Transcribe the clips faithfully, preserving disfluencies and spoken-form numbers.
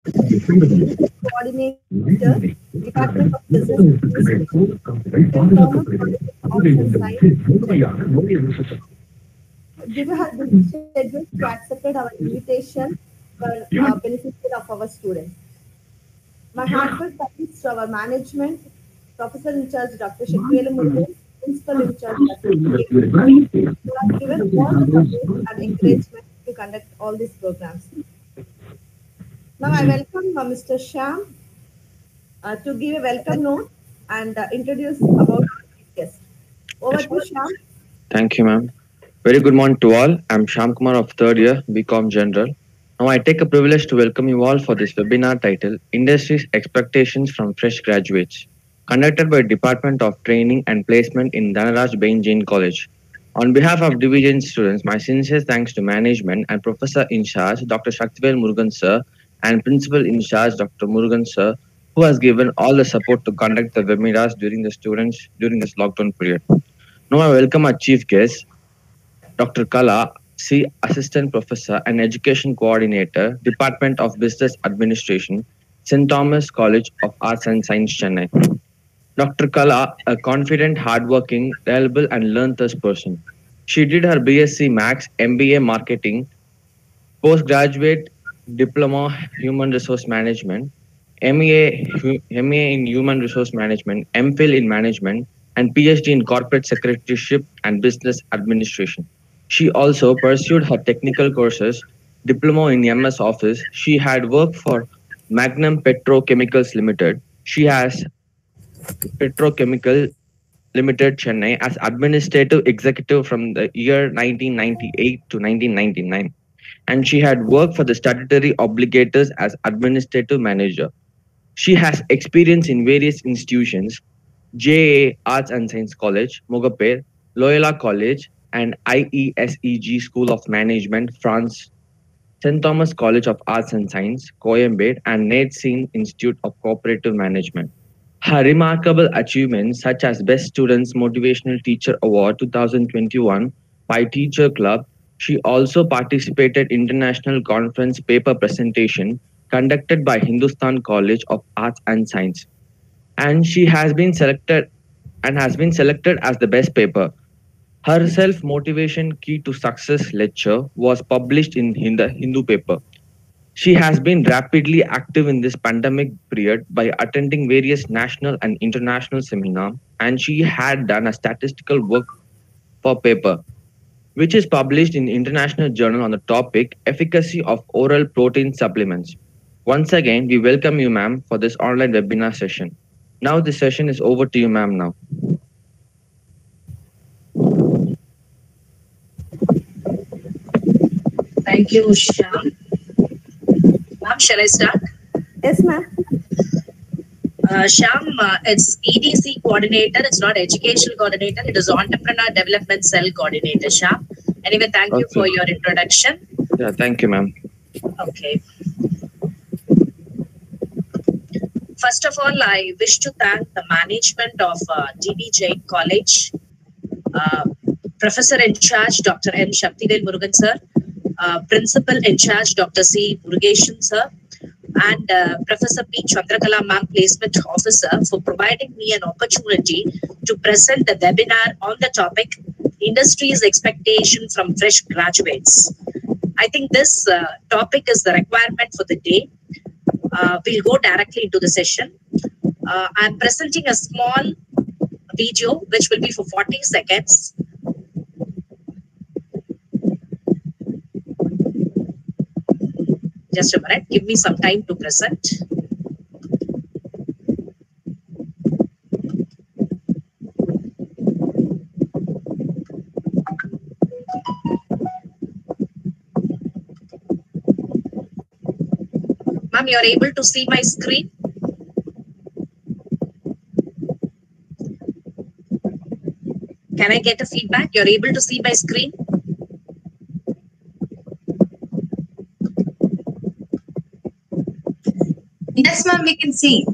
Coordinator, Department of Business Administration, Saint Thomas College of Arts and Science, Chennai. Given her busy schedule, she accepted our invitation for uh, benefit of our students. My heartfelt thanks to our management, Professor in charge Doctor Shaktivelu Murugan, Principal in charge Doctor K. Krishna, who have given all the support and encouragement to conduct all these programs. Now I welcome uh, Mister Sham uh, to give a welcome note and uh, introduce about our guest. Over Yes, to Sham. thank you, ma'am. Very good morning to all. I'm Sham Kumar of third year BCom General. Now, I take a privilege to welcome you all for this webinar titled Industry's Expectations from Fresh Graduates, conducted by Department of Training and Placement in Dhanaraj Bain Jain College. On behalf of division students, my sincere thanks to management and Professor in charge, Doctor Shaktivel Murugan sir, and Principal in charge, Doctor Murugan sir, who has given all the support to conduct the webinars during the students during this lockdown period. Now I welcome our chief guest, Doctor Kala, C. Assistant Professor and Education Coordinator, Department of Business Administration, Saint Thomas College of Arts and Science, Chennai. Doctor Kala, a confident, hardworking, reliable, and learned person. She did her BSc Max, M B A Marketing, postgraduate diploma Human Resource Management, M A, hu- M A in Human Resource Management, MPhil in Management, and PhD in Corporate Secretaryship and Business Administration. She also pursued her technical courses, diploma in M S Office. She had worked for Magnum Petrochemicals Limited. She has Petrochemical Limited Chennai as administrative executive from the year nineteen ninety-eight to nineteen ninety-nine, and she had worked for the statutory obligators as administrative manager. She has experience in various institutions: J A Arts and Science College, Mogapur, Loyola College, and I E S E G School of Management, France, Saint Thomas College of Arts and Science, Coimbatore, and Natsen Institute of Cooperative Management. Her remarkable achievements, such as Best Students Motivational Teacher Award twenty twenty-one by Teacher Club, she also participated in international conference paper presentation conducted by Hindustan College of Arts and Science, and she has been selected and has been selected as the best paper. Her self-motivation key to success lecture was published in Hindu, Hindu paper. She has been rapidly active in this pandemic period by attending various national and international seminars, and she had done a statistical work for paper, which is published in International Journal on the topic Efficacy of Oral Protein Supplements. Once again, we welcome you, ma'am, for this online webinar session. Now, this session is over to you, ma'am, now. Thank you, Shyam. Ma'am, shall I start? Yes, ma'am. Uh, Shyam, uh, it's E D C coordinator. It's not educational coordinator. It is entrepreneur development cell coordinator, Shyam. Anyway, thank you for Okay. your introduction. Yeah, thank you, ma'am. Okay. First of all, I wish to thank the management of uh, D B Jain College, uh, Professor in charge Doctor M. Shaktivel Murugan sir, uh, Principal in charge Doctor C. Murugeshan sir, and uh, Professor P. Chandrakala ma'am, Placement Officer, for providing me an opportunity to present the webinar on the topic Industry's Expectation from Fresh Graduates. I think this uh, topic is the requirement for the day. Uh, we'll go directly into the session. Uh, I'm presenting a small video which will be for forty seconds. Just a minute, give me some time to present. Ma'am, you're able to see my screen? Can I get a feedback? You're able to see my screen? Yes, ma'am, we can see.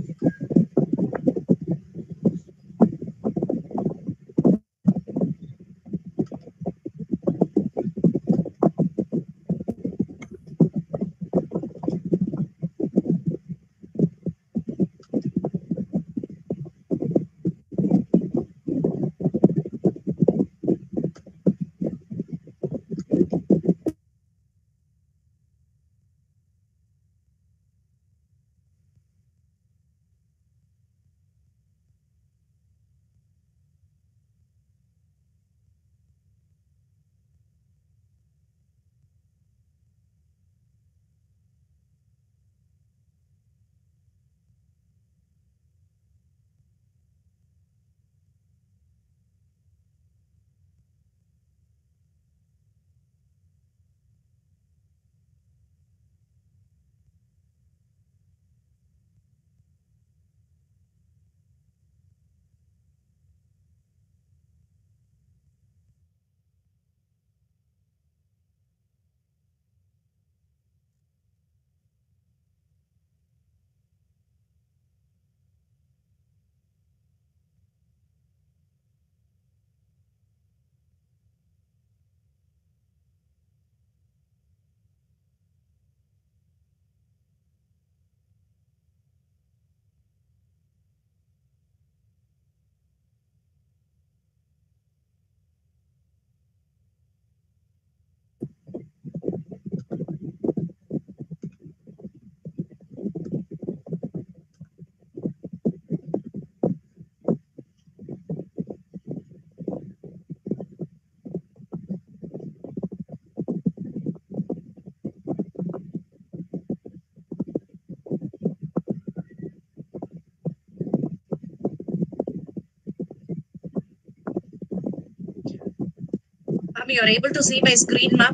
Ma'am, you're able to see my screen, ma'am?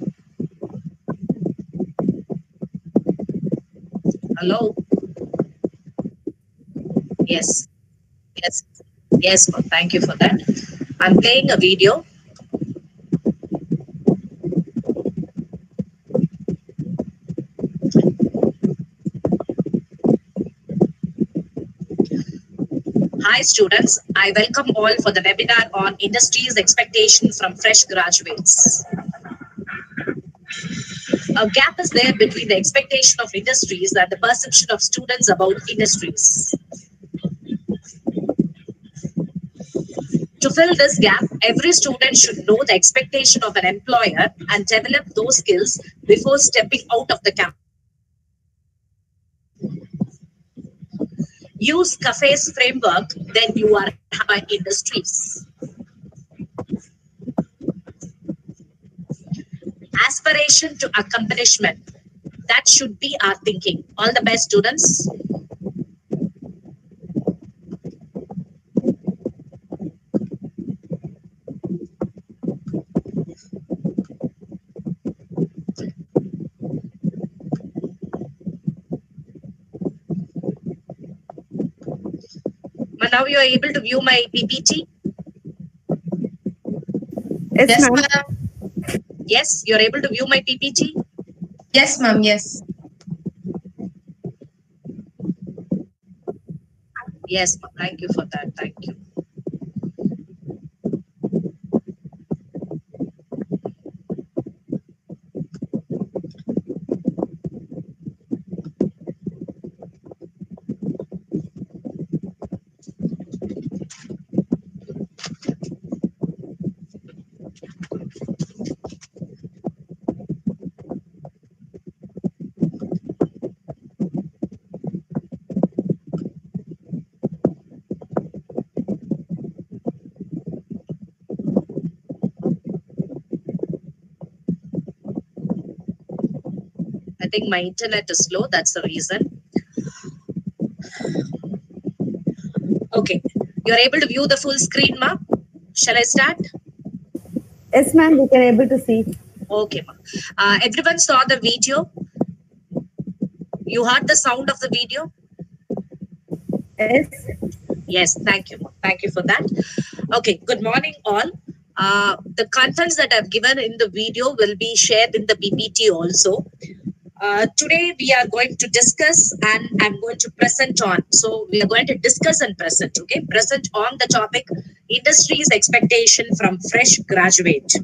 Hello? Yes. Yes. Yes, ma'am. Thank you for that. I'm playing a video. Hi students, I welcome all for the webinar on industry's expectation from fresh graduates. A gap is there between the expectation of industries and the perception of students about industries. To fill this gap, every student should know the expectation of an employer and develop those skills before stepping out of the campus. Use CAFE's framework, then you are by industries. Aspiration to accomplishment. That should be our thinking. All the best, students. Now you are able to view my P P T. Yes, Yes, ma'am. ma'am. Yes, you are able to view my P P T. Yes, ma'am. Yes. Yes, ma'am. Thank you for that. Thank you. I think my internet is slow. That's the reason. Okay. You're able to view the full screen, ma'am? Shall I start? Yes, ma'am. We can able to see. Okay, ma'am. Uh, everyone saw the video? You heard the sound of the video? Yes. Yes, thank you. ma'am. Thank you for that. Okay, good morning all. Uh, the contents that I've given in the video will be shared in the P P T also. Uh, today we are going to discuss and I'm going to present on. So we are going to discuss and present, okay? Present on the topic, industry's expectation from fresh graduate.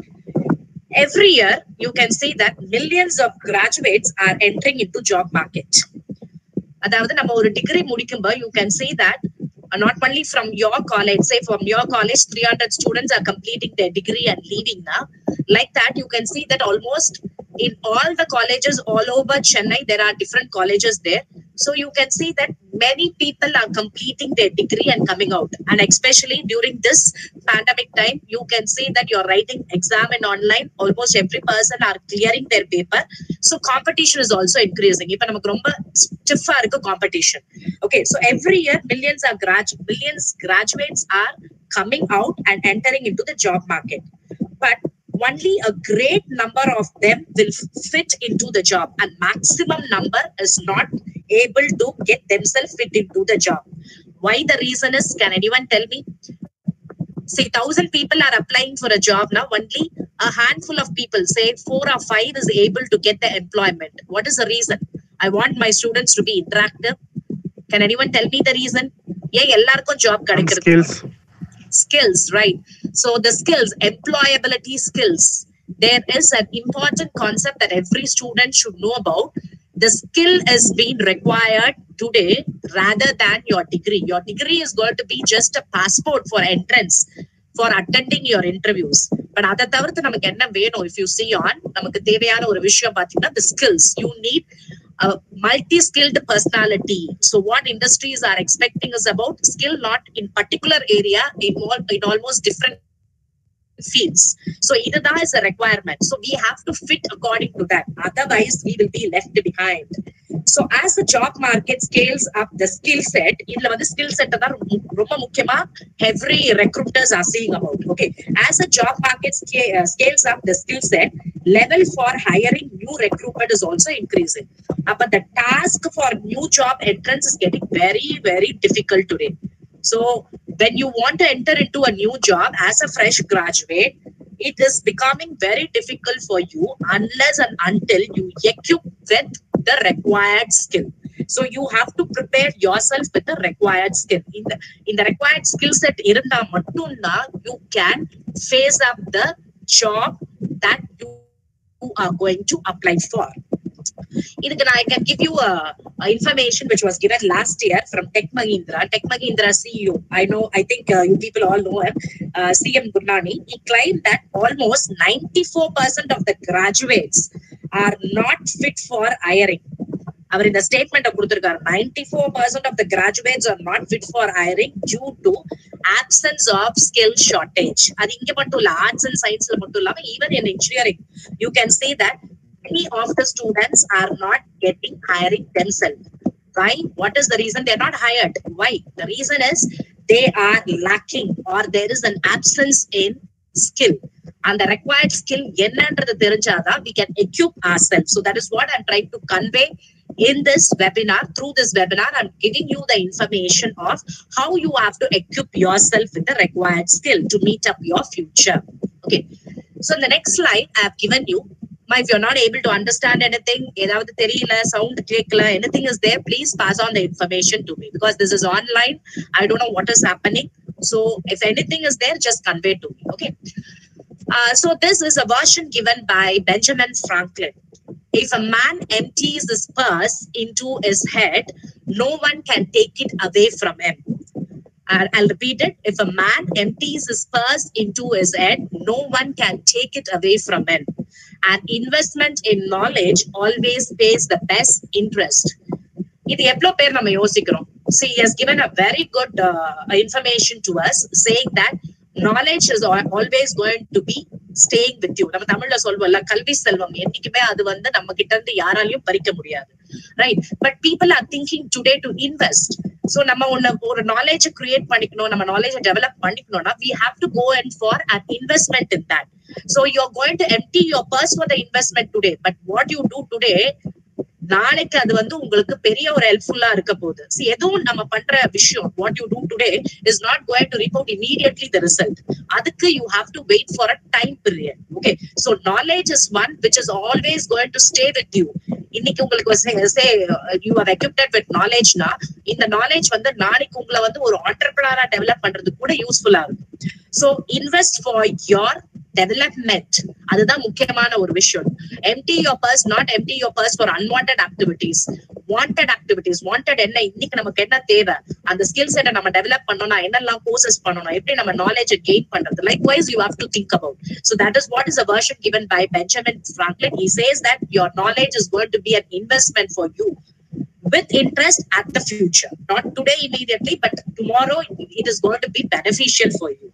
Every year, you can see that millions of graduates are entering into job market. அதாவது நம்ம ஒரு degree முடிக்கும்போது you can see that uh, not only from your college, say from your college three hundred students are completing their degree and leaving now. Like that, you can see that almost in all the colleges all over Chennai, there are different colleges there. So you can see that many people are completing their degree and coming out. And especially during this pandemic time, you can see that you're writing exam and online. Almost every person are clearing their paper. So competition is also increasing. Even namakku romba stiff ah irukku competition. Okay, so every year millions are grad millions graduates are coming out and entering into the job market. But only a great number of them will fit into the job and maximum number is not able to get themselves fit into the job. Why the reason is, can anyone tell me? Say thousand people are applying for a job now, only a handful of people, say four or five is able to get the employment. What is the reason? I want my students to be interactive. Can anyone tell me the reason? Yeah, ellarkum job kadikkiradhu. Skills. Skills, right? So the skills, employability skills. There is an important concept that every student should know about. The skill is being required today rather than your degree. Your degree is going to be just a passport for entrance, for attending your interviews. But அதை தவிர்த்து நமக்கு என்ன வேணும்? If you see on, நமக்கு தேவையான ஒரு விஷயம் பார்த்தீங்கன்னா the skills. You need a multi-skilled personality. So what industries are expecting is about skill, not in particular area, in, all, in almost different fields. So either that is a requirement. So we have to fit according to that. Otherwise, we will be left behind. So as the job market scales up the skill set, இதுல வந்து skill set தான் ரொம்ப முக்கியமா every recruiters are seeing about. Okay, as the job market scale, uh, scales up the skill set, level for hiring new recruitment is also increasing. Uh, but the task for new job entrance is getting very, very difficult today. So when you want to enter into a new job as a fresh graduate, it is becoming very difficult for you unless and until you equip with the required skill. So you have to prepare yourself with the required skill. In the, in the required skill set, irunda mattumna you can face up the job that you are going to apply for. I can give you a, a information which was given last year from Tech Mahindra. Tech Mahindra C E O, I know, I think uh, you people all know him, uh, C M Gurnani. He claimed that almost ninety-four percent of the graduates are not fit for hiring. அவர் இந்த statement கொடுத்திருக்காரு. ninety-four percent of the graduates are not fit for hiring due to absence of skill shortage. அது இங்க மட்டும் இல்ல, arts and சயின்ஸ்ல மட்டும் இல்லாம even in engineering you can see that many of the students are not getting hiring themselves. Why? What is the reason they're not hired? Why? The reason is they are lacking or there is an absence in skill. And the required skill என்னன்றது தெரிஞ்சாதான் we can equip ourselves. So that is what I'm trying to convey in this webinar. Through this webinar, I'm giving you the information of how you have to equip yourself with the required skill to meet up your future. Okay. So in the next slide, I have given you, if you're not able to understand anything, sound anything is there, please pass on the information to me because this is online. I don't know what is happening. So if anything is there, just convey to me. Okay. Uh, so this is a version given by Benjamin Franklin. If a man empties his purse into his head, no one can take it away from him. Uh, I'll repeat it. If a man empties his purse into his head, no one can take it away from him. An investment in knowledge always pays the best interest. இது எவ்வளவு பேர் நம்ம யோசிக்கிறோம்? See, he has given a very good uh, information to us, saying that knowledge is always going to be staying with you. நம்ம தமிழ்ல சொல்வோம்ல, கல்வி செல்வம் என்னைக்குமே அது வந்து நம்ம கிட்ட இருந்து யாராலையும் பறிக்க முடியாது, right? But people are thinking today to invest. So நம்ம ஒன்னு ஒரு knowledge create பண்ணிக்கணும், நம்ம knowledge develop பண்ணிக்கணும்னா we have to go in for an investment in that. So you're going to empty your purse for the investment today, but what you do today, நாளைக்கு அது வந்து உங்களுக்கு பெரிய ஒரு ஹெல்ப்ஃபுல்லா இருக்க போகுது. See, எதுவும் நம்ம பண்ற விஷயம், what you do today is not going to report immediately the result. அதுக்கு you have to wait for a time period. Okay, so knowledge is one which is always going to stay with you. இன்னைக்கு உங்களுக்கு say you are equipped with knowledge na, இந்த knowledge வந்து நாளைக்கு உங்களை வந்து ஒரு entrepreneur develop பண்றதுக்கு கூட யூஸ்ஃபுல்லா இருக்கும். So invest for your development. அதுதான் முக்கியமான ஒரு விஷயம். Empty your purse, not empty your purse for unwanted activities. Wanted activities. Wanted என்ன, இன்னைக்கு நமக்கு என்ன தேவை, அந்த ஸ்கில் செட்டை நம்ம டெவலப் பண்ணோம்னா என்னெல்லாம் கோர்சஸ் பண்ணணும், எப்படி நம்ம நாலேஜ் கெயின் பண்றது, likewise you have to think about. So that is what is a version given by Benjamin Franklin. He says that your knowledge is going to be an investment for you with interest at the future, not today immediately, but tomorrow it is going to be beneficial for you.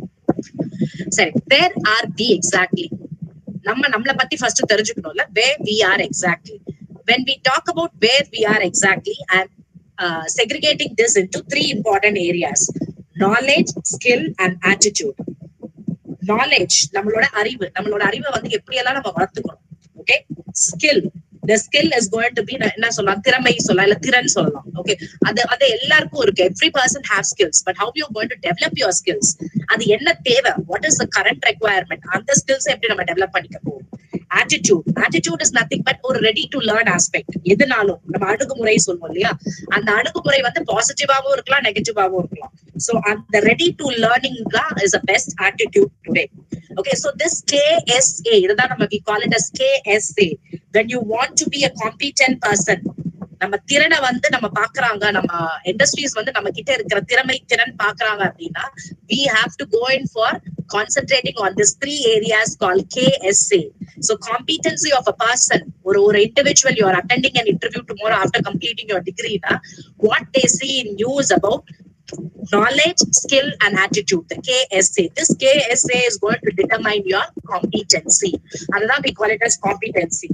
சரி, where are we exactly? நம்ம நம்மளை பத்தி first தெரிஞ்சுக்கணும்ல, where we are exactly. When we talk about where we are exactly, I'm uh, segregating this into three important areas: knowledge, skill, and attitude. Knowledge, நம்மளோட அறிவு, நம்மளோட அறிவை வந்து எப்படி எல்லாம் நம்ம வளர்த்துக்கணும். Okay, skill, the skill is going to be என்ன சொல்லலாம், திறமை சொல்லலாம், இல்ல திறன் சொல்லலாம். Okay, அது அது எல்லாருக்கும் இருக்கு. Every person has skills, but how you are going to develop your skills, அது என்ன தேவை, what is the current requirement, அந்த skills எப்படி நம்ம டெவலப் பண்ணிக்க போறோம். Attitude, attitude is nothing but ஒரு ready to learn aspect. எதுனாலும் நம்ம அணுகுமுறை சொல்லுவோம் இல்லையா, அந்த அணுகுமுறை வந்து பாசிட்டிவாவும் இருக்கலாம், நெகட்டிவாவும் இருக்கலாம். So அந்த ready to learning தான் is the best attitude today. Okay, so this K S A, இதுதான் நம்ம we call it as K S A. When you want to be a competent person, நம்ம திறனை வந்து நம்ம பாக்குறாங்க, நம்ம இண்டஸ்ட்ரீஸ் வந்து நம்ம கிட்ட இருக்கிற திறமை திறன் பாக்குறாங்க அப்படின்னா we have to go in for concentrating on these three areas called K S A. So competency of a person, or or individual, you are attending an interview tomorrow after completing your degree na, what they see in you is about knowledge, skill, and attitude, the K S A. This K S A is going to determine your competency. And then we call it as competency.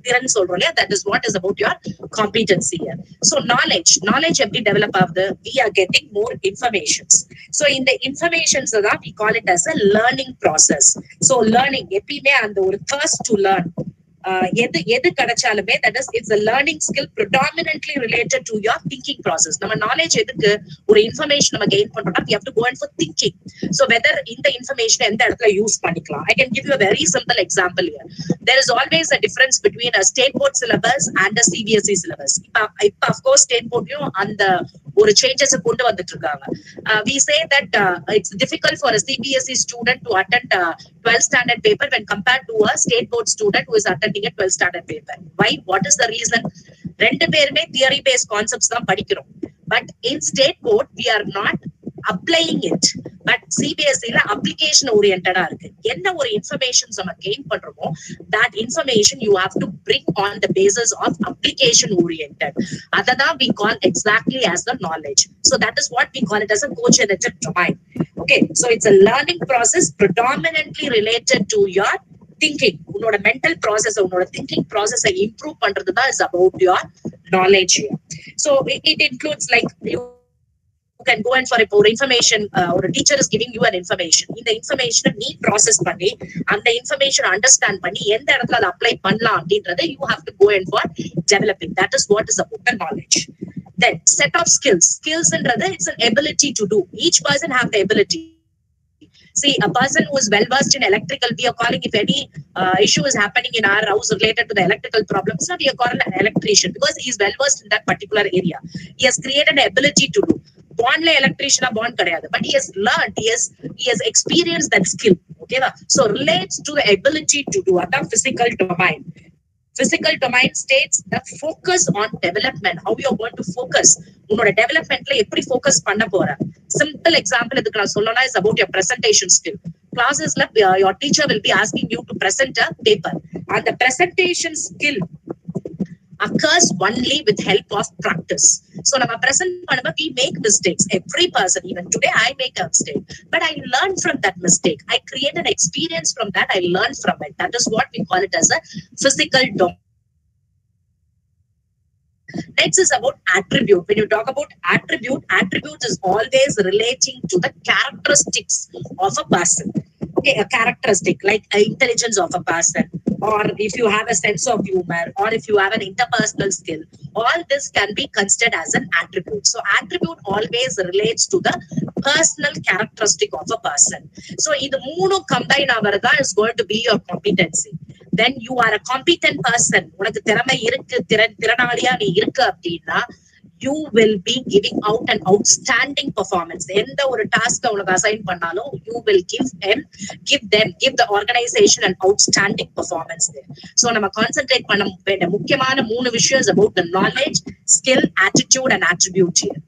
That is what is about your competency here. So knowledge, knowledge every develop of the, we are getting more informations. So in the information, we call it as a learning process. So learning, and the thirst to learn. Uh, that is, it's a learning skill predominantly related to your thinking process. Our knowledge or information gain, we have to go in for thinking. So whether in the information and the use panikla. I can give you a very simple example here. There is always a difference between a state board syllabus and a C B S E syllabus. Uh, of course, state board and the or changes uh, we say that uh, it's difficult for a C B S E student to attend a twelfth standard paper when compared to a state board student who is attending a twelfth standard paper. Why? What is the reason? Rendu perume theory based concepts dhaan padikrom, but in state board we are not applying it, but C B S E la application oriented ah irukku. Enna or information nama gain pandromo, that information you have to bring on the basis of application oriented. Adha we call exactly as the knowledge. So that is what we call it as a co-generative domain. Okay, so it's a learning process predominantly related to your thinking. Unoda mental process, unoda thinking process I improve pandrathu da is about your knowledge here. So it, it includes like you can go in for a information uh, or a teacher is giving you an information. In the information need process panni and the information understand panni endha edathula apply pannalam abindratha you have to go in for developing. That is what is about the knowledge. Then set of skills. Skills endratha it's an ability to do. Each person have the ability. See, a person who is well versed in electrical, we are calling if any uh, issue is happening in our house related to the electrical problems, so we are calling an electrician because he is well versed in that particular area. He has created an ability to do. Born le electrician a born kadayadu, but he has learned, he has he has experienced that skill. Okay, so relates to the ability to do at the physical domain. Physical domain states the focus on development, how you are going to focus. Unoda development la eppadi focus panna pora. Simple example edukku na sollona is about your presentation skill. Classes la uh, your teacher will be asking you to present a paper, and the presentation skill occurs only with help of practice. So nama present panama we make mistakes. Every person, even today I make a mistake, but I learn from that mistake. I create an experience from that. I learn from it. That is what we call it as a physical domain. Next is about attribute. When you talk about attribute, attribute is always relating to the characteristics of a person. Okay, a characteristic like a intelligence of a person, or if you have a sense of humor, or if you have an interpersonal skill, all this can be considered as an attribute. So attribute always relates to the personal characteristic of a person. So in the mono combine avarada is going to be your competency. Then you are a competent person. Unakku thiramai irukku thiranaliya nee irukku appadina you will be giving out an outstanding performance. Endha or task unakku assign pannalo you will give them give them give the organization an outstanding performance there. So nama concentrate panna venda mukkiyamaana moonu vishayams about the knowledge, skill, attitude and attribute here.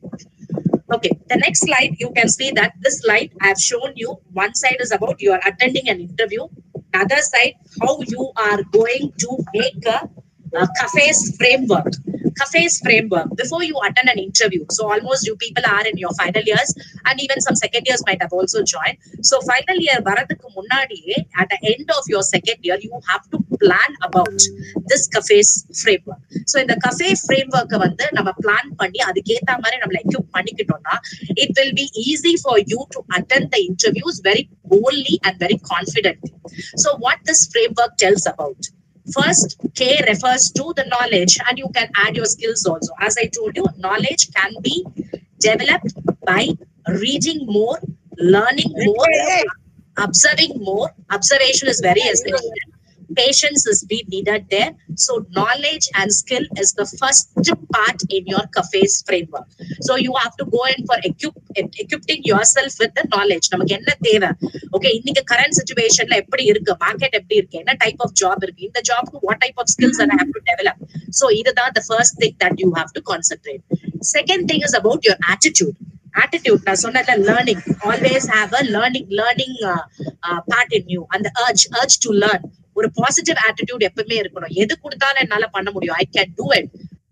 Okay, the next slide you can see that this slide I have shown you. One side is about you are attending an interview. Other side how you are going to make a, a CAFES framework. CAFES framework before you attend an interview. So almost you people are in your final years and even some second years might have also joined. So final year varadhukku munnadiye at the end of your second year you have to plan about this CAFES framework. So in the CAFES framework vandu nama plan panni aduketa mari namala equip pannikittona it will be easy for you to attend the interviews very boldly and very confidently. So what this framework tells about? First, K refers to the knowledge and you can add your skills also. As I told you, knowledge can be developed by reading more, learning more, observing more. Observation is very essential. Patience is be needed there. So knowledge and skill is the first part in your CAFES framework. So you have to go in for equip, equipping yourself with the knowledge. Namakku enna theva? Okay, in the current situation la eppadi irukku, market eppadi irukku, enna type of job irukku, in the job what type of skills that I have to develop. So either that the first thing that you have to concentrate. Second thing is about your attitude. Attitude, na sonna learning. Always have a learning learning uh, uh, part in you and the urge urge to learn. ஒரு positive attitude எப்பவுமே இருக்கணும். எது கொடுத்தாலும் என்னால பண்ண முடியும், I can do it.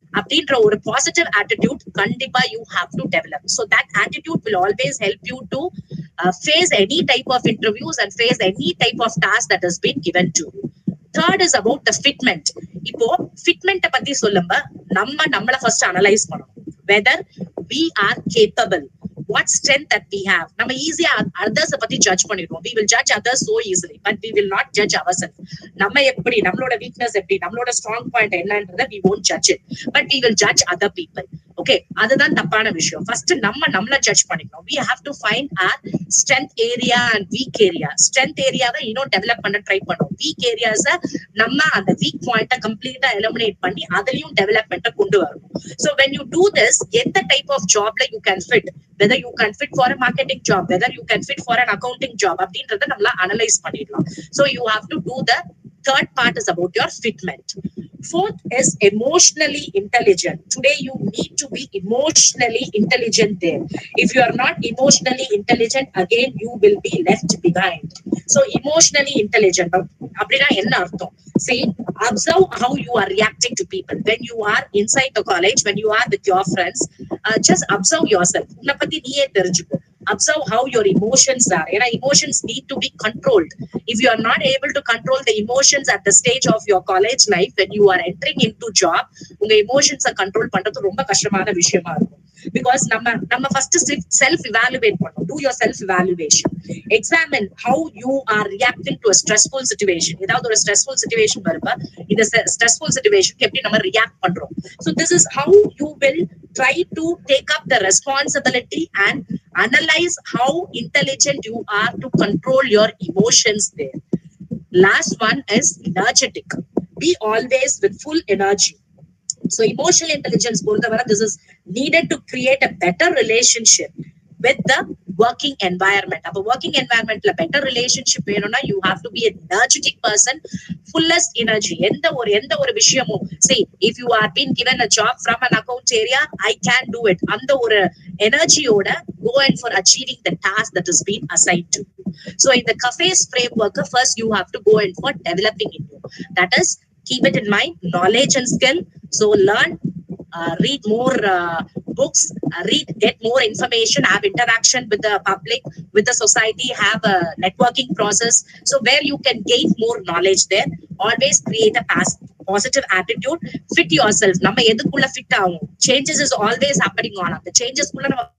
அப்படின்ற ஒரு பாசிட்டிவ் ஆட்டிடியூட் கண்டிப்பா you have to develop. So that attitude will always help you to face any type of interviews and face any type of task that has been given to you. Third is about the fitment. இப்போ fitment பத்தி சொல்லும்ப நம்ம நம்மள first analyse பண்ணணும். Whether we are capable, what strength that we have. நம்ம ஈஸியா others பத்தி judge பண்ணிடுவோம். We will judge others so easily, but we will not judge ourselves. நம்ம எப்படி, நம்மளோட வீக்னஸ் எப்படி, நம்மளோட ஸ்ட்ராங் பாயிண்ட் என்னன்றத we won't judge it, but we will judge other people. Okay, அதுதான் தப்பான விஷயம். ஃபர்ஸ்ட் நம்ம நம்மள ஜட்ஜ் பண்ணிக்கணும். We have to find our strength area and weak area. Strength ஏரியாவை இன்னும் டெவலப் பண்ண ட்ரை பண்ணுவோம். வீக் ஏரியாஸ நம்ம அந்த வீக் பாயிண்ட கம்ப்ளீட்டா எலிமினேட் பண்ணி அதுலயும் டெவலப்மெண்ட்டை கொண்டு வரணும். So when you do this, எந்த டைப் ஆஃப் ஜாப்ல you can fit, whether you can fit for a marketing job, whether you can fit for an accounting job, அப்படின்றத நம்மள அனலைஸ் பண்ணிடலாம். So you have to do the third part is about your fitment. Fourth is emotionally intelligent. Today you need to be emotionally intelligent there. If you are not emotionally intelligent, again you will be left behind. So emotionally intelligent அப்படினா என்ன அர்த்தம்? See, observe how you are reacting to people when you are inside the college, when you are with your friends. Uh, just observe yourself. உன்னை பத்தி நீயே தெரிஞ்சுக்கோ. Observe how your emotions are. You know, emotions need to be controlled. If you are not able to control the emotions at the stage of your college life, when you are entering into job, உங்க emotions control பண்றது ரொம்ப கஷ்டமான விஷயமா இருக்கும். Because நம்ம நம்ம first self evaluate பண்ணணும். Do your self evaluation. Examine how you are reacting to a stressful situation. ஏதாவது ஒரு stressful situation வரும்பா இந்த stressful situation எப்படி நம்ம react பண்றோம். So this is how you will try to take up the responsibility and analyze how intelligent you are to control your emotions there. Last one is energetic. Be always with full energy. So emotional intelligence, this is needed to create a better relationship with the working environment. A working environment la better relationship venona, you have to be an energetic person, fullest energy. Endha or endha or vishayamo, see, if you are being given a job from an account area, I can do it. Andha or energy oda go in for achieving the task that is being assigned to you. So in the CAFES framework, first you have to go in for developing it. That is, keep it in mind, knowledge and skill. So learn, uh, read more uh, books, uh, read, get more information, have interaction with the public, with the society, have a networking process. So where you can gain more knowledge there, always create a past positive attitude, fit yourself. Nama edukulla fit agum. Changes is always happening on. The changes kulla nama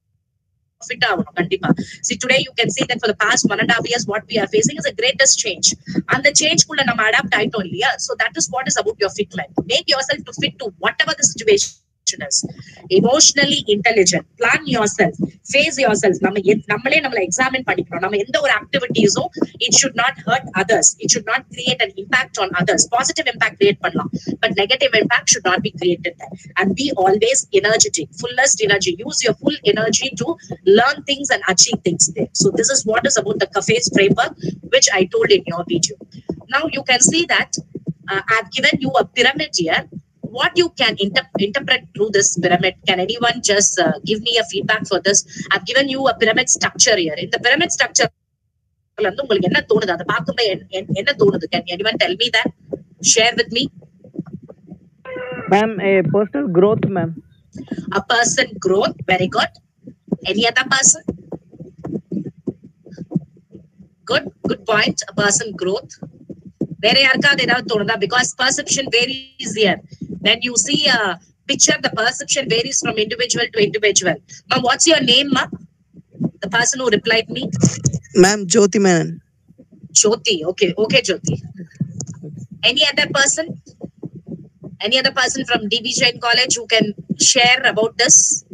fit agum kandipa. See, today you can see that for the past one and a half years, what we are facing is the greatest change, and the change kulla nama adapt aayittom illaya. So that is what is about your fitment. Make yourself to fit to whatever the situation is. Emotionally intelligent. Plan yourself. Face yourself. நம்ம நம்மளே நம்மள examine பண்ணிக்கணும். நம்ம எந்த ஒரு ஆக்டிவிட்டீஸோ it should not hurt others. It should not create an impact on others. Positive impact create பண்ணலாம், but negative impact should not be created there. And be always energetic, fullest energy. Use your full energy to learn things and achieve things there. So this is what is about the CAFES framework, which I told in your video. Now you can see that uh, I've given you a pyramid here. What you can inter- interpret through this pyramid? Can anyone just uh, give me a feedback for this? I've given you a pyramid structure here. In the pyramid structure, உங்களுக்கு என்ன தோணுது? அதை பார்க்கும்போது என்ன தோணுது? Can anyone tell me that? Share with me. Ma'am, a personal growth, ma'am. A person growth. Very good. Any other person? Good. Good point. A person growth. வேற யாருக்காவது ஏதாவது தோணுதா? Because perception varies here. When you see a picture, the perception varies from individual to individual. Ma'am, what's your name, ma'am? The person who replied me? Ma'am, Jyoti Menon. Jyoti. Okay. Okay, Jyoti. Any other person? Any other person from D B Jain College who can share about this?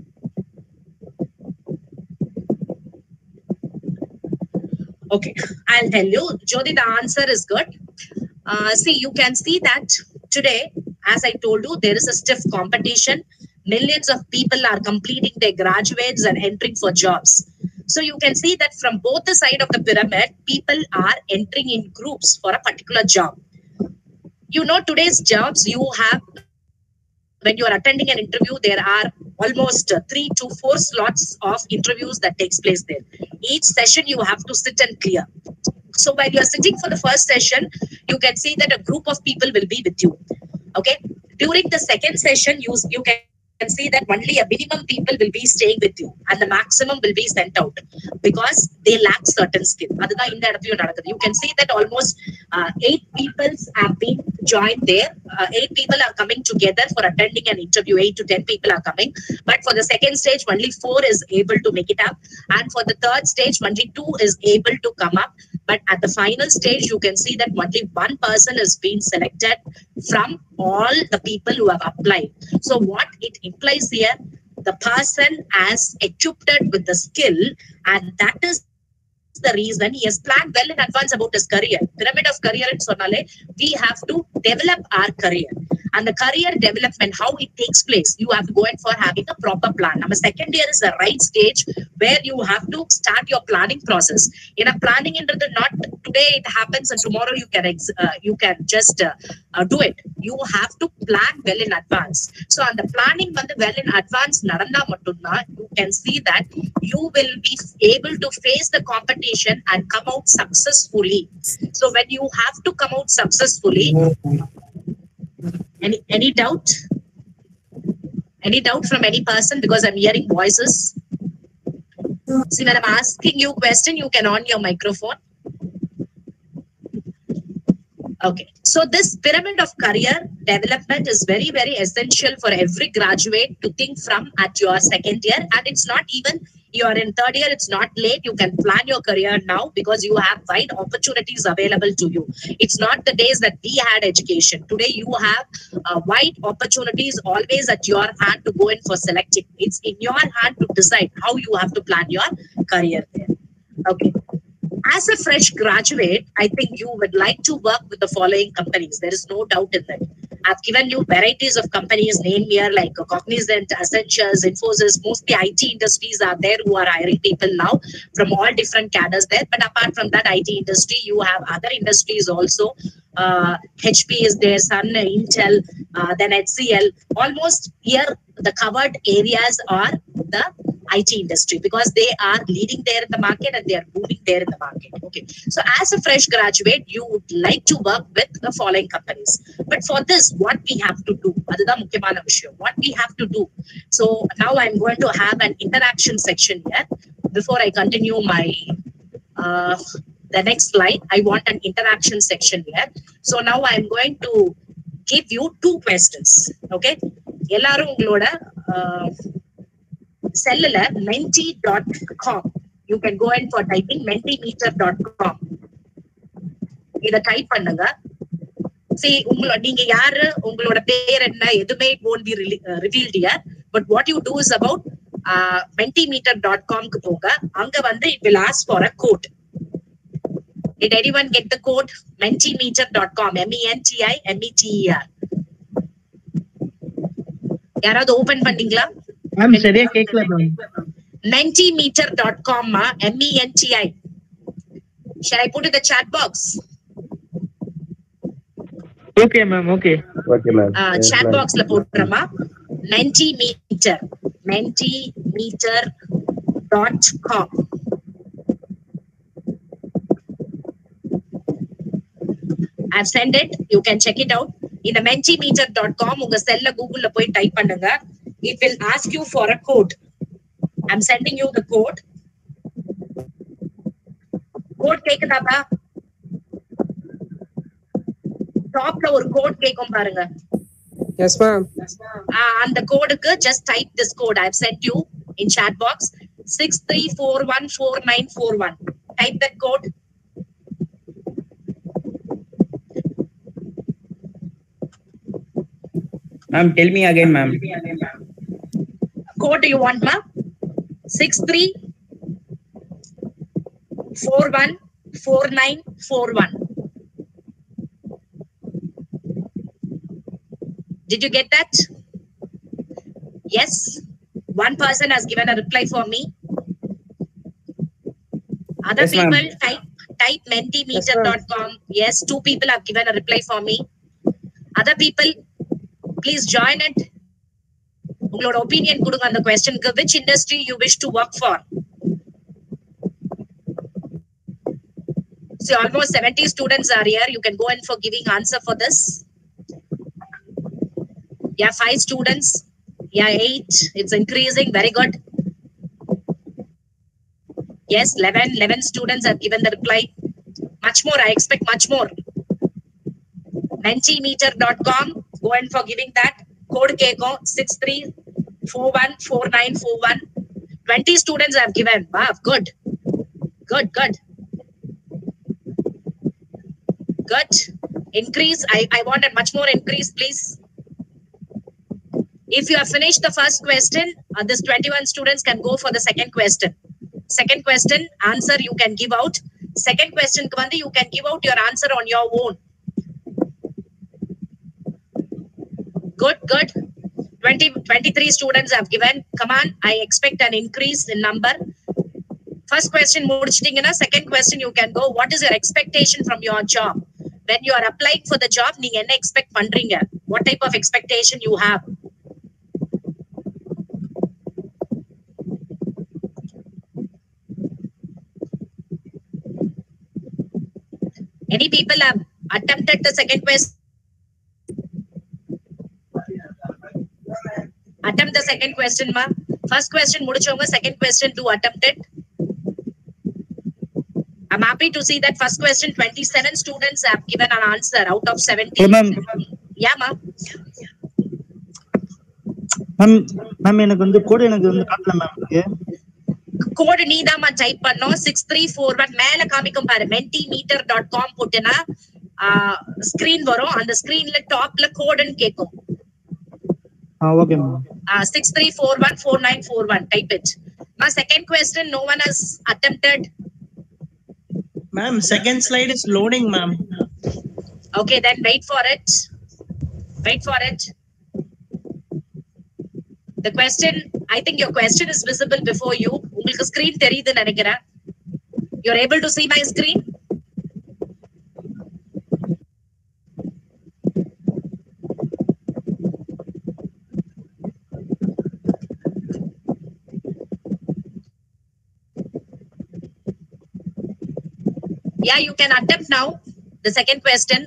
Okay. I'll tell you. Jyoti, the answer is good. Uh, see, you can see that today, as I told you, there is a stiff competition. Millions of people are completing their graduates and entering for jobs. So you can see that from both the side of the pyramid, people are entering in groups for a particular job. You know, today's jobs, you have, when you are attending an interview, there are almost uh, three to four slots of interviews that takes place there. Each session you have to sit and clear. So while you're sitting for the first session, you can see that a group of people will be with you. Okay. During the second session, you, you can can see that only a minimum people will be staying with you and the maximum will be sent out because they lack certain skill. You can see that almost uh, eight people have been joined there. Uh, eight people are coming together for attending an interview. Eight to ten people are coming. But for the second stage, only four is able to make it up. And for the third stage, only two is able to come up. But at the final stage, you can see that only one person is being selected from all the people who have applied. So what it implies here, the person has equipped with the skill, and that is the reason he has planned well in advance about his career. Pyramid of career in Sonale, we have to develop our career. And the career development, how it takes place, you have to go in for having a proper plan. Now, second year is the right stage where you have to start your planning process. In a planning into the not today it happens and tomorrow you can ex, uh, you can just uh, uh, do it. You have to plan well in advance. So on the planning well in advance, you can see that you will be able to face the competition and come out successfully. So when you have to come out successfully, Any any doubt? Any doubt from any person? Because I'm hearing voices. See, when I'm asking you a question, you can on your microphone. Okay. So this pyramid of career development is very, very essential for every graduate to think from at your second year. And it's not even you are in third year, it's not late. You can plan your career now because you have wide opportunities available to you. It's not the days that we had education. Today, you have uh, wide opportunities always at your hand to go in for selecting. It's in your hand to decide how you have to plan your career there. Okay. As a fresh graduate, I think you would like to work with the following companies. There is no doubt in that. I've given you varieties of companies named here like Cognizant, Accenture, Infosys. Mostly I T industries are there who are hiring people now from all different cadres there. But apart from that I T industry, you have other industries also. Uh, H P is there, Sun, Intel, uh, then H C L. Almost here the covered areas are the I T industry because they are leading there in the market and they are moving there in the market. Okay. So as a fresh graduate, you would like to work with the following companies. But for this, what we have to do, what we have to do. So now I'm going to have an interaction section here. Before I continue my uh, the next slide, I want an interaction section here. So now I'm going to give you two questions. Okay. Ellarum ungaloda uh, cellular menti dot com. You can go in for typing mentimeter dot com. இத type பண்ணுங்க. See, உங்களோட நீங்க யாரு, உங்களோட பேர் என்ன, எதுமே it won't be revealed here. But what you do is about uh, mentimeter dot com க்கு போங்க. அங்க வந்து it will ask for a code. Did anyone get the code? mentimeter dot com. M E N T I M E T E R. யாராவது open பண்ணீங்களா? Ma'am சரியா கேக்கல ma'am. mentimeter dot com, M E N T I. Shall I put in the chat box? Okay ma'am, okay. Okay ma'am. Uh, yes, chat ma'am. box la potrama. Mentimeter. mentimeter dot com. I've sent it. You can check it out. In the mentimeter dot com, unga cell la Google la poi type பண்ணுங்க. It will ask you for a code. I'm sending you the code. Code கேக்குதாப்பா? Top la ஒரு code கேக்கும் பாருங்க. Yes ma'am. Uh, and the code just type this code I've sent you in chat box six three four one four nine four one. Type that code. Ma'am, tell me again, ma'am. Code do you want, ma'am? Six three four one four nine four one. Did you get that? Yes. One person has given a reply for me. Other Yes, people ma'am. type type mentimeter dot com. Yes, two people have given a reply for me. Other people, please join it. Your opinion கொடுங்க அந்த question க்கு. Which industry you wish to work for? See, almost seventy students are here. You can go in for giving answer for this. Yeah, five students. Yeah, eight. It's increasing. Very good. Yes, eleven. eleven students have given the reply. Much more. I expect much more. Mentimeter dot com. Go in for giving that. Code Keiko six three four one four nine four one. twenty students have given. Wow, good. Good, good. Good. Increase. I, I want a much more increase, please. If you have finished the first question, uh, this twenty-one students can go for the second question. Second question, answer you can give out. Second question, Kavandi, you can give out your answer on your own. Good, good. twenty, twenty-three students have given. Come on, I expect an increase in number. First question, mudichittingana. Second question, you can go. What is your expectation from your job? When you are applying for the job, நீங்க என்ன expect பண்றீங்க? What type of expectation you have? Any people have attempted the second question? Attempt the second question, ma. First question mudichonga, second question do attempt it. I'm happy to see that first question twenty-seven students have given an answer out of seventy. Hello, ma'am. Yeah, ma. Ma'am, ma'am, எனக்கு வந்து code எனக்கு வந்து காட்டல மேம். Code நீதாமா type பண்ணோம் six three four one மேல காமிக்கும் பாரு mentimeter dot com போட்டேனா ஸ்கிரீன் வரும். அந்த ஸ்கிரீன்ல டாப்ல கோட்னு கேக்கும். ஆ okay ma'am. six three four one four nine four one type it. Ma second question no one has attempted. Ma'am, second slide is loading, ma'am. Okay, then wait for it. Wait for it. The question, I think your question is visible before you. உங்களுக்கு screen தெரியுது நினைக்கிறேன். You're able to see my screen? Yeah, you can attempt now. The second question.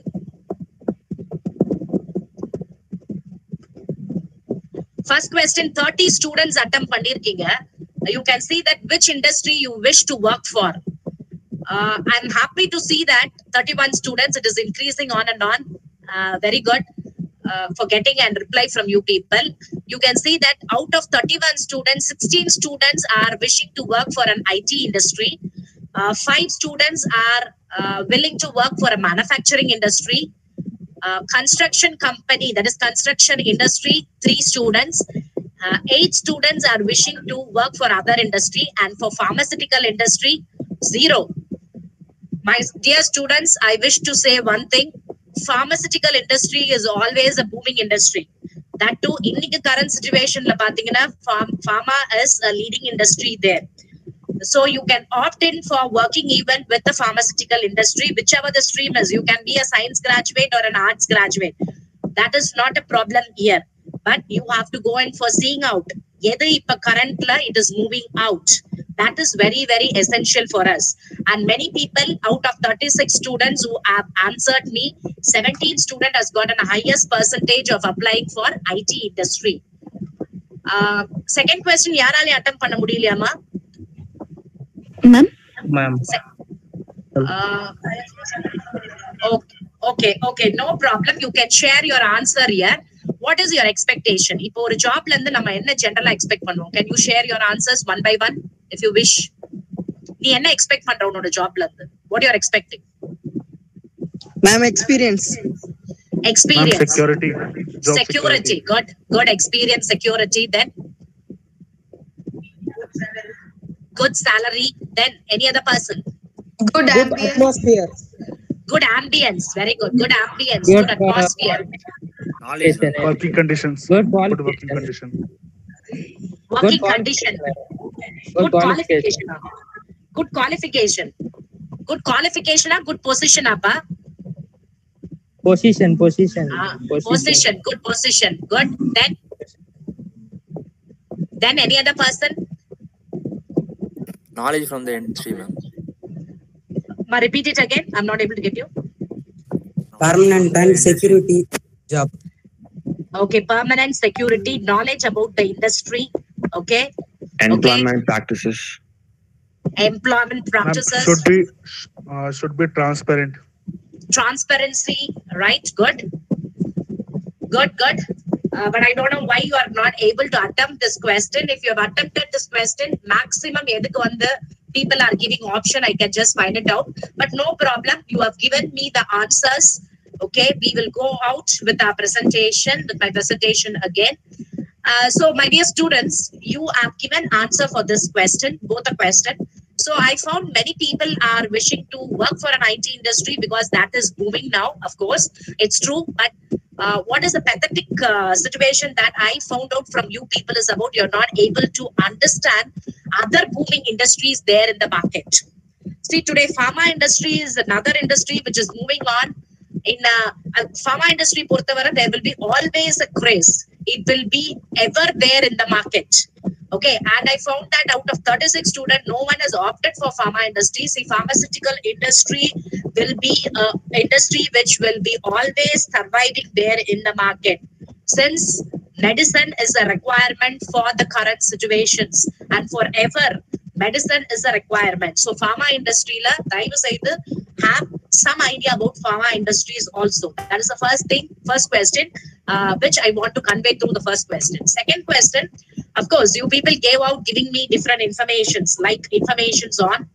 First question, thirty students attempt பண்ணிருக்கீங்க. You can see that which industry you wish to work for. Uh, I'm happy to see that thirty-one students, it is increasing on and on. Uh, very good uh, for getting a reply from you people. You can see that out of thirty-one students, sixteen students are wishing to work for an I T industry. Uh, five students are uh, willing to work for a manufacturing industry. Uh, construction company, that is construction industry, three students. Uh, eight students are wishing to work for other industry, and for pharmaceutical industry, zero. My dear students, I wish to say one thing. Pharmaceutical industry is always a booming industry. That too, in the current situation, pharma is a leading industry there. So you can opt in for working even with the pharmaceutical industry, whichever the stream is. You can be a science graduate or an arts graduate. That is not a problem here. But you have to go in for seeing out. Currently, it is moving out. That is very, very essential for us. And many people, out of thirty-six students who have answered me, seventeen students has gotten a highest percentage of applying for I T industry. Uh, second question, yarale attempt panna mudiyalama? Ma'am. Ma'am. Uh, okay, okay, okay, no problem. You can share your answer here. What is your expectation? இப்போ ஒரு ஜாப்ல இருந்து நம்ம என்ன ஜெனரலா expect பண்ணுவோம்? Can you share your answers one by one if you wish? நீ என்ன எக்ஸ்பெக்ட் பண்ற உன்னோட ஜாப்ல இருந்து? What you are expecting? Ma'am, experience. Experience. Ma'am, security. Job security. Security. Good. Good experience. Security. Then good salary. Then any other person? Good, Good ambience. atmosphere. Good ambience. Very good. Good ambience. Good, Good, atmosphere. Knowledge. Working conditions. Good Good working qualification. condition. Working Good condition. Good Good qualification. qualification. Good qualification. Good qualification. ah, Good position. Appa. Position, position. Ah, position. Good position. Good. Then. Then any other person? Knowledge from the industry, ma'am. Ma, repeat it again. I'm not able to get you. Permanent and security job. Okay, permanent security, knowledge about the industry. Okay, Employment practices. employment Ma'am, practices, should be uh, should be transparent. transparency. Right, good, good, good. Uh, but I don't know why you are not able to attempt this question. If you have attempted this question, maximum edukku vanda people are giving option. I can just find it out. But no problem. You have given me the answers. Okay, we will go out with our presentation, with my presentation again. Uh, so, my dear students, you have given answer for this question, both the question. So, I found many people are wishing to work for an I T industry because that is booming now. Of course, it's true. But uh, what is the pathetic uh, situation that I found out from you people is about you're not able to understand other booming industries there in the market. See, today, pharma industry is another industry which is moving on. In uh, uh, pharma industry, there will be always a craze. It will be ever there in the market. Okay, and I found that out of thirty-six students, no one has opted for pharma industry. See, pharmaceutical industry will be an industry which will be always surviving there in the market. Since medicine is a requirement for the current situations and forever, medicine is a requirement. So, pharma industry la, daivu seidu have some idea about pharma industries also. That is the first thing, first question, uh, which I want to convey through the first question. Second question, of course, you people gave out giving me different informations, like informations on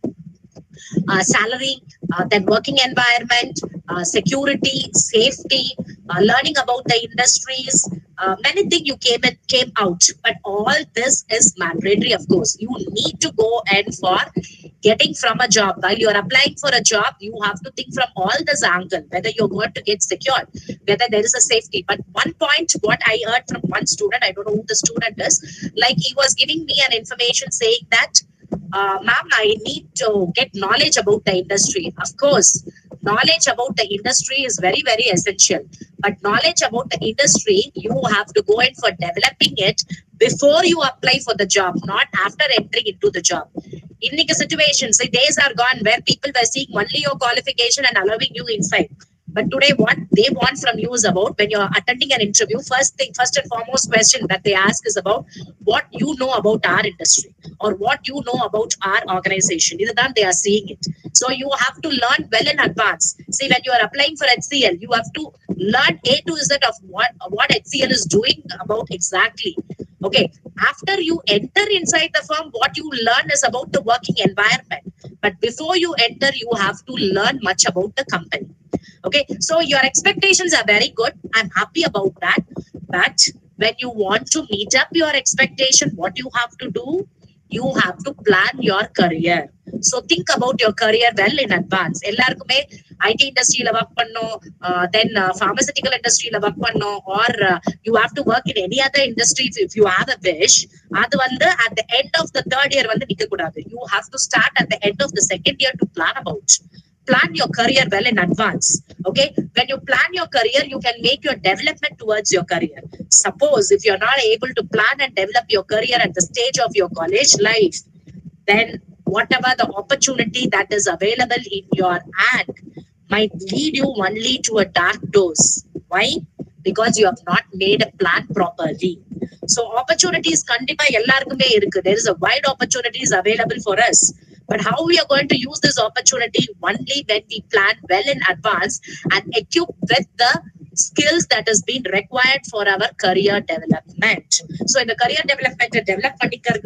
uh, salary, uh, then working environment, uh, security, safety, uh, learning about the industries, uh, many things you came in, came out. But all this is mandatory, of course. You need to go and for getting from a job. While you're applying for a job, you have to think from all this angle, whether you're going to get secured, whether there is a safety. But one point, what I heard from one student, I don't know who the student is, like he was giving me an information saying that, uh, ma'am, I need to get knowledge about the industry. Of course, knowledge about the industry is very, very essential. But knowledge about the industry, you have to go in for developing it before you apply for the job, not after entering into the job. In the situations, the days are gone where people were seeing only your qualification and allowing you inside. But today, what they want from you is about when you're attending an interview, first thing, first and foremost question that they ask is about what you know about our industry or what you know about our organization. Either than they are seeing it. So you have to learn well in advance. See, when you are applying for H C L, you have to learn A to Z of what, what H C L is doing about exactly. Okay, after you enter inside the firm, what you learn is about the working environment. But before you enter, you have to learn much about the company. Okay, so your expectations are very good. I'm happy about that. But when you want to meet up your expectation, what you have to do, you have to plan your career. So think about your career well in advance. Ellarkume I T industry la work panno, uh, then uh, pharmaceutical industry la work panno, or uh, you have to work in any other industry if, if you have a wish. Adu vandu at the end of the third year vandu nikka kudadu. You have to start at the end of the second year to plan about. Plan your career well in advance. Okay, when you plan your career, you can make your development towards your career. Suppose if you're not able to plan and develop your career at the stage of your college life, then whatever the opportunity that is available in your hand might lead you only to a dark doors. Why? Because you have not made a plan properly. So opportunities kandipa ellarkume irukku. There is a wide opportunities available for us. But how we are going to use this opportunity only when we plan well in advance and equip with the skills that has been required for our career development. So in the career development, develop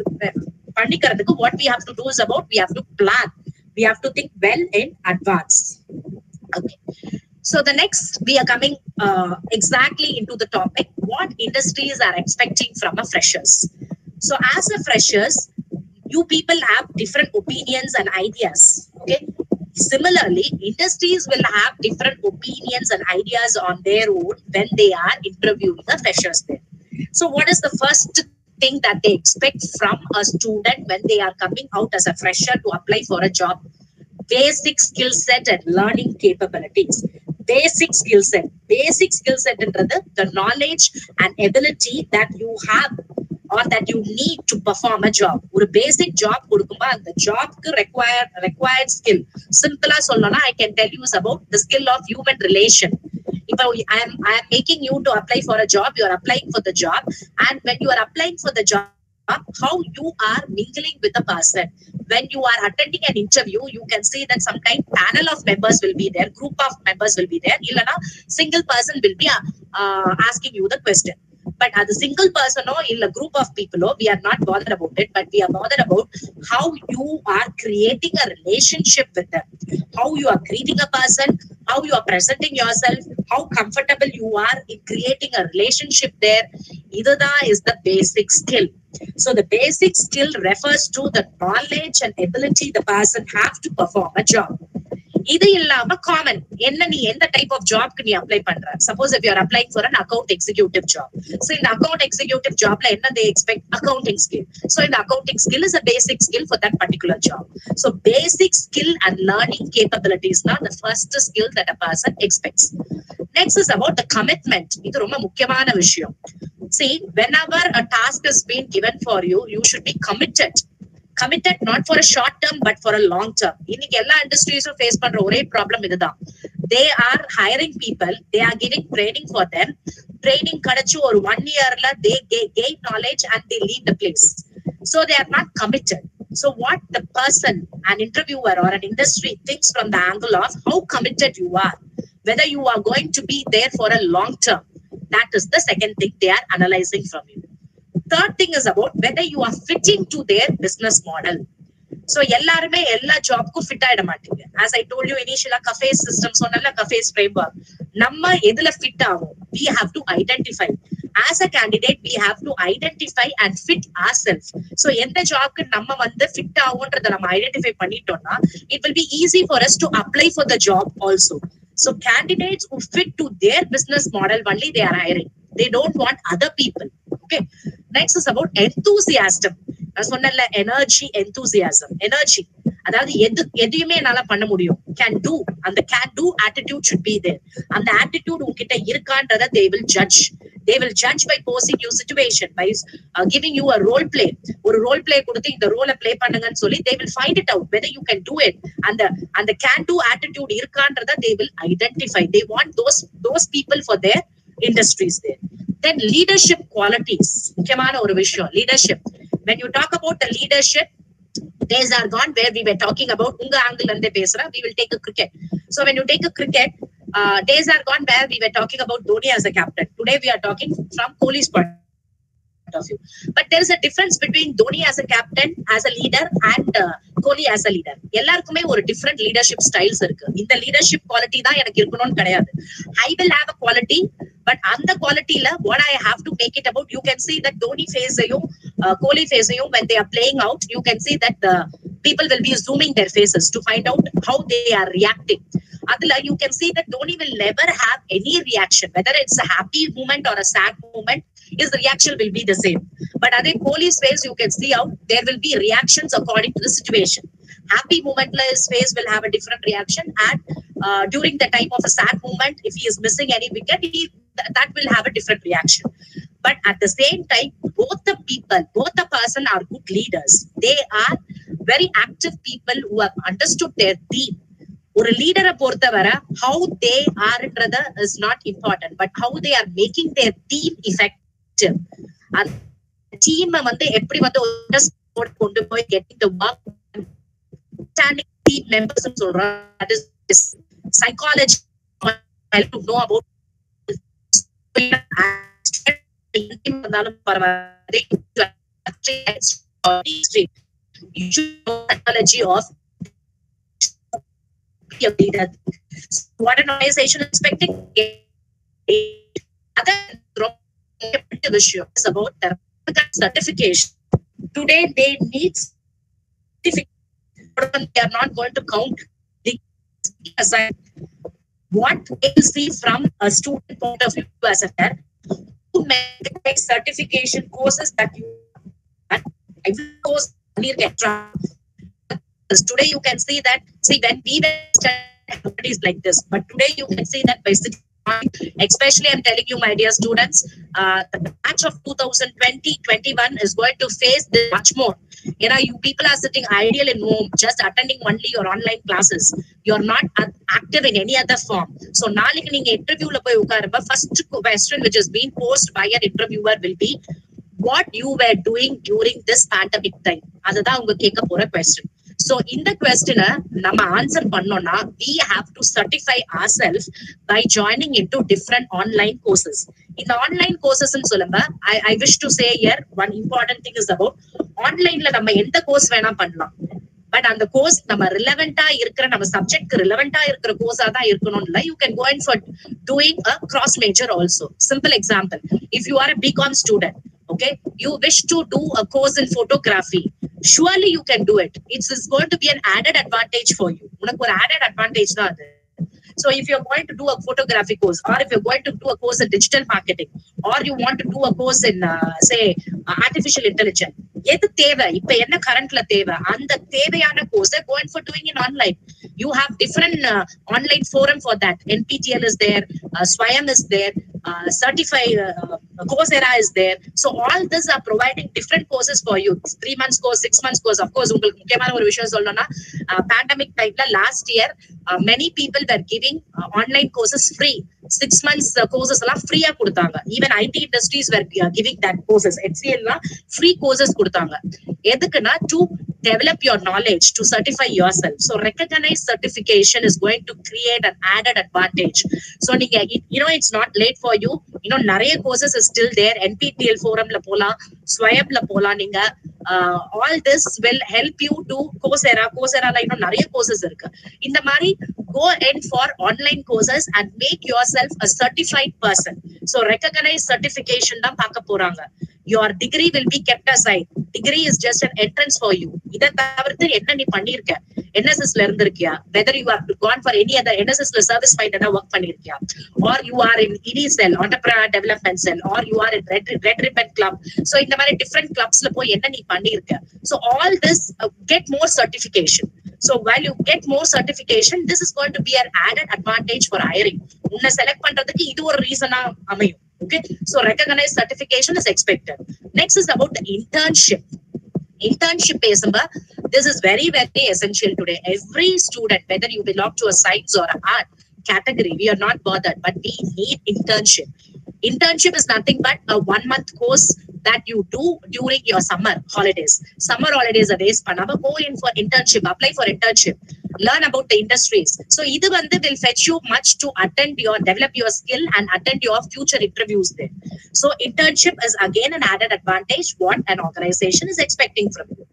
what we have to do is about we have to plan. We have to think well in advance. Okay. So the next, we are coming uh, exactly into the topic, what industries are expecting from a freshers. So as a freshers, you people have different opinions and ideas. Okay. Similarly, industries will have different opinions and ideas on their own when they are interviewing the freshers there. So what is the first thing that they expect from a student when they are coming out as a fresher to apply for a job? Basic skill set and learning capabilities. Basic skill set. Basic skill set is the knowledge and ability that you have or that you need to perform a job. Or a basic job, the job required required skill. Simple as I can tell you is about the skill of human relation. If I am I am making you to apply for a job, you are applying for the job, and when you are applying for the job, how you are mingling with the person. When you are attending an interview, you can see that some kind panel of members will be there, group of members will be there. Illana, single person will be uh, asking you the question. But as a single person or in a group of people, oh, we are not bothered about it, but we are bothered about how you are creating a relationship with them, how you are greeting a person, how you are presenting yourself, how comfortable you are in creating a relationship there. Idada is the basic skill. So the basic skill refers to the knowledge and ability the person have to perform a job. இது இல்லாம common என்ன நீ எந்த type of ஜாப்க்கு நீ apply பண்ற. Suppose if you are applying for an account executive job, so இந்த account executive jobல என்ன they expect accounting skill. So இந்த accounting skill is a basic skill for that particular job. So basic skill and learning capabilities are the first skill that a person expects. Next is about the commitment. இது ரொம்ப முக்கியமான விஷயம். See, whenever a task is being given for you, you should be committed. Committed not for a short term but for a long term. இன்னைக்கு எல்லா இண்டஸ்ட்ரீஸும் face பண்ற ஒரே problem இதுதான். They are hiring people, they are giving training for them. Training கிடைச்சு ஒரு one yearல they gain knowledge and they leave the place. So they are not committed. So what the person, an interviewer or an industry thinks from the angle of how committed you are, whether you are going to be there for a long term. That is the second thing they are analyzing from you. Third thing is about whether you are fitting to their business model. So எல்லாருமே எல்லா ஜாப்க்கும் fit ஆயிட மாட்டீங்க. As I told you initially, cafe system சொன்னல cafe framework. நம்ம எதுல fit ஆகும்? We have to identify. As a candidate, we have to identify and fit ourselves. So எந்த ஜாப்க்கு நம்ம வந்து ஃபிட் ஆகும்ன்றத நம்ம ஐடென்டிஃபை பண்ணிட்டோம்னா, it will be easy for us to apply for the job also. So candidates who fit to their business model only they are hiring. They don't want other people. Okay. Next is about enthusiasm. நான் சொன்னல energy, enthusiasm, energy. அதாவது எது எதையுமே என்னால பண்ண முடியும். Can do. அந்த can do attitude should be there. அந்த attitude உங்ககிட்ட இருக்கான்றத they will judge. They will judge by posing you situation, by uh, giving you a role play. ஒரு role play கொடுத்து இந்த ரோலை play பண்ணுங்கன்னு சொல்லி they will find it out whether you can do it. அந்த அந்த can do attitude இருக்கான்றத they will identify. They want those those people for their industries there. Then leadership qualities. முக்கியமான ஒரு விஷயம் leadership. When you talk about the leadership, days are gone where we were talking about unga angle ande pesra. We will take a cricket. So when you take a cricket, uh, days are gone where we were talking about Dhoni as a captain. Today we are talking from Kohli's point of view. But there is a difference between Dhoni as a captain, as a leader, and uh, Kohli as a leader. எல்லாருக்குமே ஒரு different leadership styles இருக்கு. இந்த leadership quality தான் எனக்கு இருக்கணும்னு கிடையாது. I will have a quality, but அந்த qualityல what I have to make it about, you can see that Dhoni phase-ஐயும் uh, Kohli phase-ஐயும் when they are playing out, you can see that the people will be zooming their faces to find out how they are reacting. Adla you can see that Dhoni will never have any reaction, whether it's a happy moment or a sad moment, his reaction will be the same. But at the Kohli's face, you can see out there will be reactions according to the situation. Happy moment, his face will have a different reaction, and uh, during the time of a sad moment, if he is missing any wicket, he, th- that will have a different reaction. But at the same time, both the people, both the person are good leaders. They are very active people who have understood their theme. ஒரு லீடரை பொறுத்தவரை how they are is not important, but how they are making their team effective. அந்த டீமை வந்து எப்படி வந்து கொண்டு போய் getting the work standing team members சொல்றோம். That is psychology. I to know about இருந்தாலும் பரவாயில்லை. You should know psychology of your leader. What an organization is expecting. Other issue is about the certification. Today they need certification. They are not going to count the aside. What they will see from a student point of view as a parent, to make certification courses that you and every course extra. Today you can see that, see when we were studying like this, but today you can see that by sitting, especially I'm telling you my dear students, uh, the batch of two thousand twenty twenty-one is going to face this much more. ஏன்னா you people are sitting ideal in home, just attending only your online classes. You are not active in any other form. So நாளைக்கு நீங்க இன்டர்வியூல போய் உட்காருங்க, first question which is being posed by an interviewer will be what you were doing during this pandemic time. அதுதான் அவங்க கேட்க போற question. So in the question நம்ம answer பண்ணோம்னா we have to certify ourselves by joining into different online courses. In the online courses ன்னு சொல்லுங்க, I, I wish to say here one important thing is about onlineல நம்ம எந்த course வேணா பண்ணலாம். But அந்த course நம்ம ரிலவெண்டா இருக்கிற நம்ம சப்ஜெக்ட்க்கு ரிலவெண்டா இருக்கிற கோர்ஸா தான் இருக்கணும் இல்ல. You can go in for doing a cross major also. Simple example, if you are a BCom student, okay, you wish to do a course in photography, surely you can do it. It's, it's going to be an added advantage for you. உனக்கு ஒரு added advantage தான் அது. So if you're going to do a photography course, or if you're going to do a course in digital marketing, or you want to do a course in uh, say uh, artificial intelligence, எது தேவை இப்ப என்ன கரண்ட்ல தேவை, அந்த தேவையான course go in for doing in online. You have different uh, online forum for that. N P T L is there, uh, Swayam is there, uh, certified uh, Coursera is there. So all this are providing different courses for you. Three months course, six months course. Of course, உங்களுக்கு முக்கியமான ஒரு விஷயம் சொல்லணும்னா pandemic timeல last year uh, many people were giving uh, online courses free. Six months uh, courses எல்லாம் ஃப்ரீயா கொடுத்தாங்க. Even I T industries were uh, giving that courses. H C L எல்லாம் free courses கொடுத்தாங்க. எதுக்குன்னா to develop your knowledge, to certify yourself. So recognized certification is going to create an added advantage. So நீங்க you know it's not late for you. You know நிறைய courses is still there. N P T L forumல போலாம், Swayamல போலாம். நீங்க uh, all this will help you to Coursera. Courseraல இன்னும் நிறைய courses இருக்கு. இந்த மாதிரி go in for online courses and make yourself a certified person. So recognized certification தான் பார்க்க போறாங்க. Your degree will be kept aside. Degree is just an entrance for you. இத தவிர்த்து என்ன நீ பண்ணிருக்க, N S S ல இருந்திருக்கியா, whether you have gone for any other N S S ல service minded work பண்ணிருக்கியா, or you are in E D cell, entrepreneur development cell, or you are in red, red ribbon club. So இந்த மாதிரி different clubs ல போய் என்ன நீ பண்ணிருக்க. So all this uh, get more certification. So while you get more certification, this is going to be an added advantage for hiring. உன்னை select பண்றதுக்கு இது ஒரு ரீசனா அமையும். Okay, so recognized certification is expected. Next is about the internship. Internship பேசும்ப, this is very very essential today. Every student, whether you belong to a science or an art category, we are not bothered, but we need internship. Internship is nothing but a one month course that you do during your summer holidays. Summer holidays are waste பண்ணாம go in for internship, apply for internship, learn about the industries. So இது வந்து will fetch you much to attend your, develop your skill and attend your future interviews there. So internship is again an added advantage what an organization is expecting from you.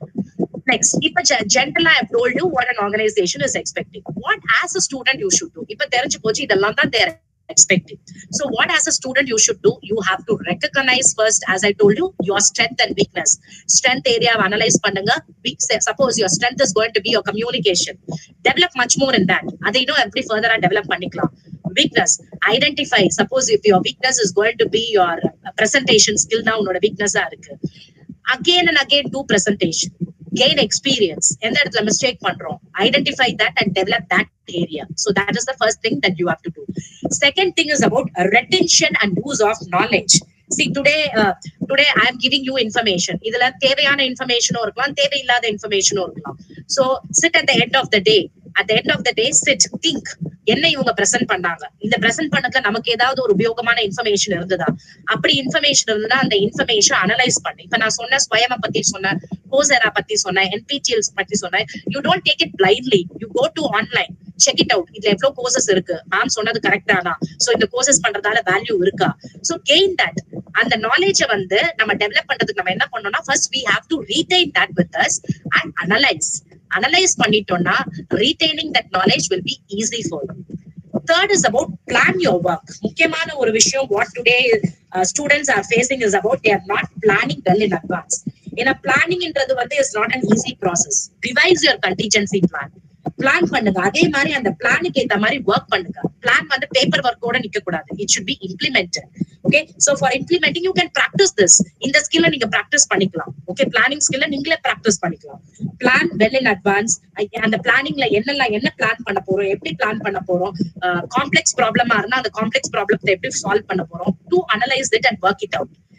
Next, இப்ப generally I have told you what an organization is expecting. What as a student you should do. இப்ப தெரிஞ்சு போச்சு இதெல்லாம் தான் தேவை expecting. So what as a student you should do, you have to recognize first, as I told you, your strength and weakness. Strength area analyze பண்ணுங்க. Weak, suppose your strength is going to be your communication, develop much more in that. அதை இன்னும் எப்படி further develop பண்ணிக்கலாம். Weakness, identify. Suppose if your weakness is going to be your presentation skill, now உன்னோட weakness ஆ இருக்கு. Again and again do presentation. Gain experience. எந்த இடத்துல mistake பண்றோம், identify that and develop that area. So that is the first thing that you have to do. Second thing is about retention and use of knowledge. See today, uh, today I am giving you information. இதுல தேவையான information இருக்கலாம், தேவையில்லாத information இருக்கலாம். So sit at the end of the day. At the end of the day, sit, think. என்ன இவங்க present பண்ணாங்க, இந்த present பண்ணதுல நமக்கு ஏதாவது ஒரு உபயோகமான இன்ஃபர்மேஷன் இருந்ததா, அப்படி இன்ஃபர்மேஷன் இருந்தா அந்த இன்ஃபர்மேஷன் அனலைஸ் பண்ணி, இப்ப நான் சொன்ன ஸ்வயம பத்தி சொன்னேன், கோசெரா பத்தி சொன்னேன், N P T L பத்தி சொன்னேன். You don't take it blindly, you go to online, check it out. இதுல எவ்வளவு கோர்சஸ் இருக்கு, மேம் சொன்னது கரெக்டானா, சோ இந்த கோர்சஸ் பண்றதால வேல்யூ இருக்கா. சோ கெயின் தட், அந்த நாலேஜ வந்து நம்ம டெவலப் பண்றதுக்கு நம்ம என்ன பண்ணோம்னா, first we have to retain that with us and analyze. Analyze பண்ணிட்டோம்னா retaining that knowledge will be easy for you. Third is about plan your work. முக்கியமான ஒரு விஷயம் what today uh, students are facing is about they are not planning well in advance. ஏன்னா planning என்றது வந்து is not an easy process. Revise your contingency plan. Plan பண்ணுங்க, அதே மாதிரி அந்த பிளானுக்கு ஏத்த மாதிரி ஒர்க் பண்ணுங்க. பிளான் வந்து பேப்பர் ஒர்க்கோட நிக்க கூடாது, it should be implemented. Okay, so for implementing you can practise this. இந்த ஸ்கில்ல நீங்க பிராக்டிஸ் பண்ணிக்கலாம். ஓகே, பிளானிங் ஸ்கில்ல நீங்களே பிராக்டிஸ் பண்ணிக்கலாம். Plan well in advance. அந்த பிளானிங்ல என்னெல்லாம் என்ன பிளான் பண்ண போறோம், எப்படி பிளான் பண்ண போறோம், காம்ப்ளெக்ஸ் ப்ராப்ளமா இருந்தா அந்த காம்ப்ளெக்ஸ் ப்ராப்ளத்தை எப்படி சால்வ் பண்ண போறோம், to analyse it and work it out.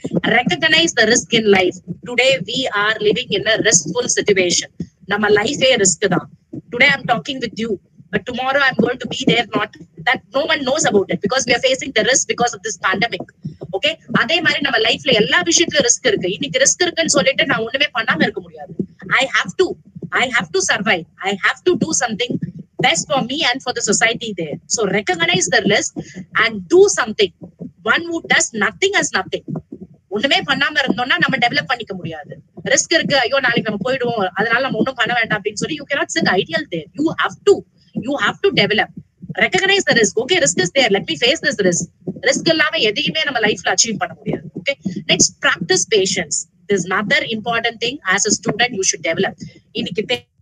Recognize the risk in life. Today we are living in a riskful situation. Nama life a risk da. Today I'm talking with you, but tomorrow I'm going to be there, not that no one knows about it, because we are facing the risk because of this pandemic. Okay, அதே மாதிரி நம்ம லைஃப்ல எல்லா விஷயத்துலயும் risk இருக்கு. இன்னைக்கு risk இருக்குன்னு சொல்லிட்டு நான் ஒண்ணுமே பண்ணாம இருக்க முடியாது. I have to I have to survive. I have to do something best for me and for the society there. So recognize the risk and do something. One who does nothing has nothing. ஒண்ணுமே பண்ணாம இருந்தோம்னா நம்ம develop பண்ணிக்க முடியாது. Risk இருக்கு, ஐயோ நாளைக்கு நம்ம போயிடுவோம், அதனால நம்ம ஒண்ணும் பண்ண வேண்டாம் அப்படின்னு சொல்லி you cannot sit ideal there. You have to you have to develop. Recognize the risk. Okay, risk is there. Let me face this risk. Risk இல்லாம எதையுமே நம்ம லைஃப்ல அச்சீவ் பண்ண முடியாது. Okay, next, practice patience. This is another important thing as a student you should develop. இன்னைக்கு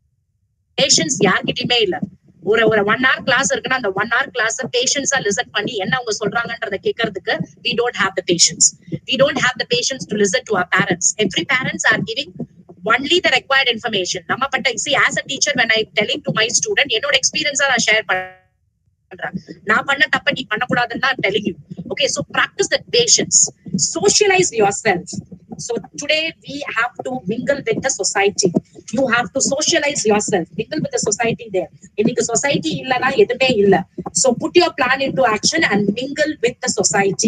patience யார்கிட்டயுமே இல்ல. ஒரு ஒரு ஒன் ஹவர் கிளாஸ் இருக்குன்னா அந்த ஒன் ஹவர் கிளாஸ் பேஷன்ஸா லிசன் பண்ணி என்ன அவங்க சொல்றாங்கன்றத கேட்கறதுக்கு we don't have the patience. We don't have the patience to listen to our parents. Every parents are giving only the required information. நம்ம பட்ட see as a teacher when I telling to my student என்னோட எக்ஸ்பீரியன்ஸா நான் share பண்றேன். நான் பண்ண தப்ப நீ பண்ணக்கூடாதுன்னு தான் telling you. Okay, so practice the patience. Socialize yourself. So today we have to mingle with the society. You have to socialize yourself. Mingle with the society there. இன்னைக்கு society இல்லனா எதுமே இல்ல. So put your plan into action and mingle with the society.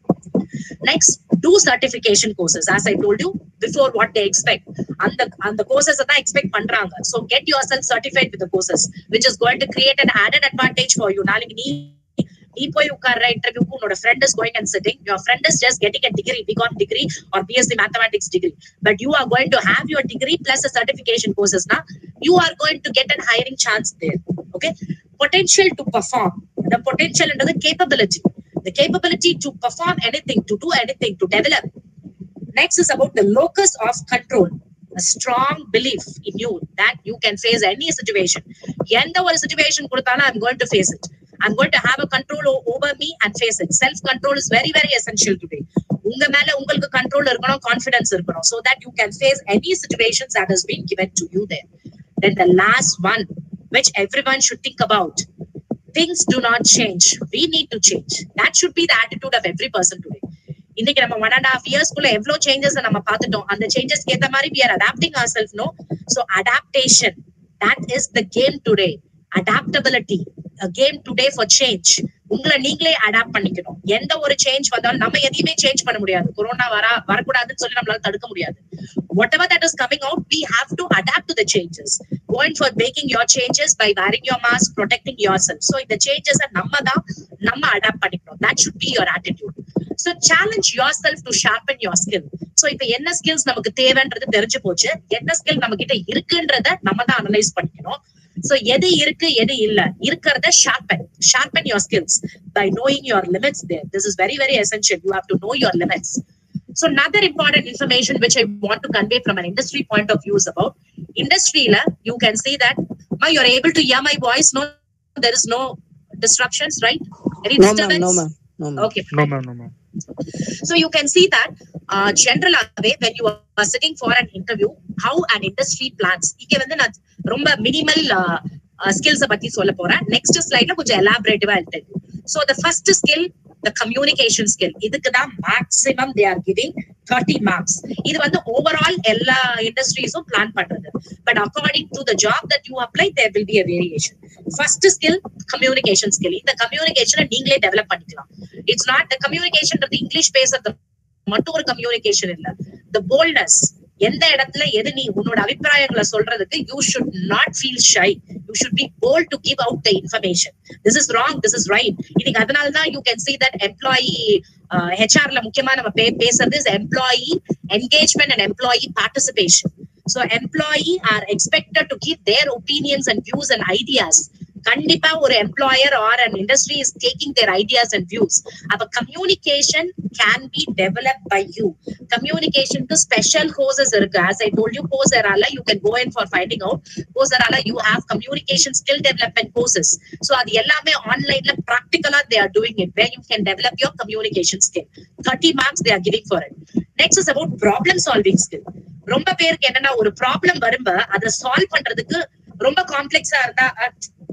Next, do certification courses. As I told you before, what they expect. And the, and the courses that they expect பண்றாங்க. So get yourself certified with the courses, which is going to create an added advantage for you. நாளைக்கு நீ நீ போய் உட்கார்ற இன்டர்வியூக்கு உன்னோட friend is going and sitting. Your friend is just getting a degree, B Com degree or B S c mathematics degree. But you are going to have your degree plus a certification courses. Now you are going to get an hiring chance there. Okay, potential to perform. The potential into the capability. The capability to perform anything, to do anything, to develop. Next is about the locus of control. A strong belief in you that you can face any situation. எந்த ஒரு situation கொடுத்தாலும் I'm going to face it. I'm going to have a control over me and face it. Self control is very very essential today. உங்க மேல உங்களுக்கு control இருக்கணும், confidence இருக்கணும், so that you can face any situations that has been given to you there. Then the last one, which everyone should think about. Things do not change. We need to change. That should be the attitude of every person today. இன்னைக்கு நம்ம one and a half years குள்ள எவ்வளவு changes நம்ம பார்த்துட்டோம். அந்த changes ஏத்த மாதிரி we are adapting ourselves, no? So adaptation, that is the game today. Adaptability, a game today for change. உங்களை நீங்களே அடாப்ட் பண்ணிக்கணும். எந்த ஒரு சேஞ்ச் வந்தாலும் நம்ம எதையுமே சேஞ்ச் பண்ண முடியாது. கொரோனா வர வரக்கூடாதுன்னு சொல்லி நம்மளால தடுக்க முடியாது. Whatever that is coming out, we have to adapt to the changes. Going for making your changes by wearing your mask, protecting yourself. So இந்த changes நம்ம தான் நம்ம அடாப்ட் பண்ணிக்கணும். That should be your attitude. So challenge yourself to sharpen your skill. So இப்ப என்ன skills நமக்கு தேவைன்றது தெரிஞ்சு போச்சு. என்ன ஸ்கில் நம்ம கிட்ட இருக்குன்றத நம்ம தான் அனலைஸ் பண்ணிக்கணும். So எது இருக்கு எது இல்ல இருக்கிறத sharpen sharpen your skills by knowing your limits there. This is very very essential. You have to know your limits. So another important information which I want to convey from an industry point of view is about industry la you can see that ma you are able to hear my voice. No, there is no disruptions, right? Any No disturbance? ma'am, no ma'am, no ma'am. Okay, No ma'am, no ma'am. so you can see that uh, general way when you are sitting for an interview, how an industry plans. இங்க வந்து நான் ரொம்ப minimal skills பத்தி சொல்ல போறேன். Next ஸ்லைட்ல கொஞ்சம் எலாபரேட்டிவா இருக்கு. So the first skill, the communication skill. இதுக்கு தான் maximum they are giving thirty marks. இது வந்து overall எல்லா industries-உம் plan பண்றது. But according to the job that you apply, there will be a variation. First skill, communication skill. இந்த communication நீங்களே develop பண்ணிக்கலாம். It's not the communication of the English பேசுறது மட்டும் ஒரு communication இல்ல. The boldness. எந்த இடத்துல எது நீ உன்னோட அபிப்பிராயங்களை சொல்றதுக்கு you should not feel shy. You should be bold to give out the information. This is wrong, this is right. இன்னைக்கு அதனால தான் you can see that employee uh, H R ல முக்கியமா நம்ம பேசுறது is employee engagement and employee participation. So employee are expected to give their opinions and views and ideas. கண்டிப்பா ஒரு employer or an industry is taking their ideas and views. அப்ப communication can be develop by you. கம்யூனிகேஷனுக்கு special courses இருக்கு. As I told you, கோர்செரால you can go in for finding out. கோர்செரால you have communication skill development courses. So அது எல்லாமே ஆன்லைன்ல ப்ராக்டிகலா they are doing it where you can develop your communication skill. Thirty marks they are giving for it. Next is about problem solving skill. ரொம்ப பேருக்கு என்னன்னா ஒரு problem வரும்ப அதை solve பண்றதுக்கு ரொம்ப காம்ப்ளெக்ஸா இருந்தா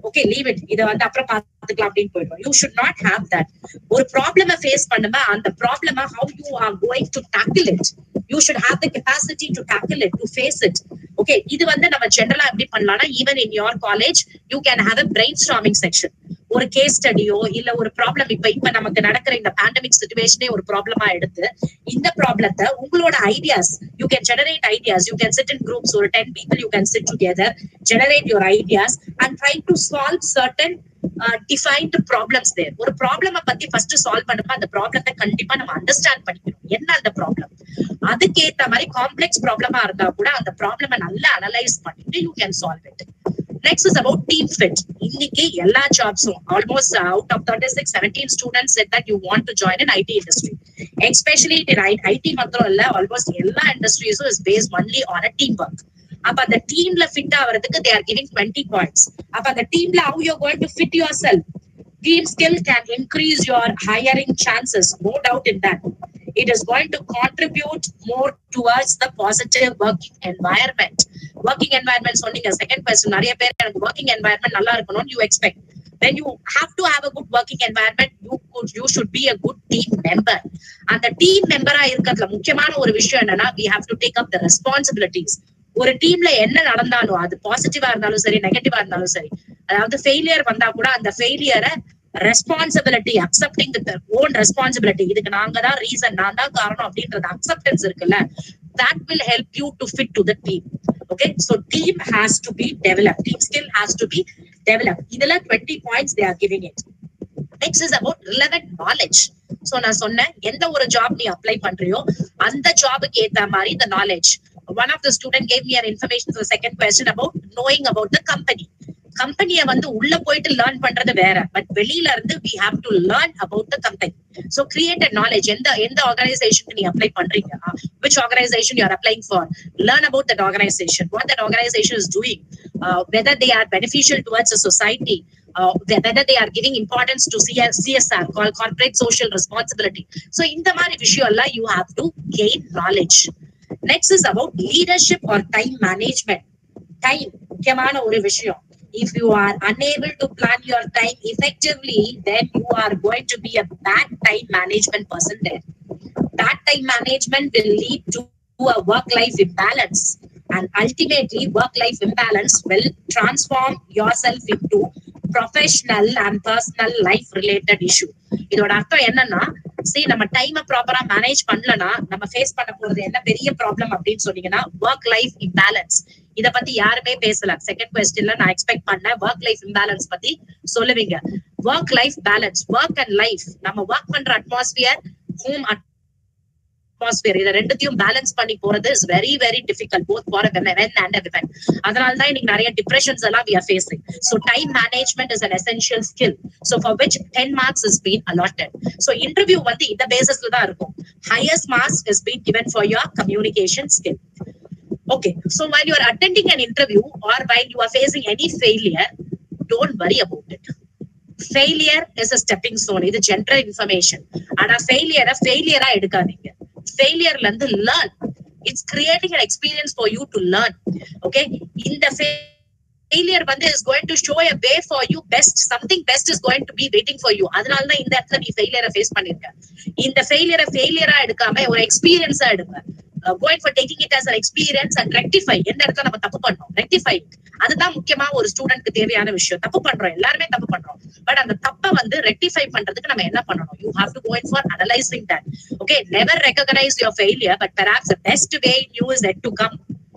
ஓகே லீவ் இட், இதை வந்து அப்புறம் பார்த்துக்கலாம் அப்படின்னு போயிடுவோம். You should not have that. ஒரு ப்ராப்ளம ஃபேஸ் பண்ணுமா, அந்த ப்ராப்ளம how you are going to tackle it, you should have the capacity to tackle it, to face it. Okay, இது வந்து நம்ம ஜெனரலா எப்படி பண்ணலாம்னா, even in your college you can have a brainstorming section. ஒரு கேஸ் ஸ்டடியோ இல்ல ஒரு ப்ராப்ளம், இப்ப இப்ப நமக்கு நடக்கிற இந்த பேண்டமிக் சிச்சுவேஷனே ஒரு ப்ராப்ளமா எடுத்து இந்த ப்ராப்ளத்தை உங்களோட ideas, you can generate ideas, you can sit in groups, ஒரு ten people you can sit together, generate your ideas and try to solve certain defined problems there. ஒரு ப்ராப்ளம பத்தி ஃபர்ஸ்ட் சால்வ் பண்ணுமா, அந்த ப்ராப்ளத்தை கண்டிப்பா நம்ம அண்டர்ஸ்டாண்ட் பண்ணிக்கணும், என்ன அந்த ப்ராப்ளம். அதுக்கேத்த மாதிரி காம்ப்ளெக்ஸ் ப்ராப்ளமா இருந்தா கூட அந்த ப்ராப்ளம நல்லா அனலைஸ் பண்ணிட்டு you can solve it. Next is about team fit. இன்னைக்கு எல்லா ஜாப்ஸும் almost out of thirty-six, seventeen students said that you want to join an I T industry. Especially in I T மாத்திரம் இல்ல, almost எல்லா industries is based only on a teamwork. அப்ப அந்த டீம்ல fit ஆவறதுக்கு they are giving twenty points. அப்ப அந்த டீம்ல how you are going to fit yourself. Team skill can increase your hiring chances, no doubt in that. It is going to contribute more towards the positive working environment. Working environment சொன்னீங்க, second question. நிறைய பேர் எனக்கு working environment நல்லா இருக்கணும்னு you expect. Then you have to have a good working environment. You could, you should be a good team member. அந்த team member-ஆ இருக்கிறதுல முக்கியமான ஒரு விஷயம் என்னன்னா, we have to take up the responsibilities. ஒரு டீம்ல என்ன நடந்தாலும், அது பாசிட்டிவா இருந்தாலும் சரி, நெகட்டிவா இருந்தாலும் சரி, அதாவது ஃபெயிலியர் வந்தா கூட அந்த ஃபெயிலியரை responsibility, accepting the own responsibility, இதுக்கு நாங்க தான் ரீசன், நான் தான் காரணம் அப்படின்றது அக்செப்டன்ஸ் இருக்குல்ல, that will help you to fit to the team. Okay, so team has to be developed, team skill has to be developed. Idella twenty points they are giving it. Next is about relevant knowledge. So நான் சொன்னேன், எந்த ஒரு job நீ apply பண்றியோ அந்த ஜாபுக்கு ஏத்த மாதிரி the knowledge. One of the student gave me an information for the second question about knowing about the company. கம்பெனியை வந்து உள்ள போயிட்டு லேர்ன் பண்றது வேற, பட் வெளியில இருந்து we have to learn about the company. So create a knowledge. எந்த எந்த ஆர்கனைசேஷனுக்கு நீ அப்ளை பண்றீங்க, which organization you are applying for, learn about that organization, what that organization is doing, uh, whether they are beneficial towards the society, uh, whether they are giving importance to C S R, called corporate social responsibility. So இந்த மாதிரி விஷயம் எல்லாம் you have to gain knowledge. Next is about leadership or time management. Time முக்கியமான ஒரு விஷயம். If you are unable to plan your time effectively, then you are going to be a bad time management person there. Bad time management will lead to a work-life imbalance, and ultimately work-life imbalance will transform yourself into professional and personal life related issue. இதோட அர்த்தம் என்னன்னா, see நம்ம டைமை ப்ராப்பரா manage பண்ணலனா நம்ம face பண்ண போறது என்ன பெரிய ப்ராப்ளம் அப்படின்னு சொன்னீங்கன்னா, ஒர்க் லைஃப் இம்பேலன்ஸ். இத பத்தி யாருமே பேசல. செகண்ட் क्वेश्चनல நான் எக்ஸ்பெக்ட் பண்ண ஒர்க் லைஃப் இம்பேலன்ஸ் பத்தி சொல்லுவீங்க. Work life balance, work and life, நம்ம ஒர்க் பண்ற அட்மாஸ்பியர், ஹோம் அட்மாஸ்பியர், இத ரெண்டுத்தையும் பேலன்ஸ் பண்ணி போறது is very very difficult both for a men and a women. அதனால தான் இன்னைக்கு நிறைய டிப்ரெஷன்ஸ் எல்லாம் we are facing. So time management is an essential skill, so for which ten marks is been allotted. So interview வந்து இந்த பேசிஸ்ல தான் இருக்கும். Highest marks is being given for your communication skill. Okay, so while you are attending an interview or while you are facing any failure, don't worry about it. Failure is a stepping stone. It's general information. And a failure, a failure ah edukadinga. Failure la irundhu learn. It's creating an experience for you to learn. Okay, in the failure வந்து is going to show a way for you, best something best is going to be waiting for you. அதனால தான் இந்த இடத்துல நீ failure face பண்ணிருக்க. இந்த failure failure ஆ எடுக்காம ஒரு எக்ஸ்பீரியன்ஸ் ஆ எடுங்க. Uh, going for taking it as an experience and rectify. எந்த இடத்துல நம்ம தப்பு பண்றோம், rectify. அதுதான் முக்கியமா ஒரு ஸ்டூடெண்ட்க்கு தேவையான விஷயம். தப்பு பண்றோம், எல்லாருமே தப்பு பண்றோம், பட் அந்த தப்பை வந்து ரெக்டிஃபை பண்றதுக்கு நம்ம என்ன பண்ணணும்? You have to go in for analyzing that. Okay, never recognize your failure, but perhaps the best way in you is yet to come.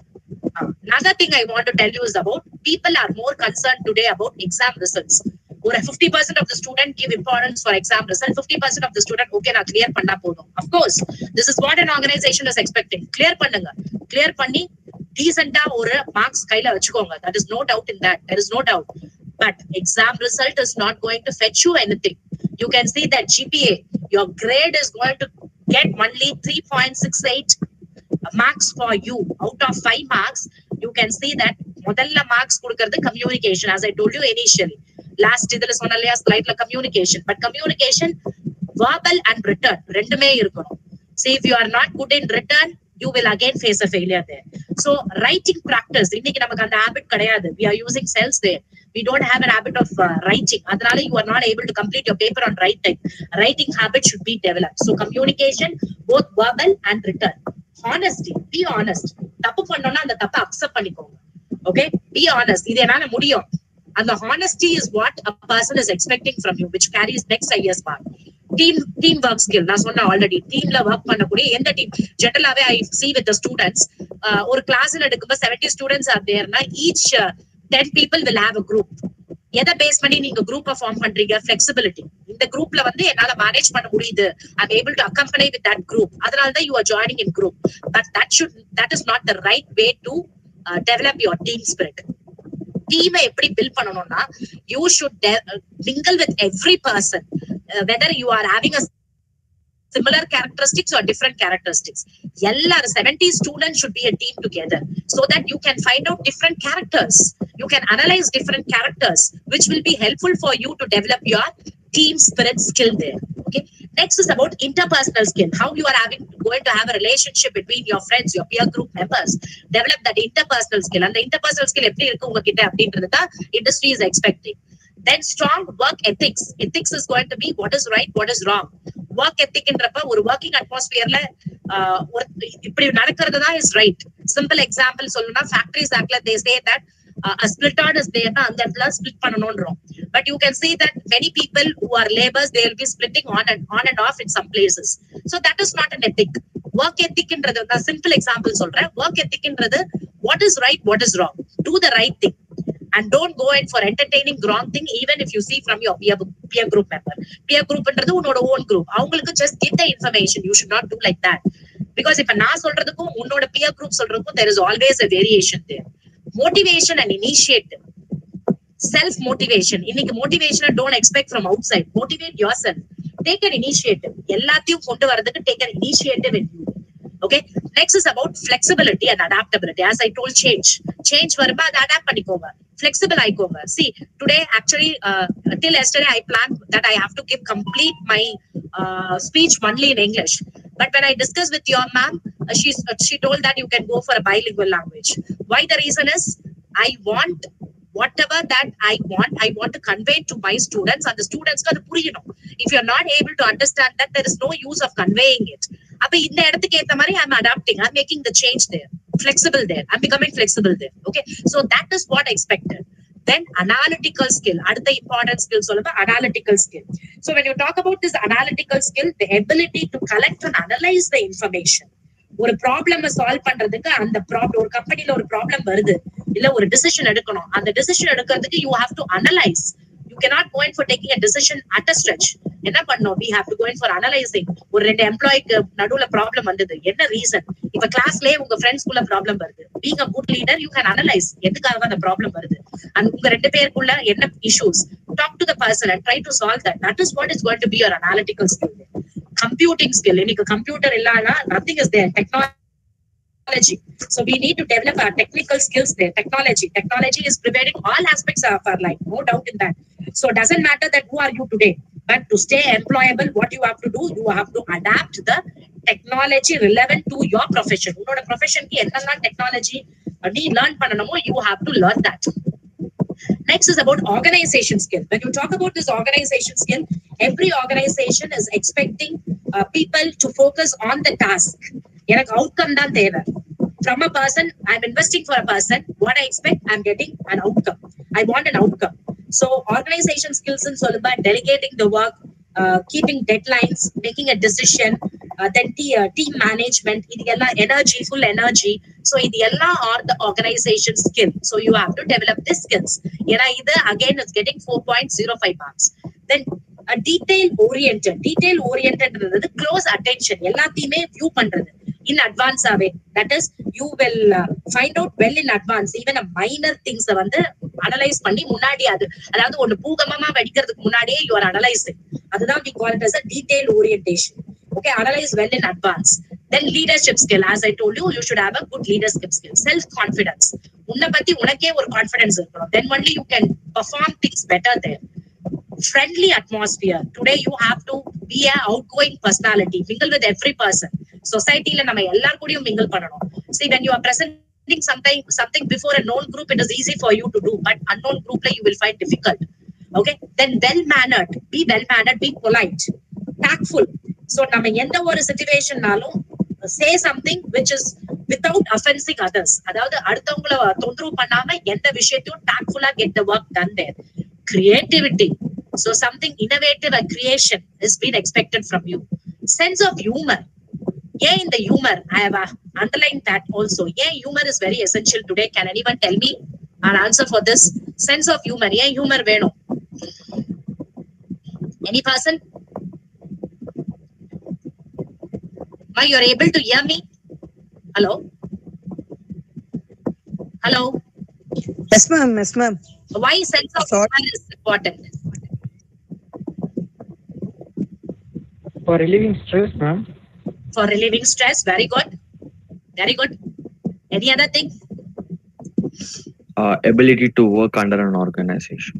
Uh, another thing I want to tell you is about people are more concerned today about exam results. ஒரு fifty percent of the student give importance for exam result, fifty percent of the student okay நான் clear பண்ணா போதும். Of course this is what an organization is expecting. clear பண்ணுங்க, clear பண்ணி டீசென்ட்டா ஒரு marks கையில வச்சுக்கோங்க. That is no doubt in that, there is no doubt. But exam result is not going to fetch you anything. You can see that G P A, your grade is going to get only three point six eight marks for you out of five marks. You can see that முதல்ல மார்க்ஸ் கொடுக்கிறது communication, as I told you initially. Last இதுல சொன்னலையா ஸ்லைட்ல communication, but communication verbal and written ரெண்டுமே இருக்கணும். See, if you are not good in written, you will again face a failure there. So writing practice, இன்னைக்கு நமக்கு அந்த habit கிடையாது. We are using cells there. we don't have an habit of uh, writing. Adnala you are not able to complete your paper on right time. Writing habit should be developed. So communication, both verbal and written. Honesty, be honest. தப்பு பண்ணோம்னா அந்த தப்பை accept பண்ணிக்கோங்க. Okay, be honest. இது என்னால முடியும். And the honesty is what a person is expecting from you, which carries next I A S mark. Team team work skill. நான் சொன்ன ஆல்ரெடி டீம்ல ஒர்க் பண்ணக்கூடிய எந்த டீம் ஜெனரலாவே I see with the students ஒரு கிளாஸ்ல எடுக்கும்போது seventy students are there na each uh, ten people will have a group. எதை பேஸ் பண்ணி நீங்க குரூப்பை ஃபார்ம் பண்றீங்க? ஃபிளெக்சிபிலிட்டி. இந்த குரூப்ல வந்து என்னால மேனேஜ் பண்ண முடியுது. I am able to accompany with that group. அதனால தான் you are joining in group. But that should that is not the right way to develop your team spirit. டீமை எப்படி பில்ட் பண்ணணும்னா you should mingle with every person, whether you are having a similar characteristics or different characteristics. எல்லாரும் seventy students should be a team together so that you can find out different characters. You can analyze different characters, which will be helpful for you to develop your team spirit skill there. Okay. Next is about interpersonal skill. How you are having going to have a relationship between your friends, your peer group members. Develop that interpersonal skill. And the interpersonal skill எப்படி இருக்கு உங்ககிட்ட அப்படின்றது தான் industry is expecting. Then strong work ethics. Ethics is going to be what is right, what is wrong. Work ethic என்றப்ப ஒரு working atmosphereல இப்படி நடக்கிறது தான் is right. Simple example சொல்லணும்னா factories actல they say that uh, a split on is there na அந்த இடத்துல split பண்ணணும்ன்றோம். But you can see that many people who are laborers they will be splitting on and on and off in some places. So that is not an ethic. Work ethic என்றது நான் simple example சொல்றேன். Work ethic என்றது what is right, what is wrong. Do the right thing. And don't go in for entertaining wrong thing even if you see from your peer, peer group member. Peer group என்றது உன்னோட own group. அவங்களுக்கு just get the information. You should not do like that. Because இப்ப நான் சொல்றதுக்கும் உன்னோட peer group சொல்றதுக்கும் there is always a variation there. Motivation and initiative. Self motivation. இன்னைக்கு motivation don't expect from outside. Motivate yourself. Take an initiative. எல்லாத்தையும் கொண்டு வரதுக்கு take an initiative in you. Okay. Next is about flexibility and adaptability. As I told, change. Change வரும்பா அதை adapt பண்ணிக்கோங்க. Flexible ஆயிக்கோங்க. See, today actually uh, till yesterday I planned that I have to give complete my uh, speech only in English. But when I discussed with your ma'am, uh, she uh, she told that you can go for a bilingual language. Why? The reason is I want whatever that I want, I want to convey to my students, and the students got to puriyano. If you are not able to understand that, there is no use of conveying it. அப்ப இந்த இடத்துக்கு ஏத்த மாதிரி I'm adapting, I'm making the change there, flexible there, I'm becoming flexible there. Okay, so that is what I expected. Then analytical skill, அடுத்த important skill சொல்லுங்க, analytical skill. So when you talk about this analytical skill, the ability to collect and analyze the information. ஒரு problem solve பண்றதுக்கு அந்த problem ஒரு கம்பெனில ஒரு problem வருது இல்ல ஒரு டிசிஷன் எடுக்கணும், அந்த டிசிஷன் எடுக்கிறதுக்கு you have to analyze. You cannot go in for taking a decision at a stretch. என்ன பண்ணோம்? We have to go in for analyzing. ஒரு ரெண்டு எம்ப்ளாய்க்கு நடுவுல ப்ராப்ளம் வந்தது, என்ன ரீசன்? இப்ப கிளாஸ்லயே உங்க ஃப்ரெண்ட்ஸ்குள்ள ப்ராப்ளம் வருது. Being a good leader, you can analyze எதுக்காக அந்த ப்ராப்ளம் வருது and உங்க ரெண்டு பேருக்குள்ள என்ன issues. Talk to the person and try to solve that. That is what is going to be your analytical skill. Computing skill. இன்னைக்கு computer இல்லனா nothing is there. Technology. So we need to develop our technical skills there. Technology. Technology is preparing all aspects of our life. No doubt in that. So it doesn't matter that who are you today, but to stay employable, what you have to do, you have to adapt the technology relevant to your profession. Unoda profession ki enna technology nee learn pannanomo, you have to learn that. Next is about organization skill. When you talk about this organization skill, every organization is expecting uh, people to focus on the task. எனக்கு outcome தான் தேவை. From a person, I'm investing for a person. What I expect, I'm getting an outcome. I want an outcome. So organization skills and solba, delegating the work, uh, keeping deadlines, making a decision, uh, then t- uh, team management, idella energy, full energy. So idella are the organization skill. So you have to develop these skills. Yena ida again is getting four point zero five marks. Then a detail oriented. Detail oriented is close attention. எல்லாத்தையுமே view பண்றது. In advance away. That is, you will uh, find out well in advance. Even a minor things வந்து analyze பண்ணி முன்னாடி அது அதாவது ஒன்னு பூகமமா வெடிக்கிறதுக்கு முன்னாடியே you are analyzing. அதுதான் we call it as a detail orientation. Okay, analyze well in advance. Then leadership skill. As I told you, you should have a good leadership skill. Self confidence. உன்னை பத்தி உனக்கே ஒரு confidence இருக்கணும். Then only you can perform things better there. Friendly atmosphere. Today you have to be a outgoing personality. Mingle with every person. Society la nama ellar kudiyum mingle pannanom. See, when you are present presenting something something before a known group, it is easy for you to do, but unknown group like you will find difficult. Okay, then well mannered, be well mannered, be polite, tactful. So நம்ம எந்த ஒரு சிச்சுவேஷன்னாலும் say something which is without offending others. அதாவது அடுத்தவங்கள தொந்தரவு பண்ணாம எந்த விஷயத்தையும் tactfully get the work done there. Creativity, so something innovative and creation is being expected from you. Sense of humor. Yeah, in the humor, I have uh, underlined that also. Yeah, humor is very essential today. Can anyone tell me an answer for this? Sense of humor. Yeah, humor veno. Any person? Ma, you're able to hear me? Hello? Hello? Yes, ma'am. Yes, ma'am. Why sense of Sorry. humor is important? For relieving stress, ma'am. For relieving stress. Very good. Very good. Any other thing? Uh, ability to work under an organization.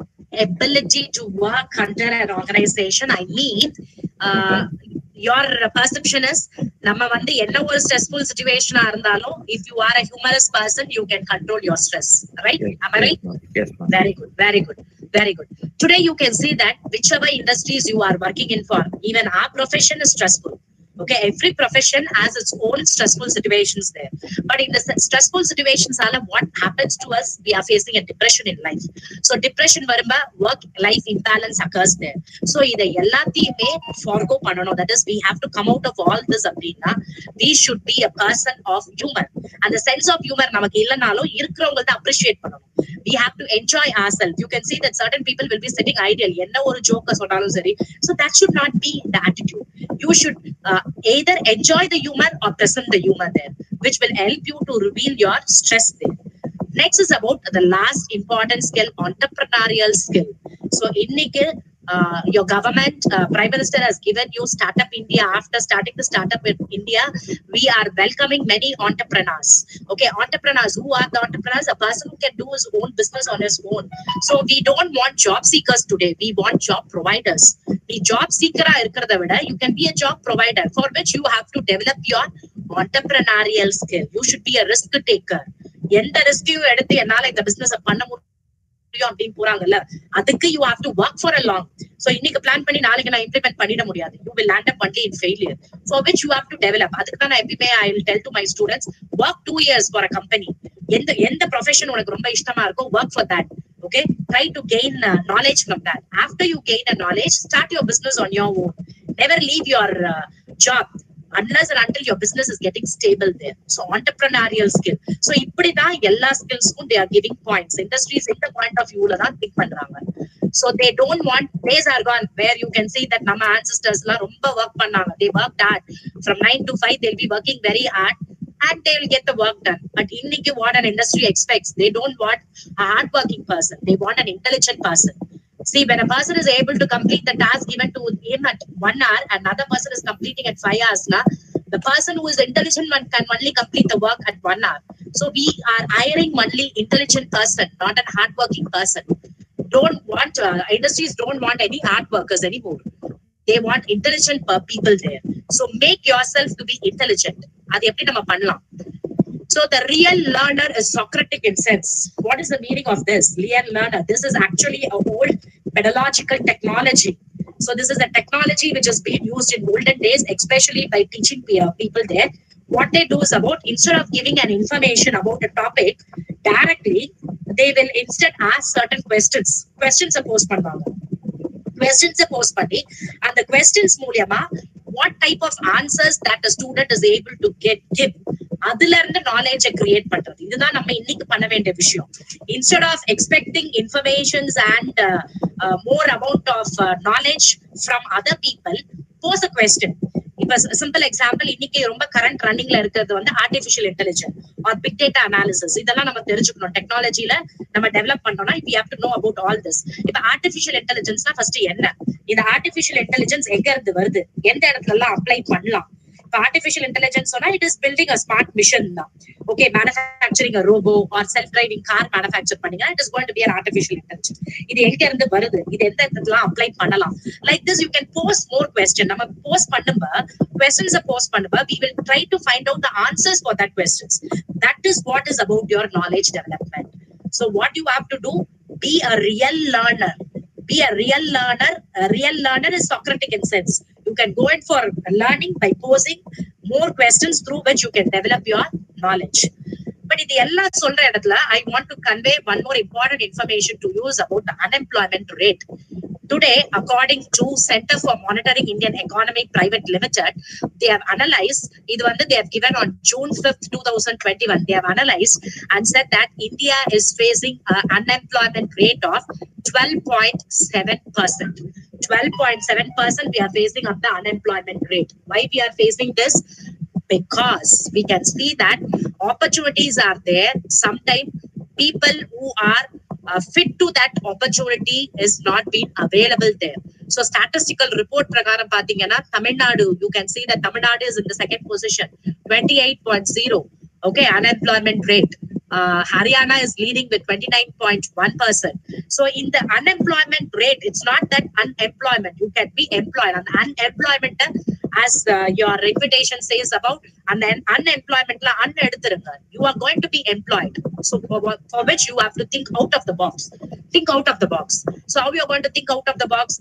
Ability to work under an organization. I mean, uh, your perception is, நம்ம வந்து என்ன ஒரு stressful situation ஆ இருந்தாலும், if you are a humorous person, you can control your stress. Right? Yes, Am I yes, right? ma'am. Yes, ma'am. Very good. Very good. Very good. Today you can see that whichever industries you are working in for, even our profession is stressful. Okay, every profession has its own stressful situations there. But in the stressful situations, what happens to us? We are facing a depression in life. So depression varumba, work life imbalance occurs there. So iday ellathiyume forgo panano. That is, we have to come out of all this appadina. We should be a person of humor. And the sense of humor namakku illanalo irukravanga appreciate pananum. We have to enjoy ourselves. You can see that certain people will be sitting idle. Enna oru joke sonnalum sari. So that should not be the attitude. You should uh, either enjoy the humor or present the humor there, which will help you to reveal your stress there. Next is about the last important skill, entrepreneurial skill. So innike uh, your government, uh, Prime Minister has given you Startup India. After starting the Startup in India, we are welcoming many entrepreneurs. Okay, entrepreneurs. Who are the entrepreneurs? A person who can do his own business on his own. So we don't want job seekers today. We want job providers. The job seeker irukradha vida, you can be a job provider, for which you have to develop your entrepreneurial skill. You should be a risk taker. எந்த ரிஸ்கையும் எடுத்து என்னால இந்த business பண்ண முடியும் அப்படின்னு போறாங்கல்ல, அதுக்கு you have to work for a long. So இன்னைக்கு plan பண்ணி நாளைக்கு நான் இம்ப்ளிமெண்ட் பண்ணிட முடியாது. You will land up only in failure, for which you have to develop. அதுக்கு தான் நான் எப்பவுமே I will tell to my students, work two years for a company. எந்த எந்த ப்ரொஃபஷன் உனக்கு ரொம்ப இஷ்டமா இருக்கோ, work for that. Okay, try to gain uh, knowledge from that. After you gain a knowledge, start your business on your own. Never leave your uh, job unless and until your business is getting stable there. So entrepreneurial skill. So இப்படிதா எல்லா skillsக்கும் they are giving points. Industries in the point of view la தான் think பண்றாங்க. So they don't want, days are gone where you can see that நம்ம ancestors la ரொம்ப work பண்ணாங்க. They worked hard from nine to five. They'll be working very hard and they will get the work done. But இன்னைக்கு what an industry expects, they don't want a hardworking person. They want an intelligent person. See, when a person is able to complete the task given to him at one hour, another person is completing at five hours. Na, the person who is intelligent one can only complete the work at one hour. So we are hiring only intelligent person, not a hardworking person. Don't want uh, industries don't want any hard workers anymore. They want intelligent people there. So make yourself to be intelligent. Adi eppadi nama pannalam. So the real learner is Socratic in sense. What is the meaning of this? Real learner. This is actually a old pedagogical technology. So this is a technology which has been used in olden days, especially by teaching people there. What they do is about, instead of giving an information about a topic directly, they will instead ask certain questions. Questions are posed pannanga. Questions are posed panni, and the questions மூலமா what type of answers that a student is able to get give, அதுல இருந்து knowledge create பண்றது. இதுதான் நம்ம இன்னைக்கு பண்ண வேண்டிய விஷயம். Instead of expecting informations and uh, uh, more amount of uh, knowledge from other people, pose a question. இப்ப சிம்பிள் எக்ஸாம்பிள், இன்னைக்கு ரொம்ப கரண்ட் ரன்னிங்ல இருக்கிறது வந்து artificial intelligence or big data analysis. இதெல்லாம் நம்ம தெரிஞ்சுக்கணும். டெக்னாலஜில நம்ம டெவலப் பண்ணோம்னா we have to know about all this. இப்ப ஆர்டிபிஷியல் இன்டெலிஜென்ஸ்னா ஃபர்ஸ்ட் என்ன, இந்த ஆர்டிபிஷியல் இன்டெலிஜென்ஸ் எங்க இருந்து வருது, எந்த இடத்துல எல்லாம் அப்ளை பண்ணலாம், artificial intelligence சொன்னா it is building a smart mission now. Okay, manufacturing a robo or self-driving car manufacture பண்ணீங்க, it is going to be an artificial intelligence. இது எங்க இருந்து வருது, இது எந்த இடத்துல அப்ளை பண்ணலாம், like this you can post more question. நம்ம post பண்ணும்போது questions post பண்ணும்போது we will try to find out the answers for that questions. That is what is about your knowledge development. So what you have to do, be a real learner. Be a real learner. A real learner is Socratic in sense. You can go in for learning by posing more questions through which you can develop your knowledge. But இது எல்லாம் சொல்ற இடத்துல I want to convey one more important information to you about the unemployment rate. Today, according to Center for Monitoring Indian Economy Private Limited, they have analyzed, இது வந்து they have given on June fifth, twenty twenty-one, they have analyzed and said that India is facing an unemployment rate of twelve point seven percent. twelve point seven percent we are facing of the unemployment rate. Why we are facing this? Because we can see that opportunities are there. Sometimes people who are uh, fit to that opportunity is not being available there. So statistical report prakaram pathingana, Tamil Nadu, you can see that Tamil Nadu is in the second position, twenty-eight point zero. Okay, unemployment rate. Uh, Haryana is leading with twenty-nine point one percent. So in the unemployment rate, it's not that unemployment. You can be employed. And unemployment, as uh, your reputation says about, and then unemployment, you are going to be employed. So for, for which you have to think out of the box. Think out of the box. So how you are going to think out of the box?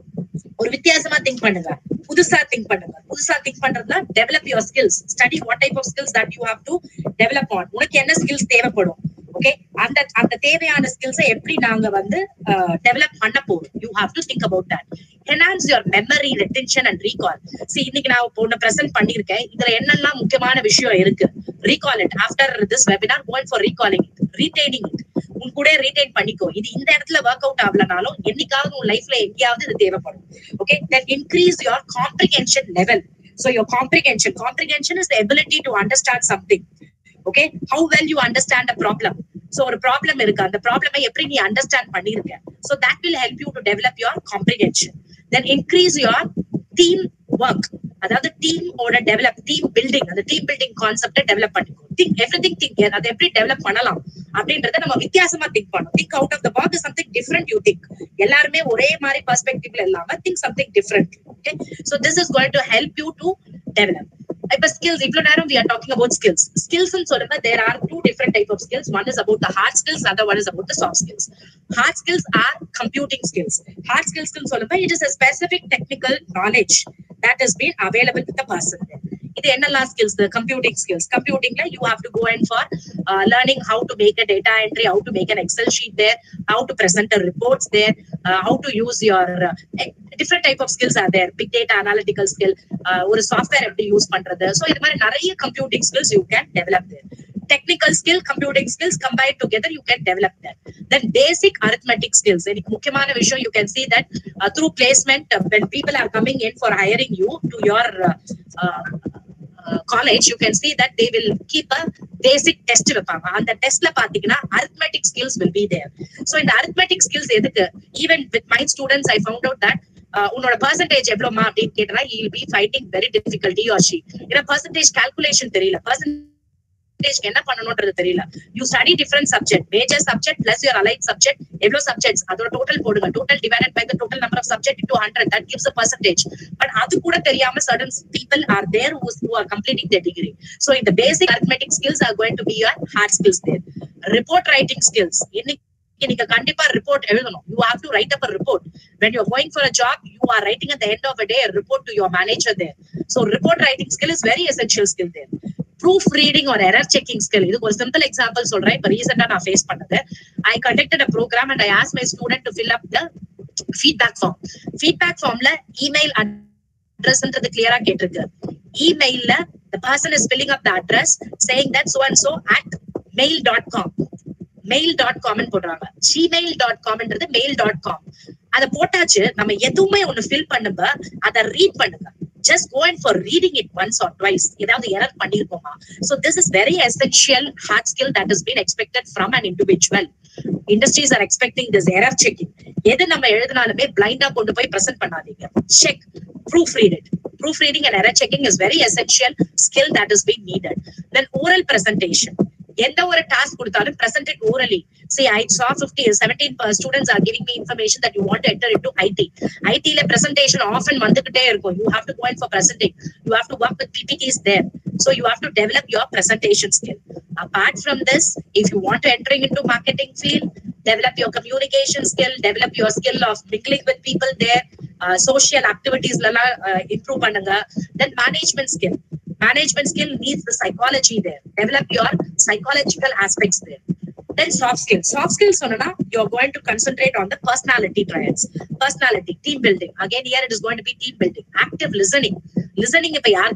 ஒரு வித்தியாசமா think பண்ணுங்க, புதுசா think பண்ணுங்க. புதுசா think பண்றதுனா develop your skills. Study what type of skills that you have to develop on. உனக்கு என்ன skills தேவைப்படும், ஓகே, அந்த அந்த தேவையான ஸ்கில்ஸை எப்படி நாங்க வந்து டெவலப் பண்ண போறோம். You have to think about that. Enhance your memory, retention and recall. See இன்னைக்கு நான் ஒன்னு பிரசன்ட் பண்ணிருக்கேன், இதுல என்னெல்லாம் முக்கியமான விஷயம் இருக்கு. Recall it after this webinar, going for recalling it, retaining it. உன் கூட ரீடைன் பண்ணிக்கோ. இது இந்த இடத்துல ஒர்க் அவுட் ஆகலனாலும் என்னைக்காவது உன் லைஃப்ல எங்கேயாவது இது தேவைப்படும். Okay, then increase your comprehension level. So your comprehension, comprehension is the ability to understand something. Okay, how well you understand a problem. So ஒரு ப்ராப்ளம் இருக்கு, அந்த ப்ராப்ளமை எப்படி நீ அண்டர்ஸ்டாண்ட் பண்ணிருக்க. So that will help you to develop your comprehension. Then increase your team work. அதாவது team ஓட develop, team building, அந்த team building கான்செப்டை டெவலப் பண்ணிக்கோ. திங்க் எவ்ரிதிங், திங்க் அதை எப்படி டெவலப் பண்ணலாம் அப்படின்றத நம்ம வித்தியாசமா திங்க் பண்ணணும். Think out of the box, something different you think. எல்லாருமே ஒரே மாதிரி பெர்ஸ்பெக்டிவ்ல இல்லாம think something different. Okay, so this is going to help you to develop. இப்ப skills, இவ்வளவு நேரம் we are talking about skills. Skills ன்னு சொல்லுங்க, there are two different type of skills. One is about the hard skills, other one is about the soft skills. Hard skills are computing skills. Hard skills ன்னு சொல்லுங்க, it is a specific technical knowledge that has been available with the person. இது என்னெல்லாம் skills? The computing skills. Computingல you have to go in for uh, learning how to make a data entry, how to make an Excel sheet there, how to present the reports there, uh, how to use your uh, different type of skills are there. Big data analytical skill, uh, ஒரு software எப்படி use பண்றது. So இது மாதிரி நிறைய computing skills you can develop there. Technical skill, computing skills combined together you can develop that. Then basic arithmetic skills. எனக்கு முக்கியமான விஷயம், you can see that uh, through placement, uh, when people are coming in for hiring you to your uh, uh, uh, college, you can see that they will keep a basic test வைப்பாங்க. அந்த டெஸ்ட்ல பாத்தீங்கன்னா arithmetic skills will be there. So இந்த arithmetic skills எதுக்கு, even with my students I found out that உன்னோட percentage எவ்வளவுமா அப்படின்னு கேட்டா he will be fighting very difficulty or she. ஏன்னா பர்சன்டேஜ் கால்குலேஷன் தெரியல, பர்சன்டேஜ் என்ன பண்ணணும்ன்றது தெரியல. You study different subject, major subject plus your allied subject, எவ்வளவு சப்ஜெக்ட்ஸ் அதோட டோட்டல் போடுங்க. Total divided by the total number of subject into hundred, that gives a percentage. But அது கூட தெரியாம certain people are there who, who are completing their degree. So in the basic arithmetic skills are going to be your hard skills there. Report writing skills. இன்னைக்கு நீங்க கண்டிப்பா report எழுதணும். You have to write up a report. When you are going for a job, you are writing at the end of the day a report to your manager there. So report writing skill is very essential skill there. Proof reading or error checking skill. இது ஒரு simple example சொல்றேன். இப்ப ரீசெண்டா நான் face பண்ணது. I conducted a program and I asked my student to fill up the feedback form. Feedback formல email addressன்றது கிளியரா கேட்டிருக்கு. Emailல the person is filling up the address saying that so and so at mail dot com. mail dot com ன்னு போடுறாங்க. gmail dot com ன்றது mail dot com. அத போட்டாச்சு. நம்ம எதுவுமே ஒன்னு ஃபில் பண்ணுங்க, அத ரீட் பண்ணுங்க. Just go in for reading it once or twice. ஏதாவது எரர் பண்ணிருக்கோமா? So this is very essential hard skill that has been expected from an individual. Industries are expecting this error checking. எது நம்ம எழுதினாலுமே பிளைண்டா கொண்டு போய் present பண்ணாதீங்க. Check, proofread it. proofreading and error checking is very essential skill that is being needed. Then oral presentation. எந்த ஒரு task கொடுத்தாலும் present it orally. See, I saw fifty, seventeen students are giving me information that you want to enter into I T. I T le presentation often வந்துகிட்டே இருக்கும். You have to go in for presenting. You have to work with P P Ts there. So you have to develop your presentation skill. Apart from this, if you want to entering into marketing field, develop your communication skill, develop your skill of mingling with people there, uh, social activities lala uh, improve பண்ணுங்க. Then management skill. Management skill needs the psychology there. Develop your psychological aspects there. Then soft skills. Soft skills, you're going to concentrate on the personality traits. Personality, team building. Again, here it is going to be team building. Active listening. Listening, if I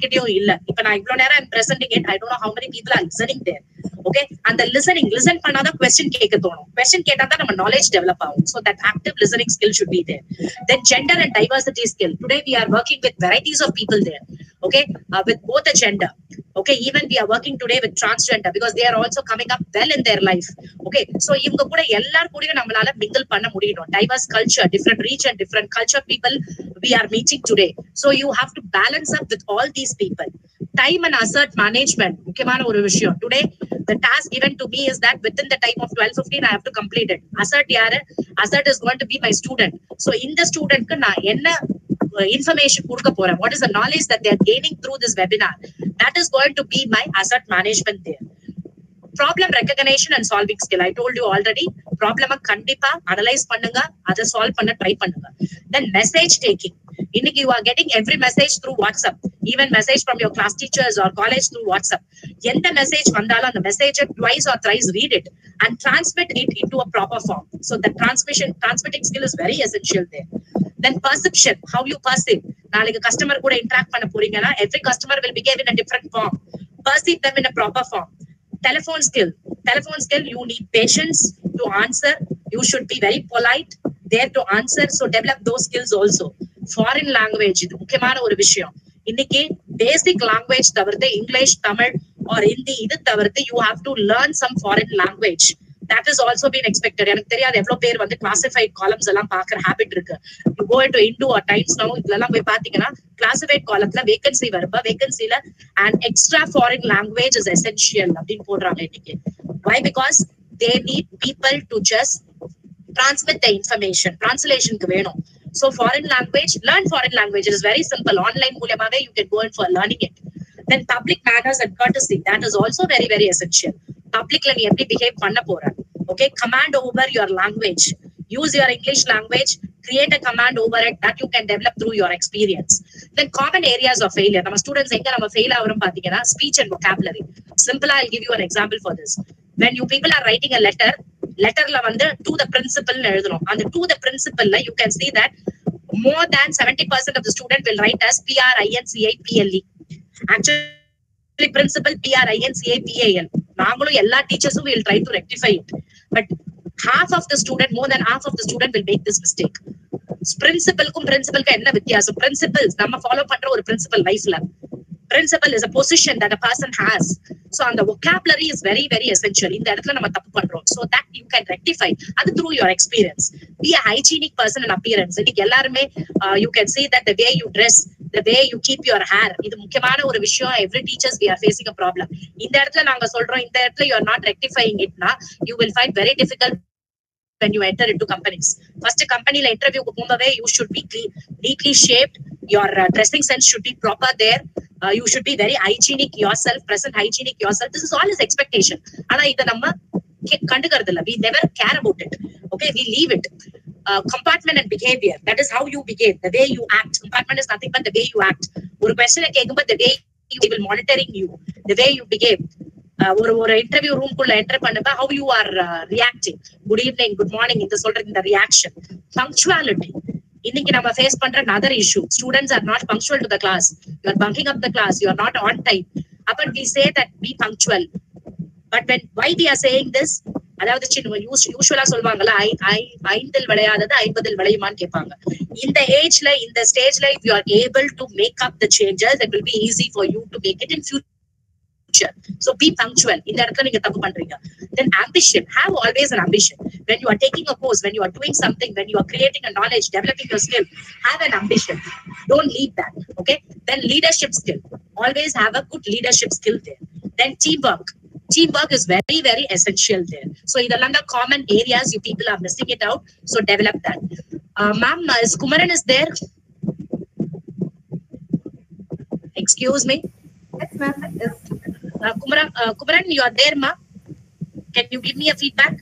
I'm presenting it, I don't know how many people are listening there. Okay, and the listening, listen panada question kekka thono. Question ketanda nama knowledge develop agum. So that active listening skill should be there. Then gender and diversity skill. Today we are working with varieties of people there. Okay, uh, with both the gender. Okay, even we are working today with transgender because they are also coming up well in their life. Okay, so இவங்க கூட எல்லார் கூடயும் நம்மளால mingle பண்ண முடியும். Diverse culture, different region, different culture people we are meeting today. So you have to balance up with all these people. Time and asset management. முக்கியமான ஒரு விஷயம். Today the task given to me is that within the time of twelve fifteen I have to complete it. Asset யாரு? Asset is going to be my student. So in the student க்கு நான் என்ன information கொடுக்க போறேன்? What is the knowledge that they are gaining through this webinar? That is going to be my asset management there. Problem recognition and solving skill. I told you already. Problem kandipa analyze பண்ணுங்க, அதை solve பண்ண try பண்ணுங்க. Then message taking. இன்னைக்கு you are getting every message through WhatsApp. Even message from your class teachers or college through WhatsApp. எந்த message வந்தாலும் அந்த message twice or thrice read it and transmit it into a proper form. So the transmission, transmitting skill is very essential there. Then perception, how you perceive. நாளைக்கு customer கூட interact பண்ண போறீங்கன்னா every customer will behave in a different form. Perceive them in a proper form. Telephone skill. Telephone skill, you need patience to answer. You should be very polite there to answer. So develop those skills also. Foreign language, இது முக்கியமான ஒரு விஷயம். இன்னைக்கு basic language தவிர்த்து English, Tamil or Hindi இது தவிர்த்து you have to learn some foreign language. That is also been expected. எனக்கு தெரியாது எவ்வளவு பேர் வந்து classified columns எல்லாம் பார்க்குற habit இருக்கு. You go into Indo or Times Now இதெல்லாம் போய் பாத்தீங்கன்னா classified columnல vacancy வரும்பா vacancyல and extra foreign language is essential அப்படின்னு போடுறாங்க இன்னைக்கு. Why? Because they need people to just transmit the information. Translation க்கு வேணும். So foreign language, learn foreign language. It is very simple. Online மூலமாவே you can go in for learning it. Then public manners and courtesy. That is also very, very essential. Publicல நீ எப்படி behave பண்ண போற? Okay, command over your language. Use your English language. Create a command over it that you can develop through your experience. Then common areas of failure. ನಮ್ಮ students எங்க நம்ம fail ஆவறோம் பாத்தீங்கன்னா speech and vocabulary. Simple, I'll give you an example for this. When you people are writing a letter, letterல வந்து to the principal னு எழுதணும். அந்த to the principal ல you can see that more than seventy percent of the student will write as P R I N C I P L E. Actually principal P R I N C I P A L. நாங்களும் எல்லா டீச்சர்ஸும் will try to rectify it. But half of the student, more than half of the student will make this mistake. Principalக்கும் principalக்கு என்ன வித்தியாசம்? Principles நம்ம follow பண்ற ஒரு principal lifeல. Principal is a position that a person has. So and the vocabulary is very, very essential. இந்த இடத்துல நம்ம தப்பு பண்றோம். So that you can rectify. அது through your experience. Be a hygienic person in appearance. இன்னைக்கு எல்லாருமே you can see that the way you dress, the way you keep your hair. இது முக்கியமான ஒரு விஷயம். Every teachers we are facing a problem. இந்த இடத்துல நாங்க சொல்றோம் இந்த இடத்துல you are not rectifying it na, you will find very difficult when you enter into companies. First company la interview ku போகும்போதே you should be clean, neatly shaped. Your uh, dressing sense should be proper there. Uh, you should be very hygienic yourself, present hygienic yourself. This is all his expectation. ஆனா இத நம்ம கண்டுக்கிறது இல்ல. We never care about it. Okay, we leave it. Uh, compartment and behavior. That is how you behave, the way you act. Compartment is nothing but the way you act. ஒரு question கேக்கும்போது the way you will monitoring you, the way you behave. ஒரு ஒரு interview room குள்ள enter பண்ணப்ப how you are uh, reacting. Good evening, good morning இந்த சொல்றது இந்த reaction. Punctuality. இன்னைக்கு நம்ம ஃபேஸ் பண்ற another issue. Students are not punctual to the class. You are bunking up the class. You are not on time. But we say that be punctual. But when why we are saying this? அதாவது சின்ன யூசுவலா சொல்லுவாங்கல்ல ஐந்தில் விளையாதது ஐம்பதில் விளையுமான்னு கேட்பாங்க. இந்த ஏஜ்ல இந்த ஸ்டேஜ்ல if you are able to make up the changes, it will be easy for you to make it in future. So be punctual. இந்த இடத்துல நீங்க தப்பு பண்றீங்க. Then ambition. Have always an ambition. when you are taking a course, when you are doing something, when you are creating a knowledge, developing your skill, have an ambition. Don't leave that. Okay. Then leadership skill. Always have a good leadership skill there. Then teamwork. Teamwork is very, very essential there. So in the common areas, you people are missing it out. So develop that. Uh, Ma'am, uh, is Kumaran is there? Excuse me. Yes, ma'am. Yes. Uh, Kumaran, uh, Kumaran, you are there, ma? Can you give me a feedback?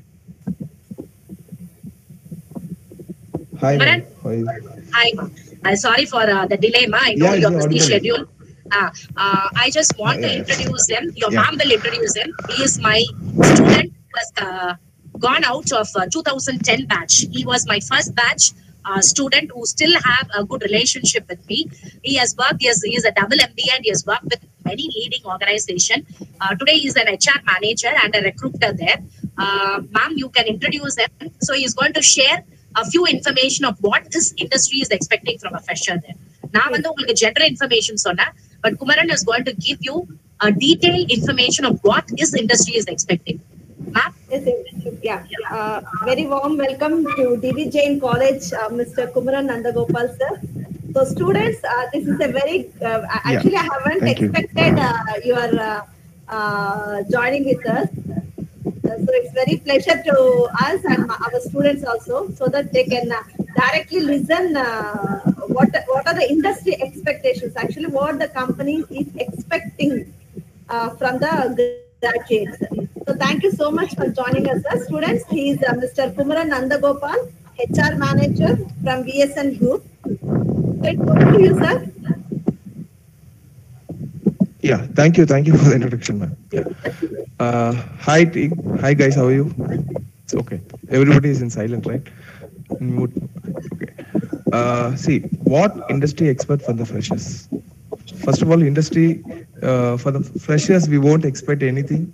Hi, Kumaran? Hi. I'm sorry for uh, the delay, ma. I know Yeah, your yeah, busy audible. schedule. Uh, uh, I just want Yeah, to yeah. introduce him. Your Yeah. ma'am will introduce him. He is my student who has uh, gone out of uh, two thousand ten batch. He was my first batch uh, student who still have a good relationship with me. He has worked, he, has, he is a double M B A and he has worked with many leading organization. Uh, today he is an H R manager and a recruiter there. Uh, ma'am, you can introduce him. So he is going to share a few information of what this industry is expecting from a fresher there. நான் வந்து உங்களுக்கு general information சொன்னேன், but Kumaran is going to give you a detailed information of what his industry is expecting. Ma'am? Yes, yes, yeah. Uh, very warm welcome to D B Jain College, uh, Mister Kumaran Nandagopal sir. So students, uh, this is a very, uh, actually I haven't Thank you. expected uh, your uh, uh, joining with us. Uh, so it's very pleasure to us and our students also, so that they can uh, directly listen uh, what what are the industry expectations, actually what the company is expecting uh, from the graduates. So thank you so much for joining us, sir. Students, he is uh, Mister Kumaran Nandagopal, H R manager from V S N Group. So it's over to you, sir. Yeah, thank you. Thank you for the introduction, ma'am. Yeah. Uh, hi, team. Hi, guys. How are you? It's okay. Everybody is in silent, right? Mute. Okay. Uh, see, what industry expert for the freshers? First of all, industry uh, for the freshers, we won't expect anything.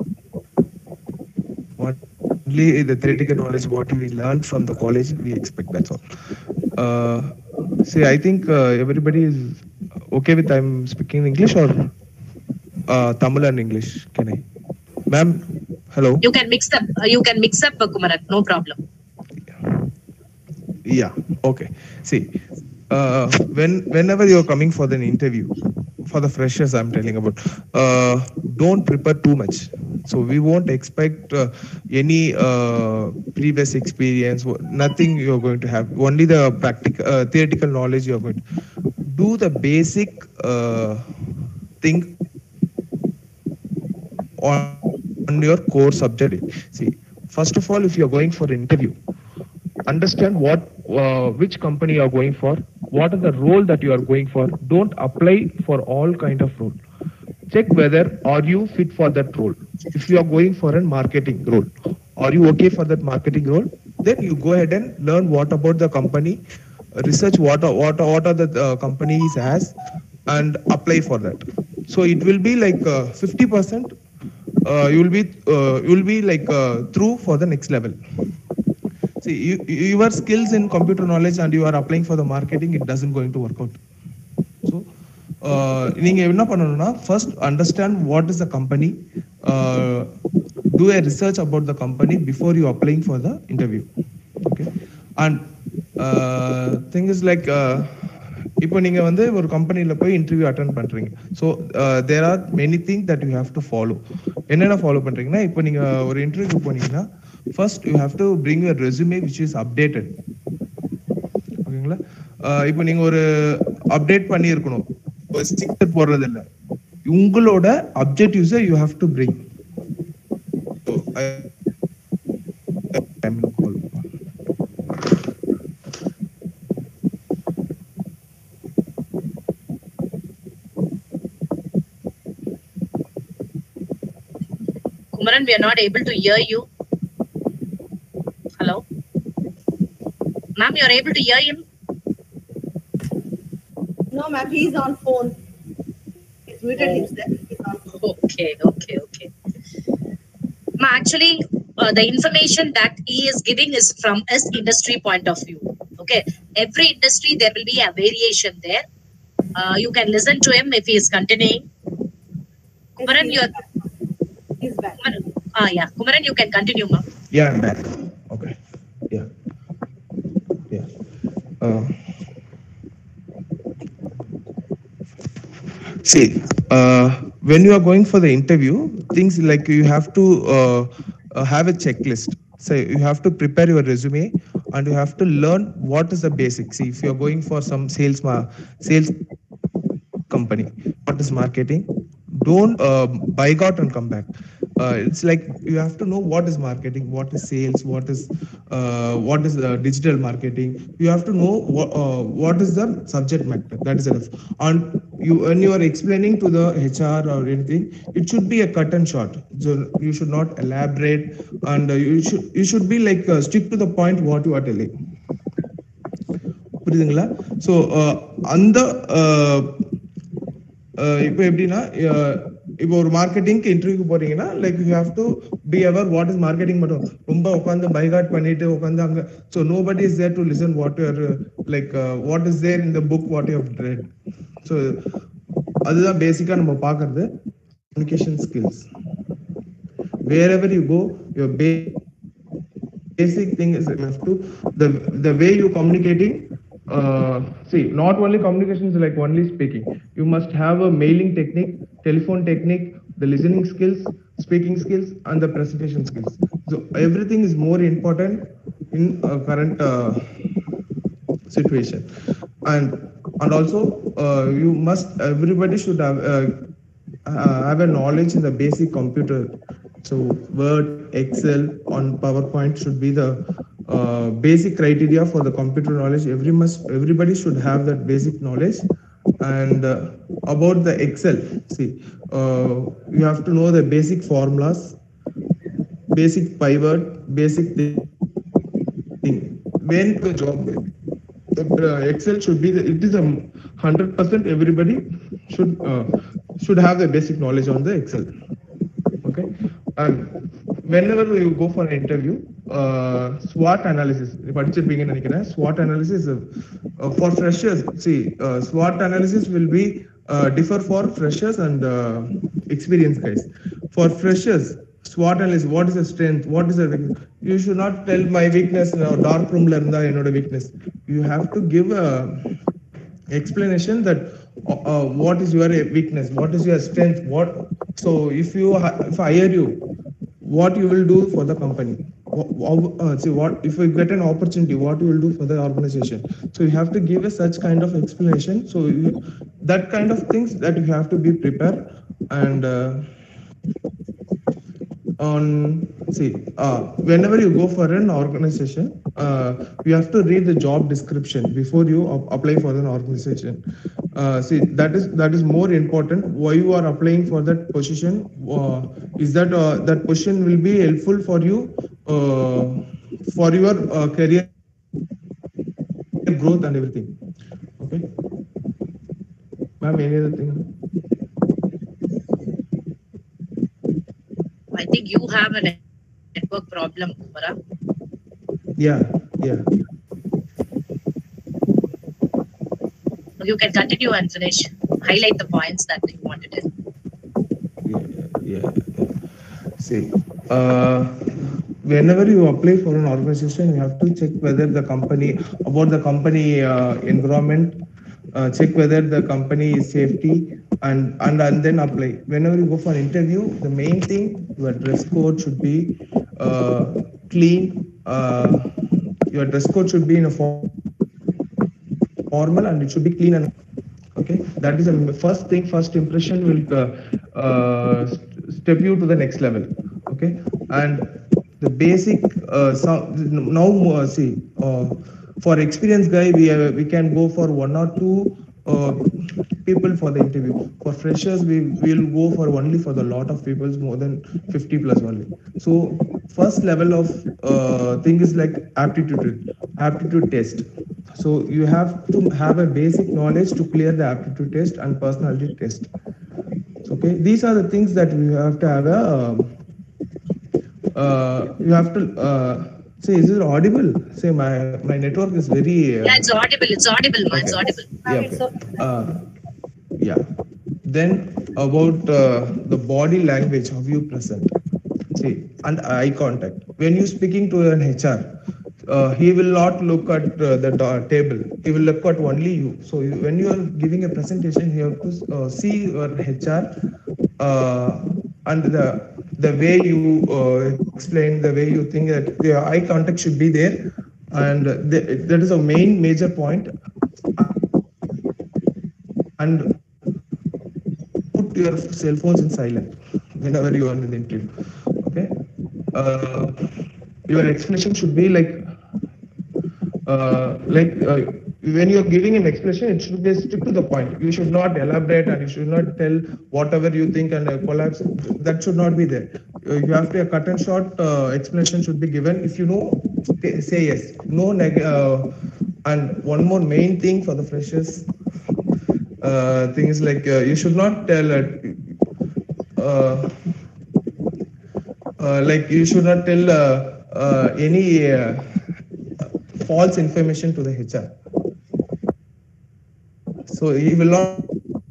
Only the theoretical knowledge, what we learned from the college, we expect. That's all. Uh, see, I think uh, everybody is okay with I'm speaking English or uh, Tamil and English. Can I, ma'am? Hello. You can mix up. Uh, you can mix up, uh, Kumaran. No problem. Yeah. Okay. See, uh, when whenever you're coming for an interview, for the freshers, I'm telling about, uh, don't prepare too much. So we won't expect uh, any uh, previous experience. Nothing you're going to have. Only the practical, uh, theoretical knowledge you're going to do. The basic uh, thing on, on your core subject. See, first of all, if you're going for an interview, understand what uh, which company you are going for, what are the role that you are going for. Don't apply for all kind of role. Check whether are you fit for that role. If you are going for a marketing role, are you okay for that marketing role? Then you go ahead and learn what about the company, research what are, what are, what are the uh, companies has, and apply for that. So it will be like uh, fifty percent. Uh, you will be uh, you will be like uh, through for the next level. See, you, your skills in computer knowledge and you are applying for the marketing, it doesn't going to work out. So, நீங்க என்ன பண்ணணும்னா first understand what is the company, uh, do a research about the company before you applying for the interview. Okay, and uh, thing is like uh, இப்போ நீங்க வந்து ஒரு கம்பெனில போய் interview attend பண்றீங்க. So there are many thing that you have to follow. என்னென்ன follow பண்றீங்கன்னா, இப்போ நீங்க ஒரு இன்டர்வியூ போனீங்கன்னா first you have to bring your resume which is updated. ஓகேங்களா? இப்போ நீங்க ஒரு அப்டேட் பண்ணி இருக்கணும், ஸ்டிக்கர் போடுறது இல்லை. உங்களோட அப்ஜெக்டிவ்ஸை you have to bring. Kumaran, we are not able to hear you. Hello? Ma'am, you are able to hear him? No, ma'am, he's on phone. He's muted himself. He's on phone. Okay, okay, okay. Ma, actually, uh, the information that he is giving is from his industry point of view. Okay, every industry there will be a variation there. Uh, you can listen to him if he is continuing. Kumaran, you are. He's back. Kumaran, ah, yeah. Kumaran, you can continue, ma'am. Yeah, I'm back. Okay. uh, see, uh, when you are going for the interview, things like you have to uh, uh, have a checklist. So you have to prepare your resume and you have to learn what is the basics. See, if you are going for some sales ma- sales company, what is marketing? Don't uh, buy out and come back. Uh, it's like you have to know what is marketing, what is sales, what is uh, what is uh, digital marketing. You have to know what uh, what is the subject matter. That is enough. And you when you are explaining to the H R or anything, it should be a cut and short. So you should not elaborate, and uh, you should you should be like uh, stick to the point what you are telling. புரியுதுங்களா? So அந்த இப்போ எப்படின்னா இப்போ ஒரு மார்க்கெட்டிங்க்கு இன்டர்வியூக்கு போறீங்கன்னா like you have to be aware what is marketing மட்டும் ரொம்ப உட்காந்து பைகாட் பண்ணிட்டு உட்காந்து அங்க so nobody is there to listen what you're like what is there in the book what you have read. So அதுதான் பேசிக்கா நம்ம பார்க்கறது communication skills. Wherever you go your basic thing is you have to the the way you communicating. Uh, see, not only communication is like only speaking. You must have a mailing technique, telephone technique, the listening skills, speaking skills, and the presentation skills. So everything is more important in uh, current uh, situation. And and also uh, you must everybody should have uh, uh, have a knowledge in the basic computer. So Word, Excel, on PowerPoint should be the uh, basic criteria for the computer knowledge. Every must, everybody should have that basic knowledge. And uh, about the Excel, see, uh, you have to know the basic formulas, basic pivot, basic thing. When the job, the uh, Excel should be, the, it is a hundred percent everybody should uh, should have the basic knowledge on the Excel. Okay. And whenever you go for an interview, uh, SWOT analysis, SWOT analysis uh, uh, for freshers. See, uh, SWOT analysis will be uh, differ for freshers and uh, experienced guys. For freshers, SWOT analysis, what is the strength, what is the weakness? You should not tell my weakness, uh, dark room learnda, you know, the weakness. You have to give a explanation that uh, what is your weakness, what is your strength, what. So if you if I hire you, what you will do for the company? Uh, see what if you get an opportunity, what you will do for the organization? So you have to give a such kind of explanation. So you, that kind of things that you have to be prepared. And uh, on see uh, whenever you go for an organization, uh, you have to read the job description before you ap- apply for an organization. Uh, see that is that is more important. Why you are applying for that position? Uh, is that uh, that position will be helpful for you uh, for your uh, career growth and everything. Okay, ma'am, any other thing? I think you have a network problem, Kumara. Yeah, yeah. You can continue and finish. Highlight the points that you wanted to. Yeah, yeah, yeah. See, uh, whenever you apply for an organization, you have to check whether the company, about the company uh, environment, uh, check whether the company is safety, and, and and then apply. Whenever you go for an interview, the main thing, your dress code should be uh, clean. Uh, your dress code should be in a form. Formal, and it should be clean and okay. That is the first thing. First impression will uh, uh, step you to the next level. Okay, and the basic uh, so now uh, see uh, for experienced guy we uh, we can go for one or two uh, people for the interview. For freshers we will go for only for the lot of people, more than fifty plus only. So first level of uh, thing is like aptitude aptitude test. So you have to have a basic knowledge to clear the aptitude test and personality test. Okay, these are the things that you have to have a. Uh, you have to uh, say, is it audible? Say my my network is very. Uh, yeah, it's audible. It's audible. Okay. It's audible. Yeah. Okay. Uh, yeah. Then about uh, the body language, how you present. See, and eye contact. When you speaking to an H R. uh, he will not look at uh, the da- table. He will look at only you. So you, when you are giving a presentation, you have to uh, see your H R uh, and the the way you uh, explain, the way you think that the eye contact should be there, and the, that is a main major point. And put your cell phones in silent whenever you are in the interview. Okay. Uh, your explanation should be like uh, like uh, when you are giving an explanation, it should be stick to the point. You should not elaborate and you should not tell whatever you think and uh, collapse. That should not be there. Uh, you have to a cut and short uh, explanation should be given. If you know, say yes. No neg- uh, and one more main thing for the freshers. Uh, things like uh, you should not tell uh, uh, uh, like you should not tell uh, uh, any uh, false information to the H R. So he will not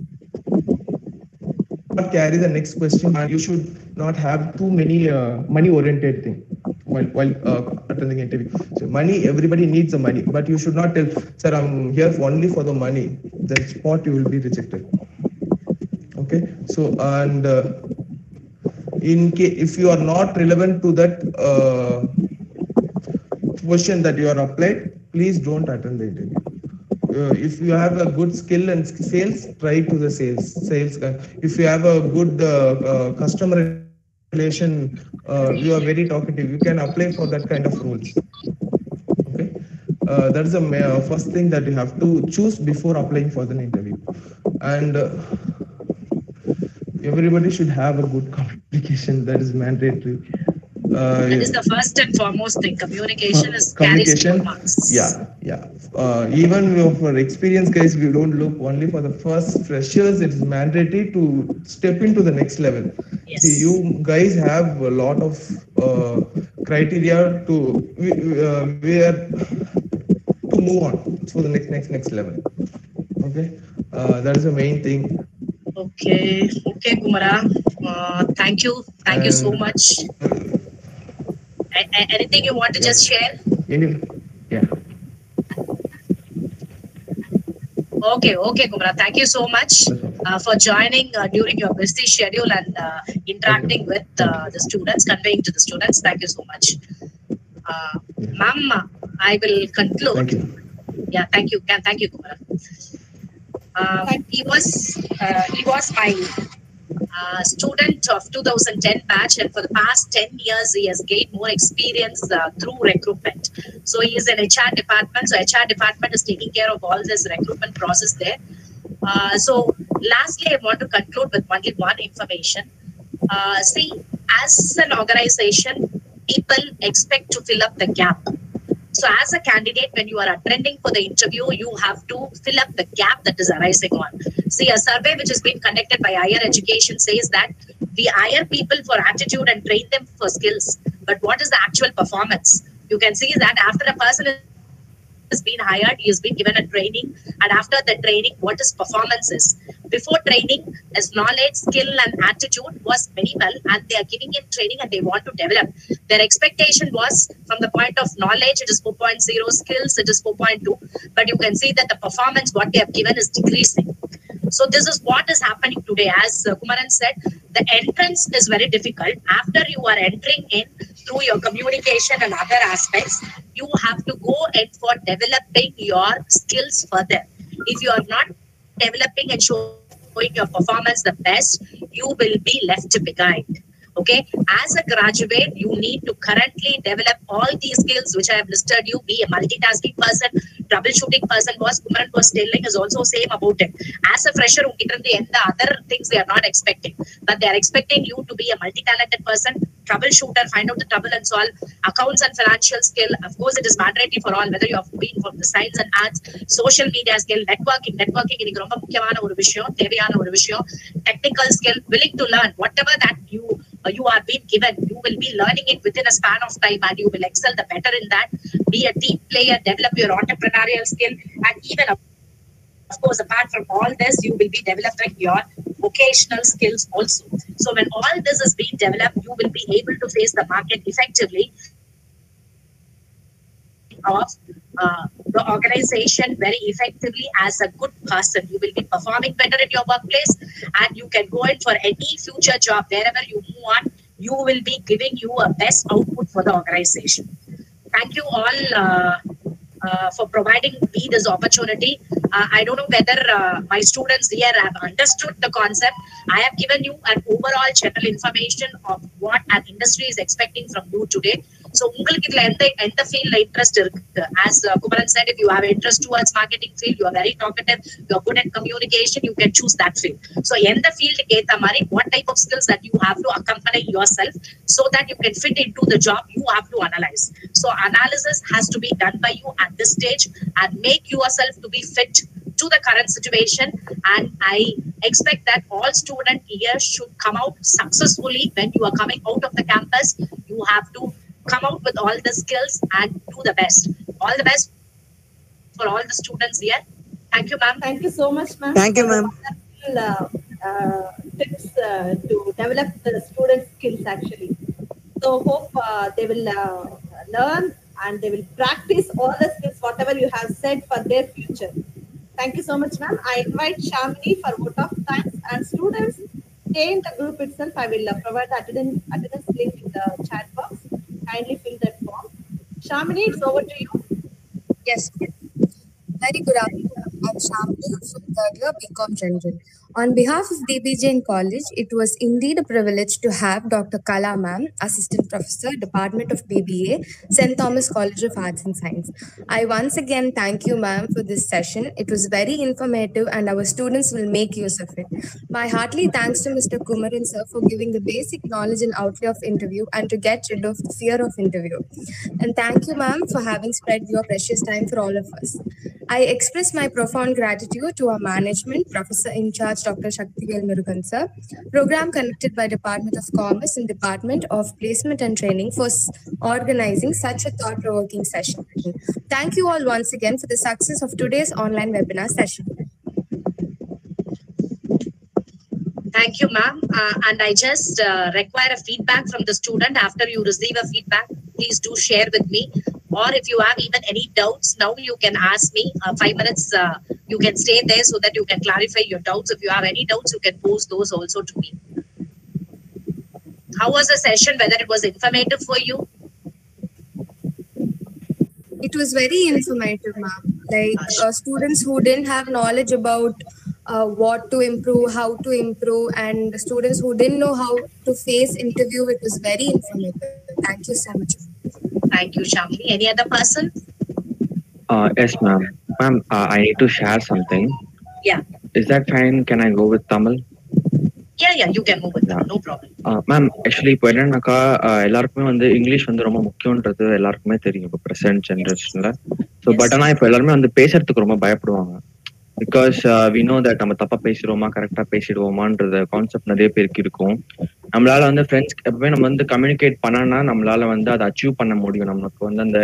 not carry the next question, and you should not have too many uh, money oriented thing while while uh, attending interview. So money, everybody needs the money, but you should not tell, sir, I'm here only for the money. That spot you will be rejected. Okay. So and uh, in case if you are not relevant to that uh, question that you are applied, please don't attend the interview. Uh, if you have a good skill and sales, try to the sales sales guy. If you have a good uh, uh, customer relation, uh, you are very talkative, you can apply for that kind of roles. Okay. Uh, that is the uh, first thing that you have to choose before applying for the interview. And uh, everybody should have a good communication. That is mandatory. Uh, That is the first and foremost thing. Communication uh, is carries communication. more marks. Yeah, yeah. Uh, even for experienced guys, we don't look only for the first freshers. It is mandatory to step into the next level. Yes. See, you guys have a lot of uh, criteria to we, uh, we are to move on for the next next next level. Okay, uh, that is the main thing. Okay, okay, Kumara. Uh, thank you, thank you so And- much. A- a- anything you want to just share? Any, yeah. Okay, okay, Kumara. Thank you so much uh, for joining uh, during your busy schedule and uh, interacting with uh, the students, conveying to the students. Thank you so much. Uh, Ma'am, I will conclude. Thank you. Yeah, thank you. Yeah, thank you, Kumara. Um, he was uh, he was my uh, student of two thousand ten batch, and for the past ten years, he has gained more experience uh, through recruitment. So he is in H R department. So H R department is taking care of all this recruitment process there. Uh, so lastly, I want to conclude with only one information. Uh, see, as an organization, people expect to fill up the gap. So as a candidate, when you are attending for the interview, you have to fill up the gap that is arising on. See, a survey which has been conducted by higher education says that we hire people for attitude and train them for skills. But what is the actual performance? You can see that after a person has been hired, he has been given a training, and after the training, what his performance is. Before training, his knowledge, skill, and attitude was minimal, and they are giving him training and they want to develop. Their expectation was from the point of knowledge, it is four point zero, skills, it is four point two, but you can see that the performance, what they have given, is decreasing. So this is what is happening today. As uh, Kumaran said, the entrance is very difficult. After you are entering in through your communication and other aspects, you have to go in for developing your skills further. If you are not developing and showing your performance the best, you will be left behind. Okay, as a graduate, you need to currently develop all these skills which I have listed. You be a multitasking person, troubleshooting person. Was Kumaran was telling is also same about it. As a fresher, the other things they are not expecting, but they are expecting you to be a multi-talented person, troubleshooter, find out the trouble and solve, accounts and financial skill. Of course, it is mandatory for all, whether you have been from the science and arts, social media skill, networking. Networking is ரொம்ப முக்கியமான ஒரு விஷயம், தேவையான ஒரு விஷயம். Technical skill, willing to learn whatever that you uh, you are being given. You will be learning it within a span of time, and you will excel the better in that. Be a team player, develop your entrepreneurial skill, and even of course, apart from all this, you will be developing your vocational skills also. So when all this is being developed, you will be able to face the market effectively of uh, the organization very effectively as a good person. You will be performing better in your workplace, and you can go in for any future job wherever you move on. You will be giving you a best output for the organization. Thank you all uh, uh, for providing me this opportunity. Uh, I don't know whether uh, my students here have understood the concept. I have given you an overall general information of what an industry is expecting from you today. So, உங்களுக்கு இதுல எந்த எந்த ஃபீல்ட்ல interest இருக்கு? As uh, Kumaran said, if you have interest towards marketing field, you are very talkative, you are good at communication, you can choose that field. So, எந்த ஃபீல்டுக்கு ஏத்த மாதிரி what type of skills that you have to accompany yourself so that you can fit into the job, you have to analyze. So, analysis has to be done by you at this stage and make yourself to be fit to the current situation. And I expect that all students here should come out successfully. When you are coming out of the campus, you have to come out with all the skills and do the best. All the best for all the students here. Thank you, ma'am. Thank you so much, ma'am. Thank you, ma'am. Uh, uh, tips uh, to develop the student skills actually. So hope uh, they will uh, learn and they will practice all the skills, whatever you have said for their future. Thank you so much, ma'am. I invite Shamini for vote of thanks, and students stay in the group itself. I will uh, provide the attendance, attendance link in the chat box. Kindly fill that form. Shamini, it's over to you. Yes. Very good afternoon. I'm Shamini from third year B Com General. On behalf of D B Jain College, it was indeed a privilege to have Doctor Kala Ma'am, Assistant Professor, Department of B B A, Saint Thomas College of Arts and Science. I once again thank you, ma'am, for this session. It was very informative and our students will make use of it. My heartily thanks to Mister Kumaran sir for giving the basic knowledge and outlay of interview and to get rid of the fear of interview. And thank you, ma'am, for having spread your precious time for all of us. I express my profound gratitude to our management, Professor in charge Doctor Shaktivel Murugan sir, program conducted by Department of Commerce and Department of Placement and Training for s- organizing such a thought-provoking session. Thank you all once again for the success of today's online webinar session. Thank you, ma'am. Uh, and I just uh, require a feedback from the student. After you receive a feedback, please do share with me. Or if you have even any doubts, now you can ask me. Uh, five minutes, uh, you can stay there so that you can clarify your doubts. If you have any doubts, you can post those also to me. How was the session? Whether it was informative for you? It was very informative, ma'am. Like uh, students who didn't have knowledge about uh, what to improve, how to improve, and students who didn't know how to face interview, it was very informative. Thank you so much. Thank you, Shamini. Any other person? Uh, yes, ma'am. Ma'am, uh, I need to share something. Yeah. Is that fine? Can I go with Tamil? Yeah, yeah, you can move with that. No problem. Ma'am actually இப்போ என்னன்னாக்கா uh, எல்லாருக்குமே வந்து English வந்து ரொம்ப முக்கியன்றது எல்லாருக்குமே தெரியும் இப்போ present ஜென்ரேஷன்ல. ஸோ பட் ஆனால் இப்போ எல்லாருமே வந்து பேசுறதுக்கு ரொம்ப பயப்படுவாங்க. பிகாஸ் வி நோ தட் நம்ம தப்பா பேசிடுவோமா கரெக்டா பேசிடுவோமான்ற கான்செப்ட் நிறைய பேருக்கு இருக்கும். நம்மளால வந்து ஃப்ரெண்ட்ஸ் எப்பவுமே நம்ம வந்து கம்யூனிகேட் பண்ணனா நம்மளால வந்து அதை அச்சீவ் பண்ண முடியும். நமக்கு வந்து அந்த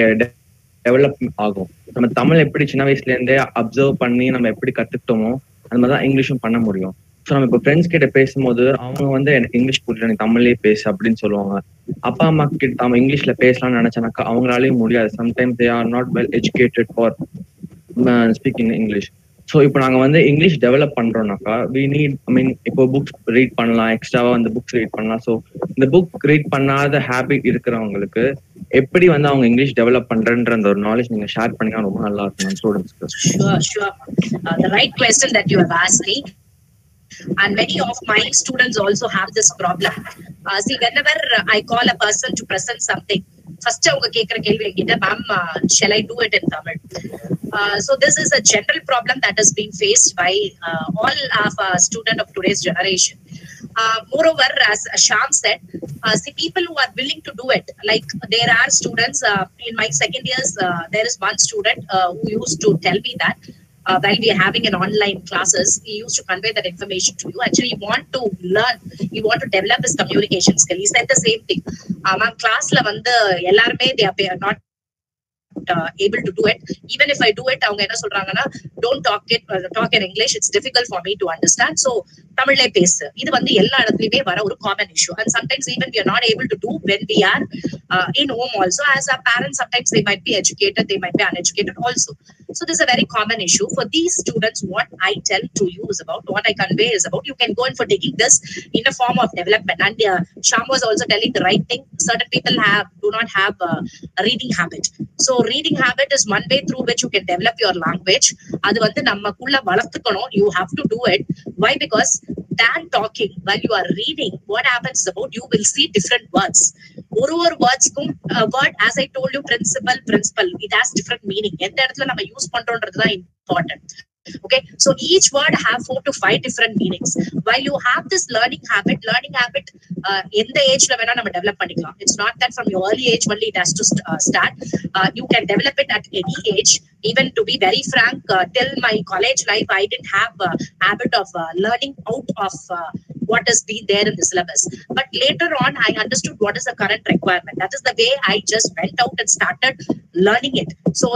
டெவலப் ஆகும். நம்ம தமிழ் எப்படி சின்ன வயசுல இருந்தே அப்சர்வ் பண்ணி நம்ம எப்படி கத்துக்கிட்டோமோ அந்த மாதிரிதான் இங்கிலீஷும் பண்ண முடியும். ஸோ நம்ம இப்போ ஃப்ரெண்ட்ஸ் கிட்ட பேசும்போது அவங்க வந்து எனக்கு இங்கிலீஷ் புரியல, எனக்கு தமிழ்லயே பேசு அப்படின்னு சொல்லுவாங்க. அப்பா அம்மா கிட்ட நம்ம இங்கிலீஷ்ல பேசலாம்னு நினைச்சானாக்கா அவங்களாலேயும் முடியாது. Sometimes they are not well educated for speaking English. So இப்போ நாங்கள் வந்து இங்கிலீஷ் டெவலப் பண்றோம்னாக்கா வி நீட் ஐ மீன் இப்போ புக்ஸ் ரீட் பண்ணலாம், எக்ஸ்ட்ராவா வந்து புக்ஸ் ரீட் பண்ணலாம். ஸோ இந்த புக் ரீட் பண்ணாத ஹேபிட் இருக்கிறவங்களுக்கு எப்படி வந்து அவங்க இங்கிலீஷ் டெவலப் பண்றன்ற அந்த ஒரு நாலேஜ் நீங்க ஷேர் பண்ணீங்கன்னா ரொம்ப நல்லா இருக்கும் ஸ்டூடெண்ட்ஸ்க்கு. Sure, sure. Uh, the right question that you have asked me. And many of my students also have this problem. Uh, see, whenever I call a person to present something, first அவங்க கேக்குற கேள்வி என்கிட்ட, ma'am, uh, shall I do it in Tamil? Uh, so this is a general problem that is being faced by uh, all of uh, students of today's generation. Uh, moreover, as Sham said, uh, see, people who are willing to do it, like there are students uh, in my second years, uh, there is one student uh, who used to tell me that Uh, while we are having an online classes, he used to convey that information to you. Actually, he want to learn, he want to develop his communication skill. He said the same thing. Um, class la vandu ellarume they are not uh, able to do it. Even if I do it, அவங்க என்ன சொல்றாங்கன்னா don't talk it uh, talk in English, it's difficult for me to understand, so தமிழ்லே பேசு. இது வந்து எல்லா இடத்துலயுமே வர ஒரு common issue, and sometimes even we are not able to do when we are uh, in home also. As our parents, sometimes they might be educated, they might be uneducated also. So this is a very common issue for these students. What I tell to you is about, what I convey is about, you can go in for taking this in a form of development. And uh, Sham was also telling the right thing. Certain people have do not have uh, a reading habit. So reading habit is one way through which you can develop your language. அது வந்து நமக்குள்ள வளர்த்துக்கணும். You have to do it. Why? Because than talking, while you are reading, what happens is about, you will see different words. ஒரு ஒரு வேர்ட்ஸ்க்கும் word, as I told you, principle, principle, it has different meaning. எந்த இடத்துல நம்ம use பண்றோம்ன்றது தான் important. Okay, so each word have four to five different meanings. While you have this learning habit, learning habit uh, in the age la vena nama develop panikalam. It's not that from your early age only it has to st- uh, start. Uh, you can develop it at any age. Even to be very frank, uh, till my college life, I didn't have a habit of uh, learning out of uh, what has been there in the syllabus. But later on, I understood what is the current requirement. That is the way I just went out and started learning it. So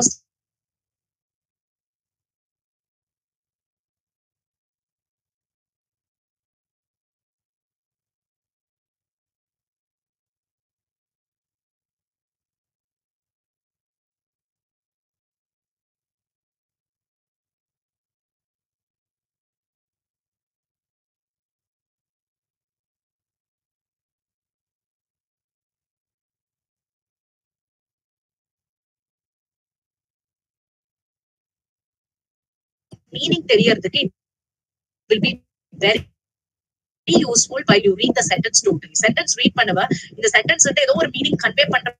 meaning தெரியறதுக்கு will be very useful while you read the sentence totally. Sentence read பண்ணவ இந்த sentence வந்து ஏதோ ஒரு meaning convey பண்ற,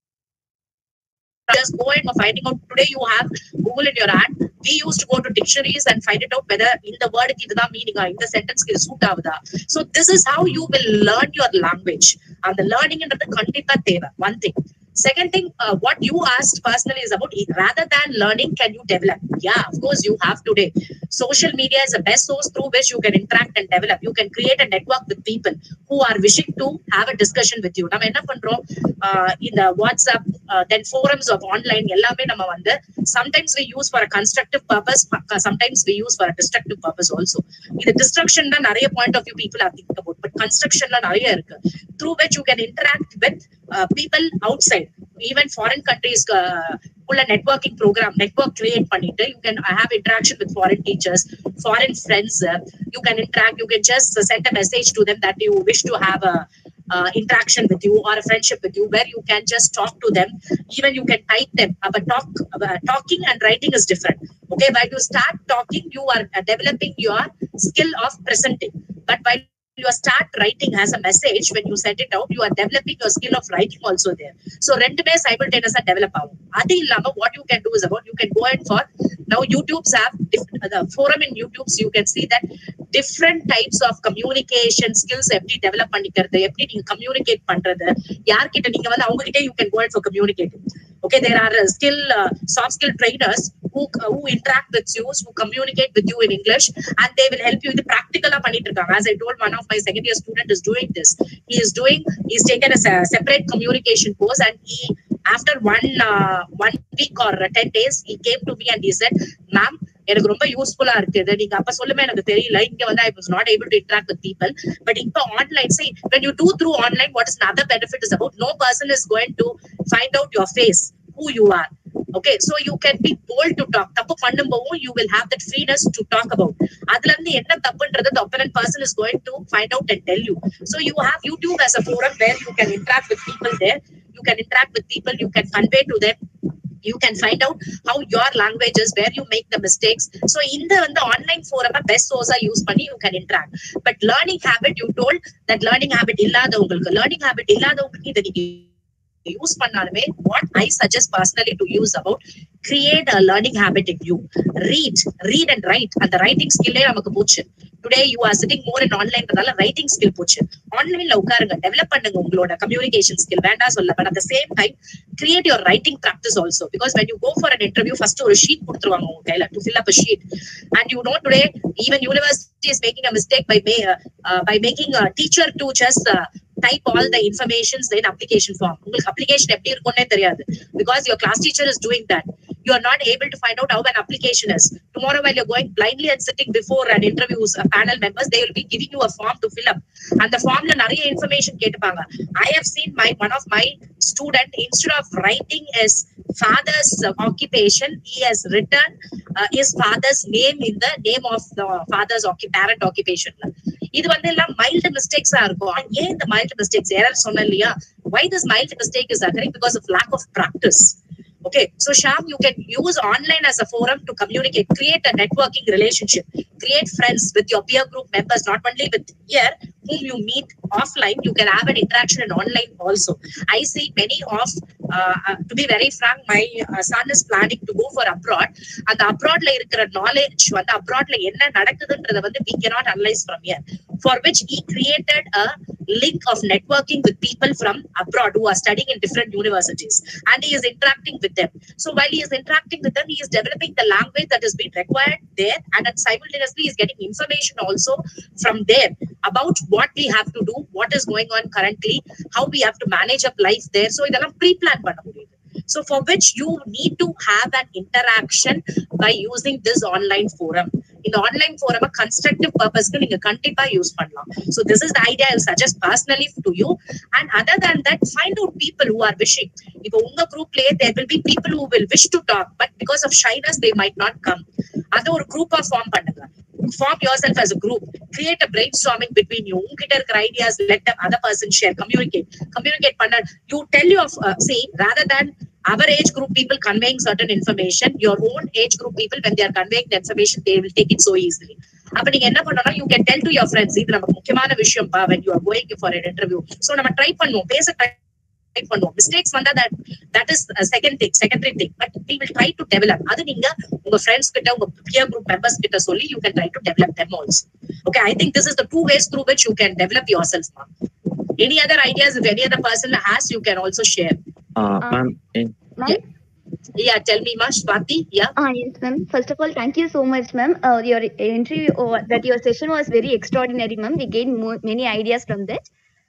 just go and finding out. Today you have Google in your hand. We used to go to dictionaries and find it out whether in the word idha meaning ah, in the sentence ku suit avudha. So this is how you will learn your language, and the learning endrathu kandipa theva. One thing. Second thing, uh, what you asked personally is about, rather than learning, can you develop? Yeah, of course you have today. Social media is the best source through which you can interact and develop. You can create a network with people who are wishing to have a discussion with you. Nama enna pandrom uh, in the WhatsApp, uh, then forums of online, ellame nama vandu sometimes we use for a constructive purpose, sometimes we use for a destructive purpose also. Idu destruction la nariya point of view people are thinking about, but construction la nariya irukku, through which you can interact with uh, people outside, even foreign countries. Uh, full networking program, network create பண்ணிட்டு you can have interaction with foreign teachers, foreign friends. Uh, you can interact, you can just uh, send a message to them that you wish to have a uh, interaction with you or a friendship with you, where you can just talk to them. Even you can type them. Uh, but talk, uh, talking and writing is different. Okay, while you start talking, you are uh, developing your skill of presenting. But while you start writing as a message, when you send it out, you are developing your skill of writing also there. So rendume simultaneously develop agum. Adu illama what you can do is about, you can go in for, now YouTubes have diff- the forum in YouTubes, you can see that different types of communication skills eppadi develop பண்ணிக்கிறது, எப்படி நீங்க communicate பண்றது, யார்கிட்ட நீங்க வந்து அவங்க கிட்ட you can go in for communicating. Okay, there are uh, skill uh, soft skill trainers who uh, who interact with you, who communicate with you in English, and they will help you with practical ah பண்ணிட்டு இருக்காங்க. As I told, one of my second year student is doing this. He is doing, he's taken a separate communication course, and he, after one uh, one week or ten days, he came to me and he said, ma'am, எனக்கு ரொம்ப யூஸ்ஃபுல்லா இருக்குது, நீங்க அப்ப சொல்லுமே எனக்கு தெரியல, இங்க வந்து I was not able to interact with people, but இப்ப online, see, when you do through online, what is another benefit is about, no person is going to find out your face, who you are. Okay, so you can be bold to talk. Tappu பண்ணும்போது you will have that freeness to talk about. அதுல இருந்து என்ன தப்புன்றது the opponent person is going to find out and tell you. So you have YouTube as a forum where you can interact with people there. You can interact with people, you can convey to them. You can find out how your language is, where you make the mistakes. So in the, in the online forum, best source are used money, you can interact. But learning habit, you told that learning habit illadavungalukku, learning habit illadavungalukku idu neenga use பண்ணாலுமே, what I suggest personally to use about, create a learning habit in you. Read, read and write. And the writing skill ஏ நமக்கு போச்சு. Today you are sitting more in online, அதனால writing skill போச்சு. Online ல உட்காருங்க, develop பண்ணுங்க உங்களோட communication skill. வேண்டாம் சொல்ல, but at the same time, create your writing practice also. Because when you go for an interview, first ஒரு sheet கொடுத்துருவாங்க உங்க கையில to fill up a sheet. And you know today, even university is making a mistake by, uh, uh, by making a teacher to just uh, type all the informations in application form. உங்களுக்கு application எப்படி இருக்கும்னே தெரியாது because your class teacher is doing that. You are not able to find out how an application is. Tomorrow while you're going blindly and sitting before an interviews, uh, panel members, they will be giving you a form to fill up. And the form la nariya information கேட்டுப்பாங்க. I have seen my one of my student, instead of writing his father's uh, occupation, he has written uh, his father's name in the name of the father's occup- parent occupation. இது வந்து எல்லாம் mild mistakes ஆ இருக்கும். ஏன் இந்த mild mistakes error சொன்னேன் இல்லையா? Why this mild mistake is occurring? Because of lack of practice. Okay, so Shyam, you can use online as a forum to communicate, create a networking relationship, create friends with your peer group members, not only with here whom you meet offline, you can have an interaction in online also. I see many of, uh, uh, to be very frank, my uh, son is planning to go for abroad, and the abroad la irukra knowledge, and the abroad la enna nadakudundradha vandu we cannot analyze from here, for which he created a link of networking with people from abroad who are studying in different universities, and he is interacting with them. So while he is interacting with them, he is developing the language that is being required there, and then simultaneously he is getting information also from there about what we have to do, what is going on currently, how we have to manage up life there. So idella pre-plan panna mudiyudhu. So for which you need to have an interaction by using this online forum. In the online forum, a constructive purpose ku neenga kandipa use pannalam. So this is the idea I will suggest personally to you. And other than that, find out people who are wishing. If unga group lay, there will be people who will wish to talk, but because of shyness they might not come. Adu or group of form pannunga. Form yourself as a group. Create a brainstorming between you. Unkitta irukra ideas, let the other person share. Communicate. Communicate panna. You tell your uh, see rather than our age group people conveying certain information, your own age group people, when they are conveying the information, they will take it so easily. அப்ப நீங்க என்ன பண்ணனும்னா, you can tell to your friends, இது நமக்கு முக்கியமான விஷயம் பா, when you are going for an interview. So நம்ம ட்ரை பண்ணுவோம், பேச ட்ரை பண்ணுவோம். மிஸ்டேக்ஸ் வந்தா that that is a second thing, secondary thing, but we will try to develop. அது நீங்க உங்க ஃப்ரெண்ட்ஸ் கிட்ட, உங்க peer group members கிட்ட சொல்லி you can try to develop them also. Okay, I think this is the two ways through which you can develop yourself, ma'am. Any other ideas, if any other person has, you can also share. Uh, ma'am, in, Ma'am? Yeah. Yeah, tell me, Ma'am, Swati. Yeah. Ah, yes, ma'am. First of all, thank you so much, ma'am. Uh, your entry, uh, that your session was very extraordinary, ma'am. We gained more, many ideas from that.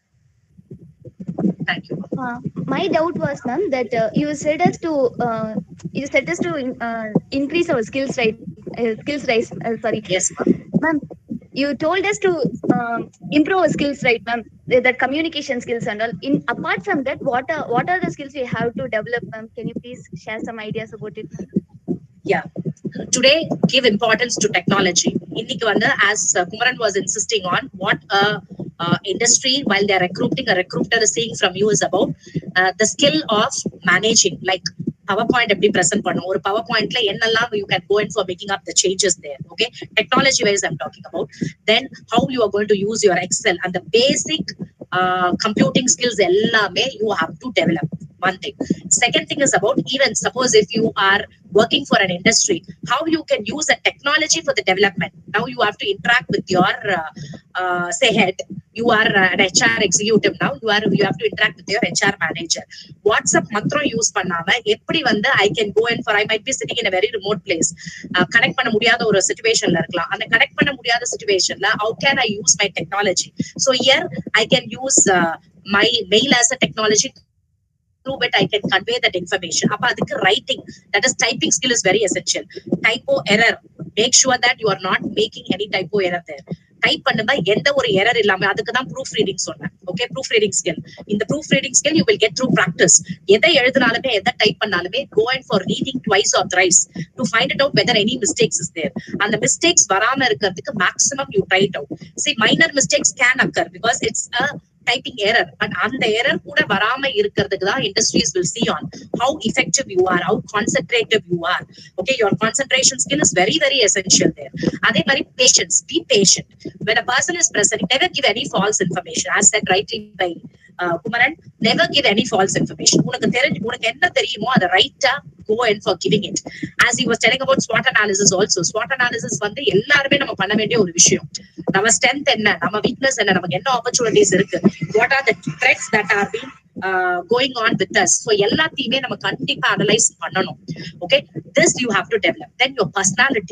Thank you. Uh, my doubt was, ma'am, that uh, you said us to uh, you said us to uh, increase our skills, right? Uh, skills rise. Uh, sorry. Yes, ma'am. Ma'am, you told us to um, improve our skills, right, ma'am? That communication skills and all. In apart from that, what are what are the skills we have to develop, ma'am? Can you please share some ideas about it, ma'am? Yeah. Today, give importance to technology. Inniki vanda, as uh, Kumaran was insisting on, what a uh, industry, while they are recruiting, a recruiter is saying from you is about uh, the skill of managing, like PowerPoint எப்படி present பண்ணும், ஒரு PowerPointல என்னெல்லாம் you can go in for making up the changes there. Okay, technology wise I'm talking about. Then how you are going to use your Excel and the basic uh, computing skills ellame you have to develop. One thing. Second thing is about, even suppose if you are working for an industry, how you can use a technology for the development. Now you have to interact with your uh, uh, say head. You are uh, an H R executive now. You are you have to interact with your H R manager. WhatsApp matram use பண்ணாம எப்படி வந்து I can go in for, I might be sitting in a very remote place, uh, connect பண்ண முடியாத ஒரு situationல இருக்கலாம். அந்த connect பண்ண முடியாத situationல how can I use my technology? So here I can use uh, my mail as a technology. Through it I can convey that information. அப்ப அதுக்கு writing, that is typing skill is very essential. Typo error, make sure that you are not making any typo error there. Type பண்ணுங்க, எந்த ஒரு error இல்லாம. அதுக்கு தான் proof reading சொன்னேன். Okay, proof reading skill. இந்த proof reading skill you will get through practice. எதை எழுதினாலுமே, எதை டைப் பண்ணாலுமே go in for reading twice or thrice to find it out whether any mistakes is there. அந்த mistakes வராம இருக்கிறதுக்கு maximum you try it out. See, minor mistakes can occur because it's a typing error, but அந்த error கூட வராம இருக்கிறதுக்கு தான் industries will see on how effective you are, how concentrative you are. Okay, your concentration skill is very very essential there. அதே மாதிரி patience, be patient. When a person is presenting, never give any false information. As said rightly by uh, Kumaran, never give any false information. உனக்கு தெரிஞ்சு, உனக்கு என்ன தெரியுமோ அதை ரைட்டா go in for giving it. As he was telling about SWOT analysis also, SWOT analysis வந்து எல்லாருமே நம்ம பண்ண வேண்டிய ஒரு விஷயம். நம்ம strength என்ன, நம்ம weakness என்ன, நமக்கு என்ன opportunities இருக்கு, what are the threats that are being uh, going on with us. So எல்லாத்தையுமே நம்ம கண்டிப்பா analyze பண்ணணும். Okay, this you have to develop. Then your personality.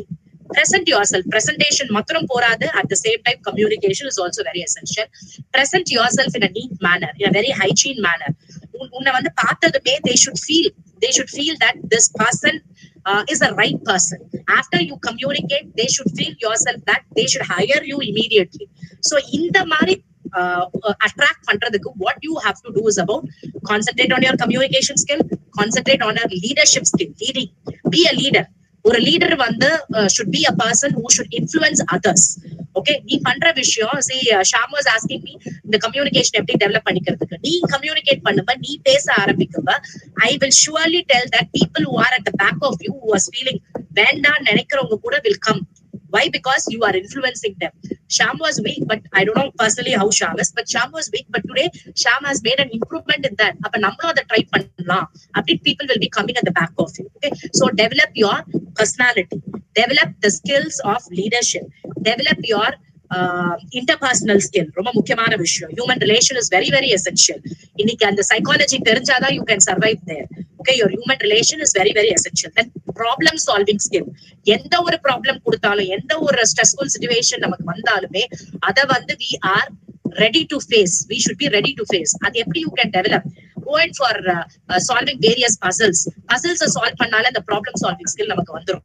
Present yourself. Presentation matram poradu. At the same time, communication is also very essential. Present yourself in a neat manner, in a very hygiene manner. Unna vandu paathadume they should feel they should feel that this person uh, is a right person. After you communicate, they should feel yourself that they should hire you immediately. So in the mari uh, uh, attract pandradhukku, what you have to do is about concentrate on your communication skill, concentrate on your leadership skill, leading, be a leader. Or a leader வந்து uh, should be a person who should influence others. Okay, நீ பண்ற விஷயம், see uh, Sham was asking me இந்த communication எப்படி develop பண்ணிக்கிறதுக்கு. நீ communicate பண்ணும்ப, நீ பேச ஆரம்பிக்கும்ப, I will surely tell that people who are at the back of you who are feeling வேண்டாம் நினைக்கிறவங்க கூட will come. Why? Because you are influencing them. Sham was weak, but I don't know personally how Sham is, but Sham was weak, but today Sham has made an improvement in that. Appa nammalo adha try pannalam. Apdi people will be coming at the back of you. Okay, so develop your personality, develop the skills of leadership, develop your uh, interpersonal skill. Romba mukkiyamaana vishayam. Human relation is very very essential. Inniki and the psychology therinjada you can survive there. Okay, your human relation is very very essential. Then problem solving skill. எந்த ஒரு problem கொடுத்தாலும், எந்த ஒரு stressful situation நமக்கு வந்தாலுமே அத வந்து we are ready to face. We should be ready to face. அது எப்படி you can develop? Go in for uh, uh, solving various puzzles. Puzzles solve பண்ணால அந்த problem solving skill நமக்கு வந்துரும்.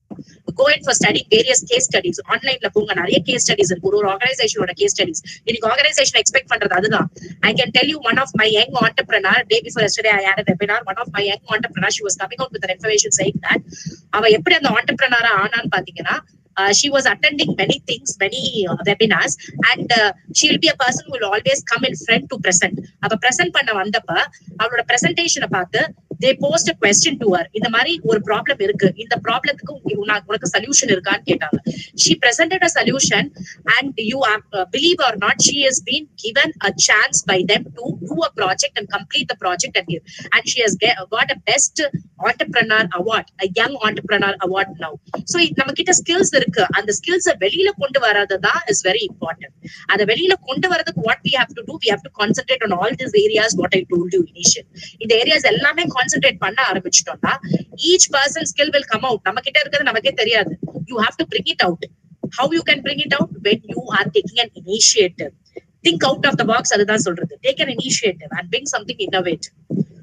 Go in for studying various case studies. Online la போங்க, நிறைய case studies இருக்கு. ஒரு ஆர்கனைசேஷனோட case studies. இன்னைக்கு ஆர்கனைசேஷன் எக்ஸ்பெக்ட் பண்றது அதுதான். I can tell you one of my young entrepreneur, day before yesterday I had a webinar. One of my young entrepreneur, she was coming out with an information saying that அவ எப்படி அந்த entrepreneur ஆனான்னு பாத்தீங்கன்னா, Uh, she was attending many things, many uh, webinars, and uh, she will be a person who will always come in front to present. Ava present panna vandappa avaloda presentation paathu they post a question to her. இந்த மாதிரி ஒரு problem இருக்கு, இந்த ப்ராப்ளத்துக்கு உனக்கு solution இருக்கான்னு கேட்டாங்க. She presented a solution, and you are, uh, believe or not, she has been given a chance by them to do a project and complete the project and give. And she has get, got a best entrepreneur award, a young entrepreneur award now. So நம்ம கிட்ட skills இருக்கு, அந்த skills வெளியில கொண்டு வரதுதான் is very important. அத வெளியில கொண்டு வரதுக்கு what we have to do, we have to concentrate on all these areas what I told you initially. இந்த areas எல்லாமே concentrate பண்ண ஆரம்பிச்சிட்டோம்னா each person skill will come out. நம்ம கிட்ட இருக்கிறது நமக்கே தெரியாது. You have to bring it out. How you can bring it out? When you are taking an initiative. Think out of the box. அதுதான் சொல்றது. Take an initiative and bring something innovative.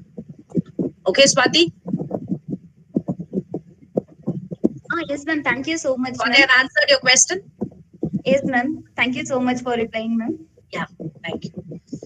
Okay, Swati? Ah, yes, ma'am. Thank you so much. Have I answered your question? Yes, ma'am. Thank you so much for replying, ma'am. Yeah, thank you.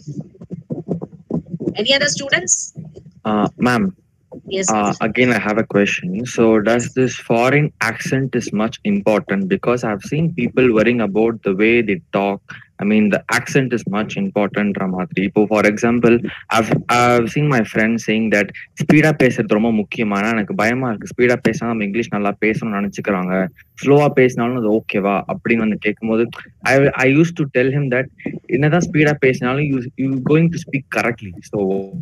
Any other students? Uh, ma'am. Yes. Uh, again, I have a question. So, does this foreign accent is much important? Because I've seen people worrying about the way they talk. I mean, the accent is much important, Ramadri. For example, I've I've seen my friends saying that speed up பேசுறது ரொம்ப முக்கியமான, எனக்கு பயமா இருக்கு, speedo பேசினா நம்ம English நல்லா பேசணும்னு நினைச்சுக்கிறாங்க, ஸ்லோவா பேசினாலும் அது ஓகேவா அப்படின்னு வந்து கேட்கும்போது I I used to tell him that என்னதான் ஸ்பீடா பேசினாலும் you you going to speak correctly. So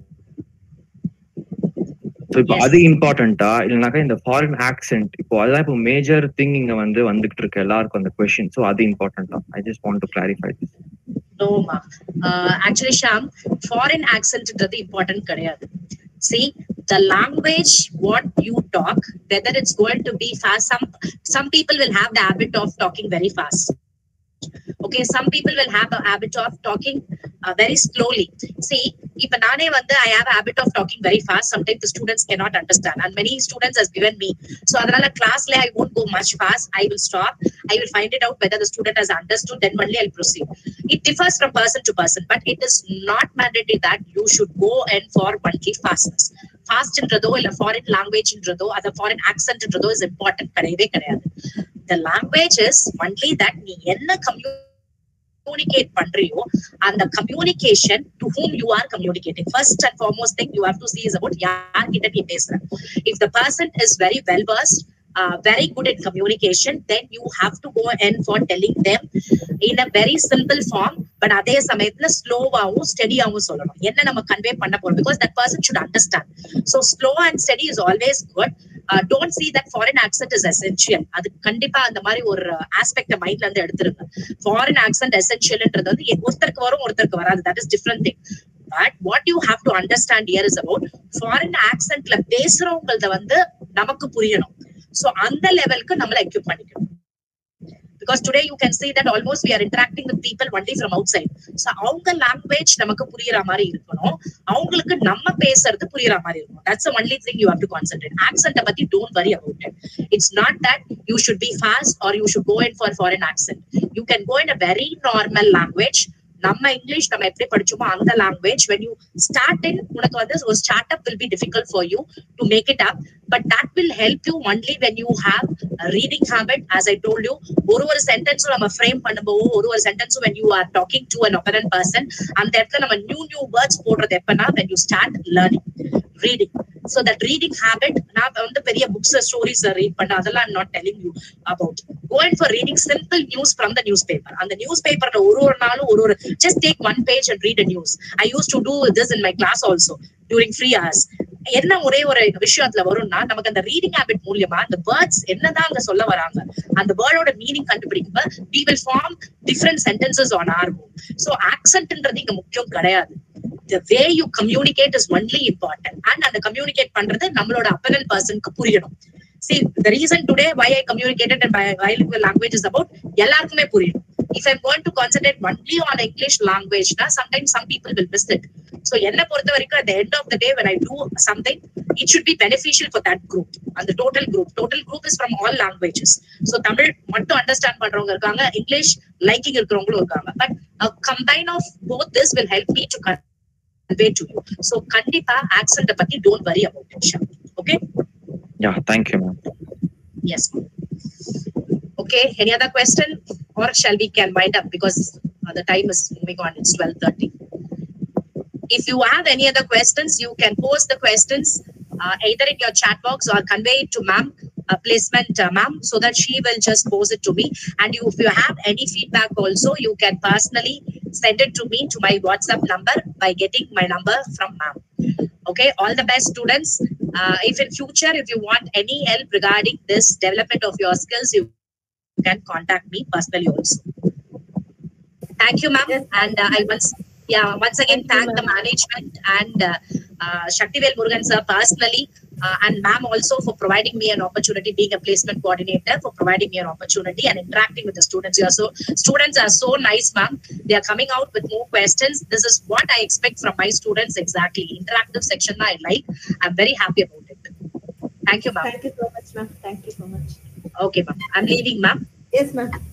So, இப்போ அது இம்பார்ட்டன்டா இல்லைனாக்கா இந்த ஃபாரின் ஆக்சென்ட், இப்போ அதுதான் இப்போ மேஜர் திங் இங்க வந்து வந்துகிட்டு இருக்கு எல்லாருக்கும் அந்த கொஸ்டின். ஸோ அது இம்பார்ட்டன்டா? I just want to clarify this. No ma, uh, actually Sham, foreign accent is important கிடையாது. See, the language what you talk, whether it's going to be fast, some some people will have the habit of talking very fast. Okay, some people will have a habit of talking uh, very slowly. See, if nane vanda I have a habit of talking very fast, sometimes the students cannot understand, and many students has given me. So adanal class le I won't go much fast. I will stop. I will find it out whether the student has understood, then only I'll proceed. It differs from person to person, but it is not mandatory that you should go and for only fastness. Fast intrado illa foreign language intrado, other foreign accent intrado is important. Kadaive kadayadu. The language is only that நீ என்ன communicate பண்றியோ அந்த communication to whom you are communicating. First and foremost thing you have to see is about யார் கிட்ட நீ பேசுற. If the person is very well versed, uh, very good at communication, then you have to go in for telling them in a very simple form, but அதே சமயத்துல ஸ்லோவாவும் ஸ்டெடியாவும் சொல்லணும். என்ன நம்ம convey பண்ண போறோம், because that person should understand. So slow and steady is always good. Uh, don't see that foreign accent is essential. அது கண்டிப்பா அந்த மாதிரி ஒரு ஆஸ்பெக்ட் மைண்ட்ல இருந்து எடுத்துருங்க. Foreign accent essentialன்றது வந்து ஒருத்தருக்கு வரும் ஒருத்தருக்கு வராது. That is different thing. But what you have to understand here is about foreign accentல பேசுறவங்களத வந்து நமக்கு புரியணும். So அந்த லெவலுக்கு நம்மள எக்யூப் பண்ணிக்கணும். Because today you can see that almost we are interacting with people only from outside. So அவங்க language நமக்கு புரியற மாதிரி இருக்கணும், அவங்களுக்கு நம்ம பேசுறது புரியற மாதிரி இருக்கணும். That's the only thing you have to concentrate. Accent பத்தி don't worry about it. It's not that you should be fast or you should go in for foreign accent. You can go in a very normal language. நம்ம English நம்ம எப்படி படிச்சோமோ அந்த language when you start in உனக்கு வந்து ஒரு start up will be difficult for you to make it up, but that will help you only when you have a reading habit. As I told you, ஒரு ஒரு சென்டென்ஸும் நம்ம frame பண்ணும்போது ஒரு ஒரு சென்டென்ஸும் when you are talking to an opponent person அந்த இடத்துல நம்ம new new words போடுறது எப்பனா when you start learning reading. So that reading habit, நான் வந்து பெரிய books stories read பண்ண அதெல்லாம் I'm not telling you about. Go in for reading simple news from the newspaper. And the newspaper ஒரு ஒரு நாளும் ஒரு ஒரு just take one page and read a news. I used to do this in my class also during free hours. என்ன ஒரே ஒரு விஷயத்துல வரும்னா நமக்கு அந்த ரீடிங் ஹேபிட் மூலியமா அந்த வேர்ட்ஸ் என்னதான் அங்க சொல்ல வராங்க அந்த வேர்டோட மீனிங் கண்டுபிடிக்கும்ப we will form different sentences on our own. So accentன்றது இங்க முக்கியம் கிடையாது. The way you communicate is only important, and அந்த communicate பண்றது நம்மளோட opponent personக்கு புரியணும். See, the reason today why I communicated in my bilingual language is about எல்லாருக்குமே புரியணும். If I'm going to concentrate only on English language, na, sometimes some people will miss it. So என்ன பொறுத்த வரைக்கும் at the end of the day when I do something, it should be beneficial for that group and the total group. Total group is from all languages. So Tamil மட்டும் understand பண்றவங்க இருக்காங்க, English liking இருக்கிறவங்களும் இருக்காங்க. But a combine of both this will help me to convey to you. So kandipa accent பத்தி don't worry about it, Shyam. Okay? Yeah, thank you, ma'am. Yes. Okay, any other question or shall we can wind up because uh, the time is moving on. It's twelve thirty. If you have any other questions, you can post the questions uh, either in your chat box or convey it to ma'am, uh, placement uh, ma'am, so that she will just post it to me. And you, if you have any feedback also, you can personally send it to me to my WhatsApp number by getting my number from ma'am. Okay, all the best, students. Uh, if in future, if you want any help regarding this development of your skills, you can contact me personally also. Thank you, ma'am. Yes, and uh, I once, yeah, once again thank, thank the management and uh, uh, Shaktivel Murugan sir personally, uh, and ma'am also for providing me an opportunity, being a placement coordinator, for providing me an opportunity and interacting with the students. You are so students are so nice, ma'am. They are coming out with more questions. This is what I expect from my students exactly. Interactive section I like. I'm very happy about it. Thank you, ma'am. Thank you so much, ma'am. Thank you so much. Okay, ma'am. I'm leaving, ma'am. Yes, ma'am.